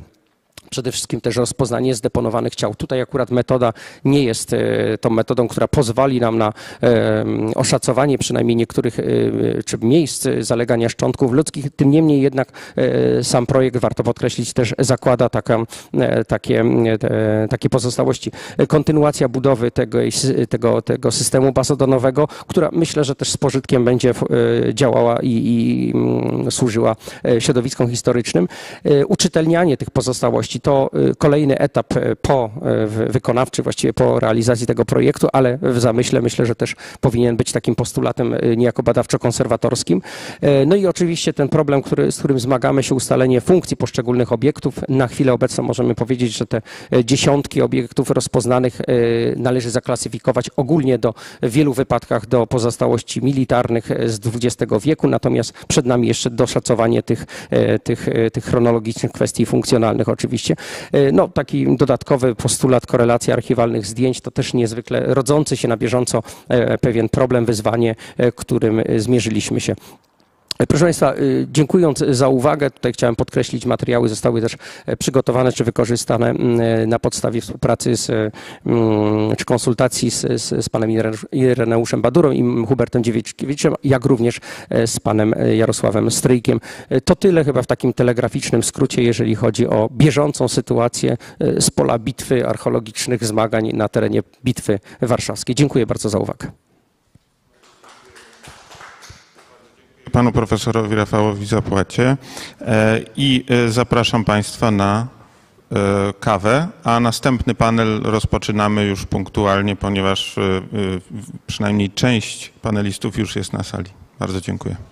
przede wszystkim też rozpoznanie zdeponowanych ciał. Tutaj akurat metoda nie jest tą metodą, która pozwoli nam na oszacowanie przynajmniej niektórych czy miejsc zalegania szczątków ludzkich. Tym niemniej jednak sam projekt, warto podkreślić, też zakłada taka, takie, takie pozostałości. Kontynuacja budowy tego, tego, tego systemu bazodonowego, która myślę, że też z pożytkiem będzie działała i, i służyła środowiskom historycznym. Uczytelnianie tych pozostałości. przyszłości to kolejny etap po wykonawczy, właściwie po realizacji tego projektu, ale w zamyśle myślę, że też powinien być takim postulatem niejako badawczo-konserwatorskim. No i oczywiście ten problem, który, z którym zmagamy się, ustalenie funkcji poszczególnych obiektów. Na chwilę obecną możemy powiedzieć, że te dziesiątki obiektów rozpoznanych należy zaklasyfikować ogólnie do w wielu wypadkach do pozostałości militarnych z dwudziestego wieku, natomiast przed nami jeszcze doszacowanie tych, tych, tych chronologicznych kwestii funkcjonalnych oczywiście. No, taki dodatkowy postulat korelacji archiwalnych zdjęć to też niezwykle rodzący się na bieżąco pewien problem, wyzwanie, którym zmierzyliśmy się. Proszę Państwa, dziękując za uwagę, tutaj chciałem podkreślić, materiały zostały też przygotowane czy wykorzystane na podstawie współpracy z, czy konsultacji z, z, z panem Ireneuszem Badurą i Hubertem Dziewiczkiewiczem, jak również z panem Jarosławem Stryjkiem. To tyle chyba w takim telegraficznym skrócie, jeżeli chodzi o bieżącą sytuację z pola bitwy, archeologicznych zmagań na terenie Bitwy Warszawskiej. Dziękuję bardzo za uwagę. Panu profesorowi Rafałowi Zapłacie i zapraszam Państwa na kawę, a następny panel rozpoczynamy już punktualnie, ponieważ przynajmniej część panelistów już jest na sali. Bardzo dziękuję.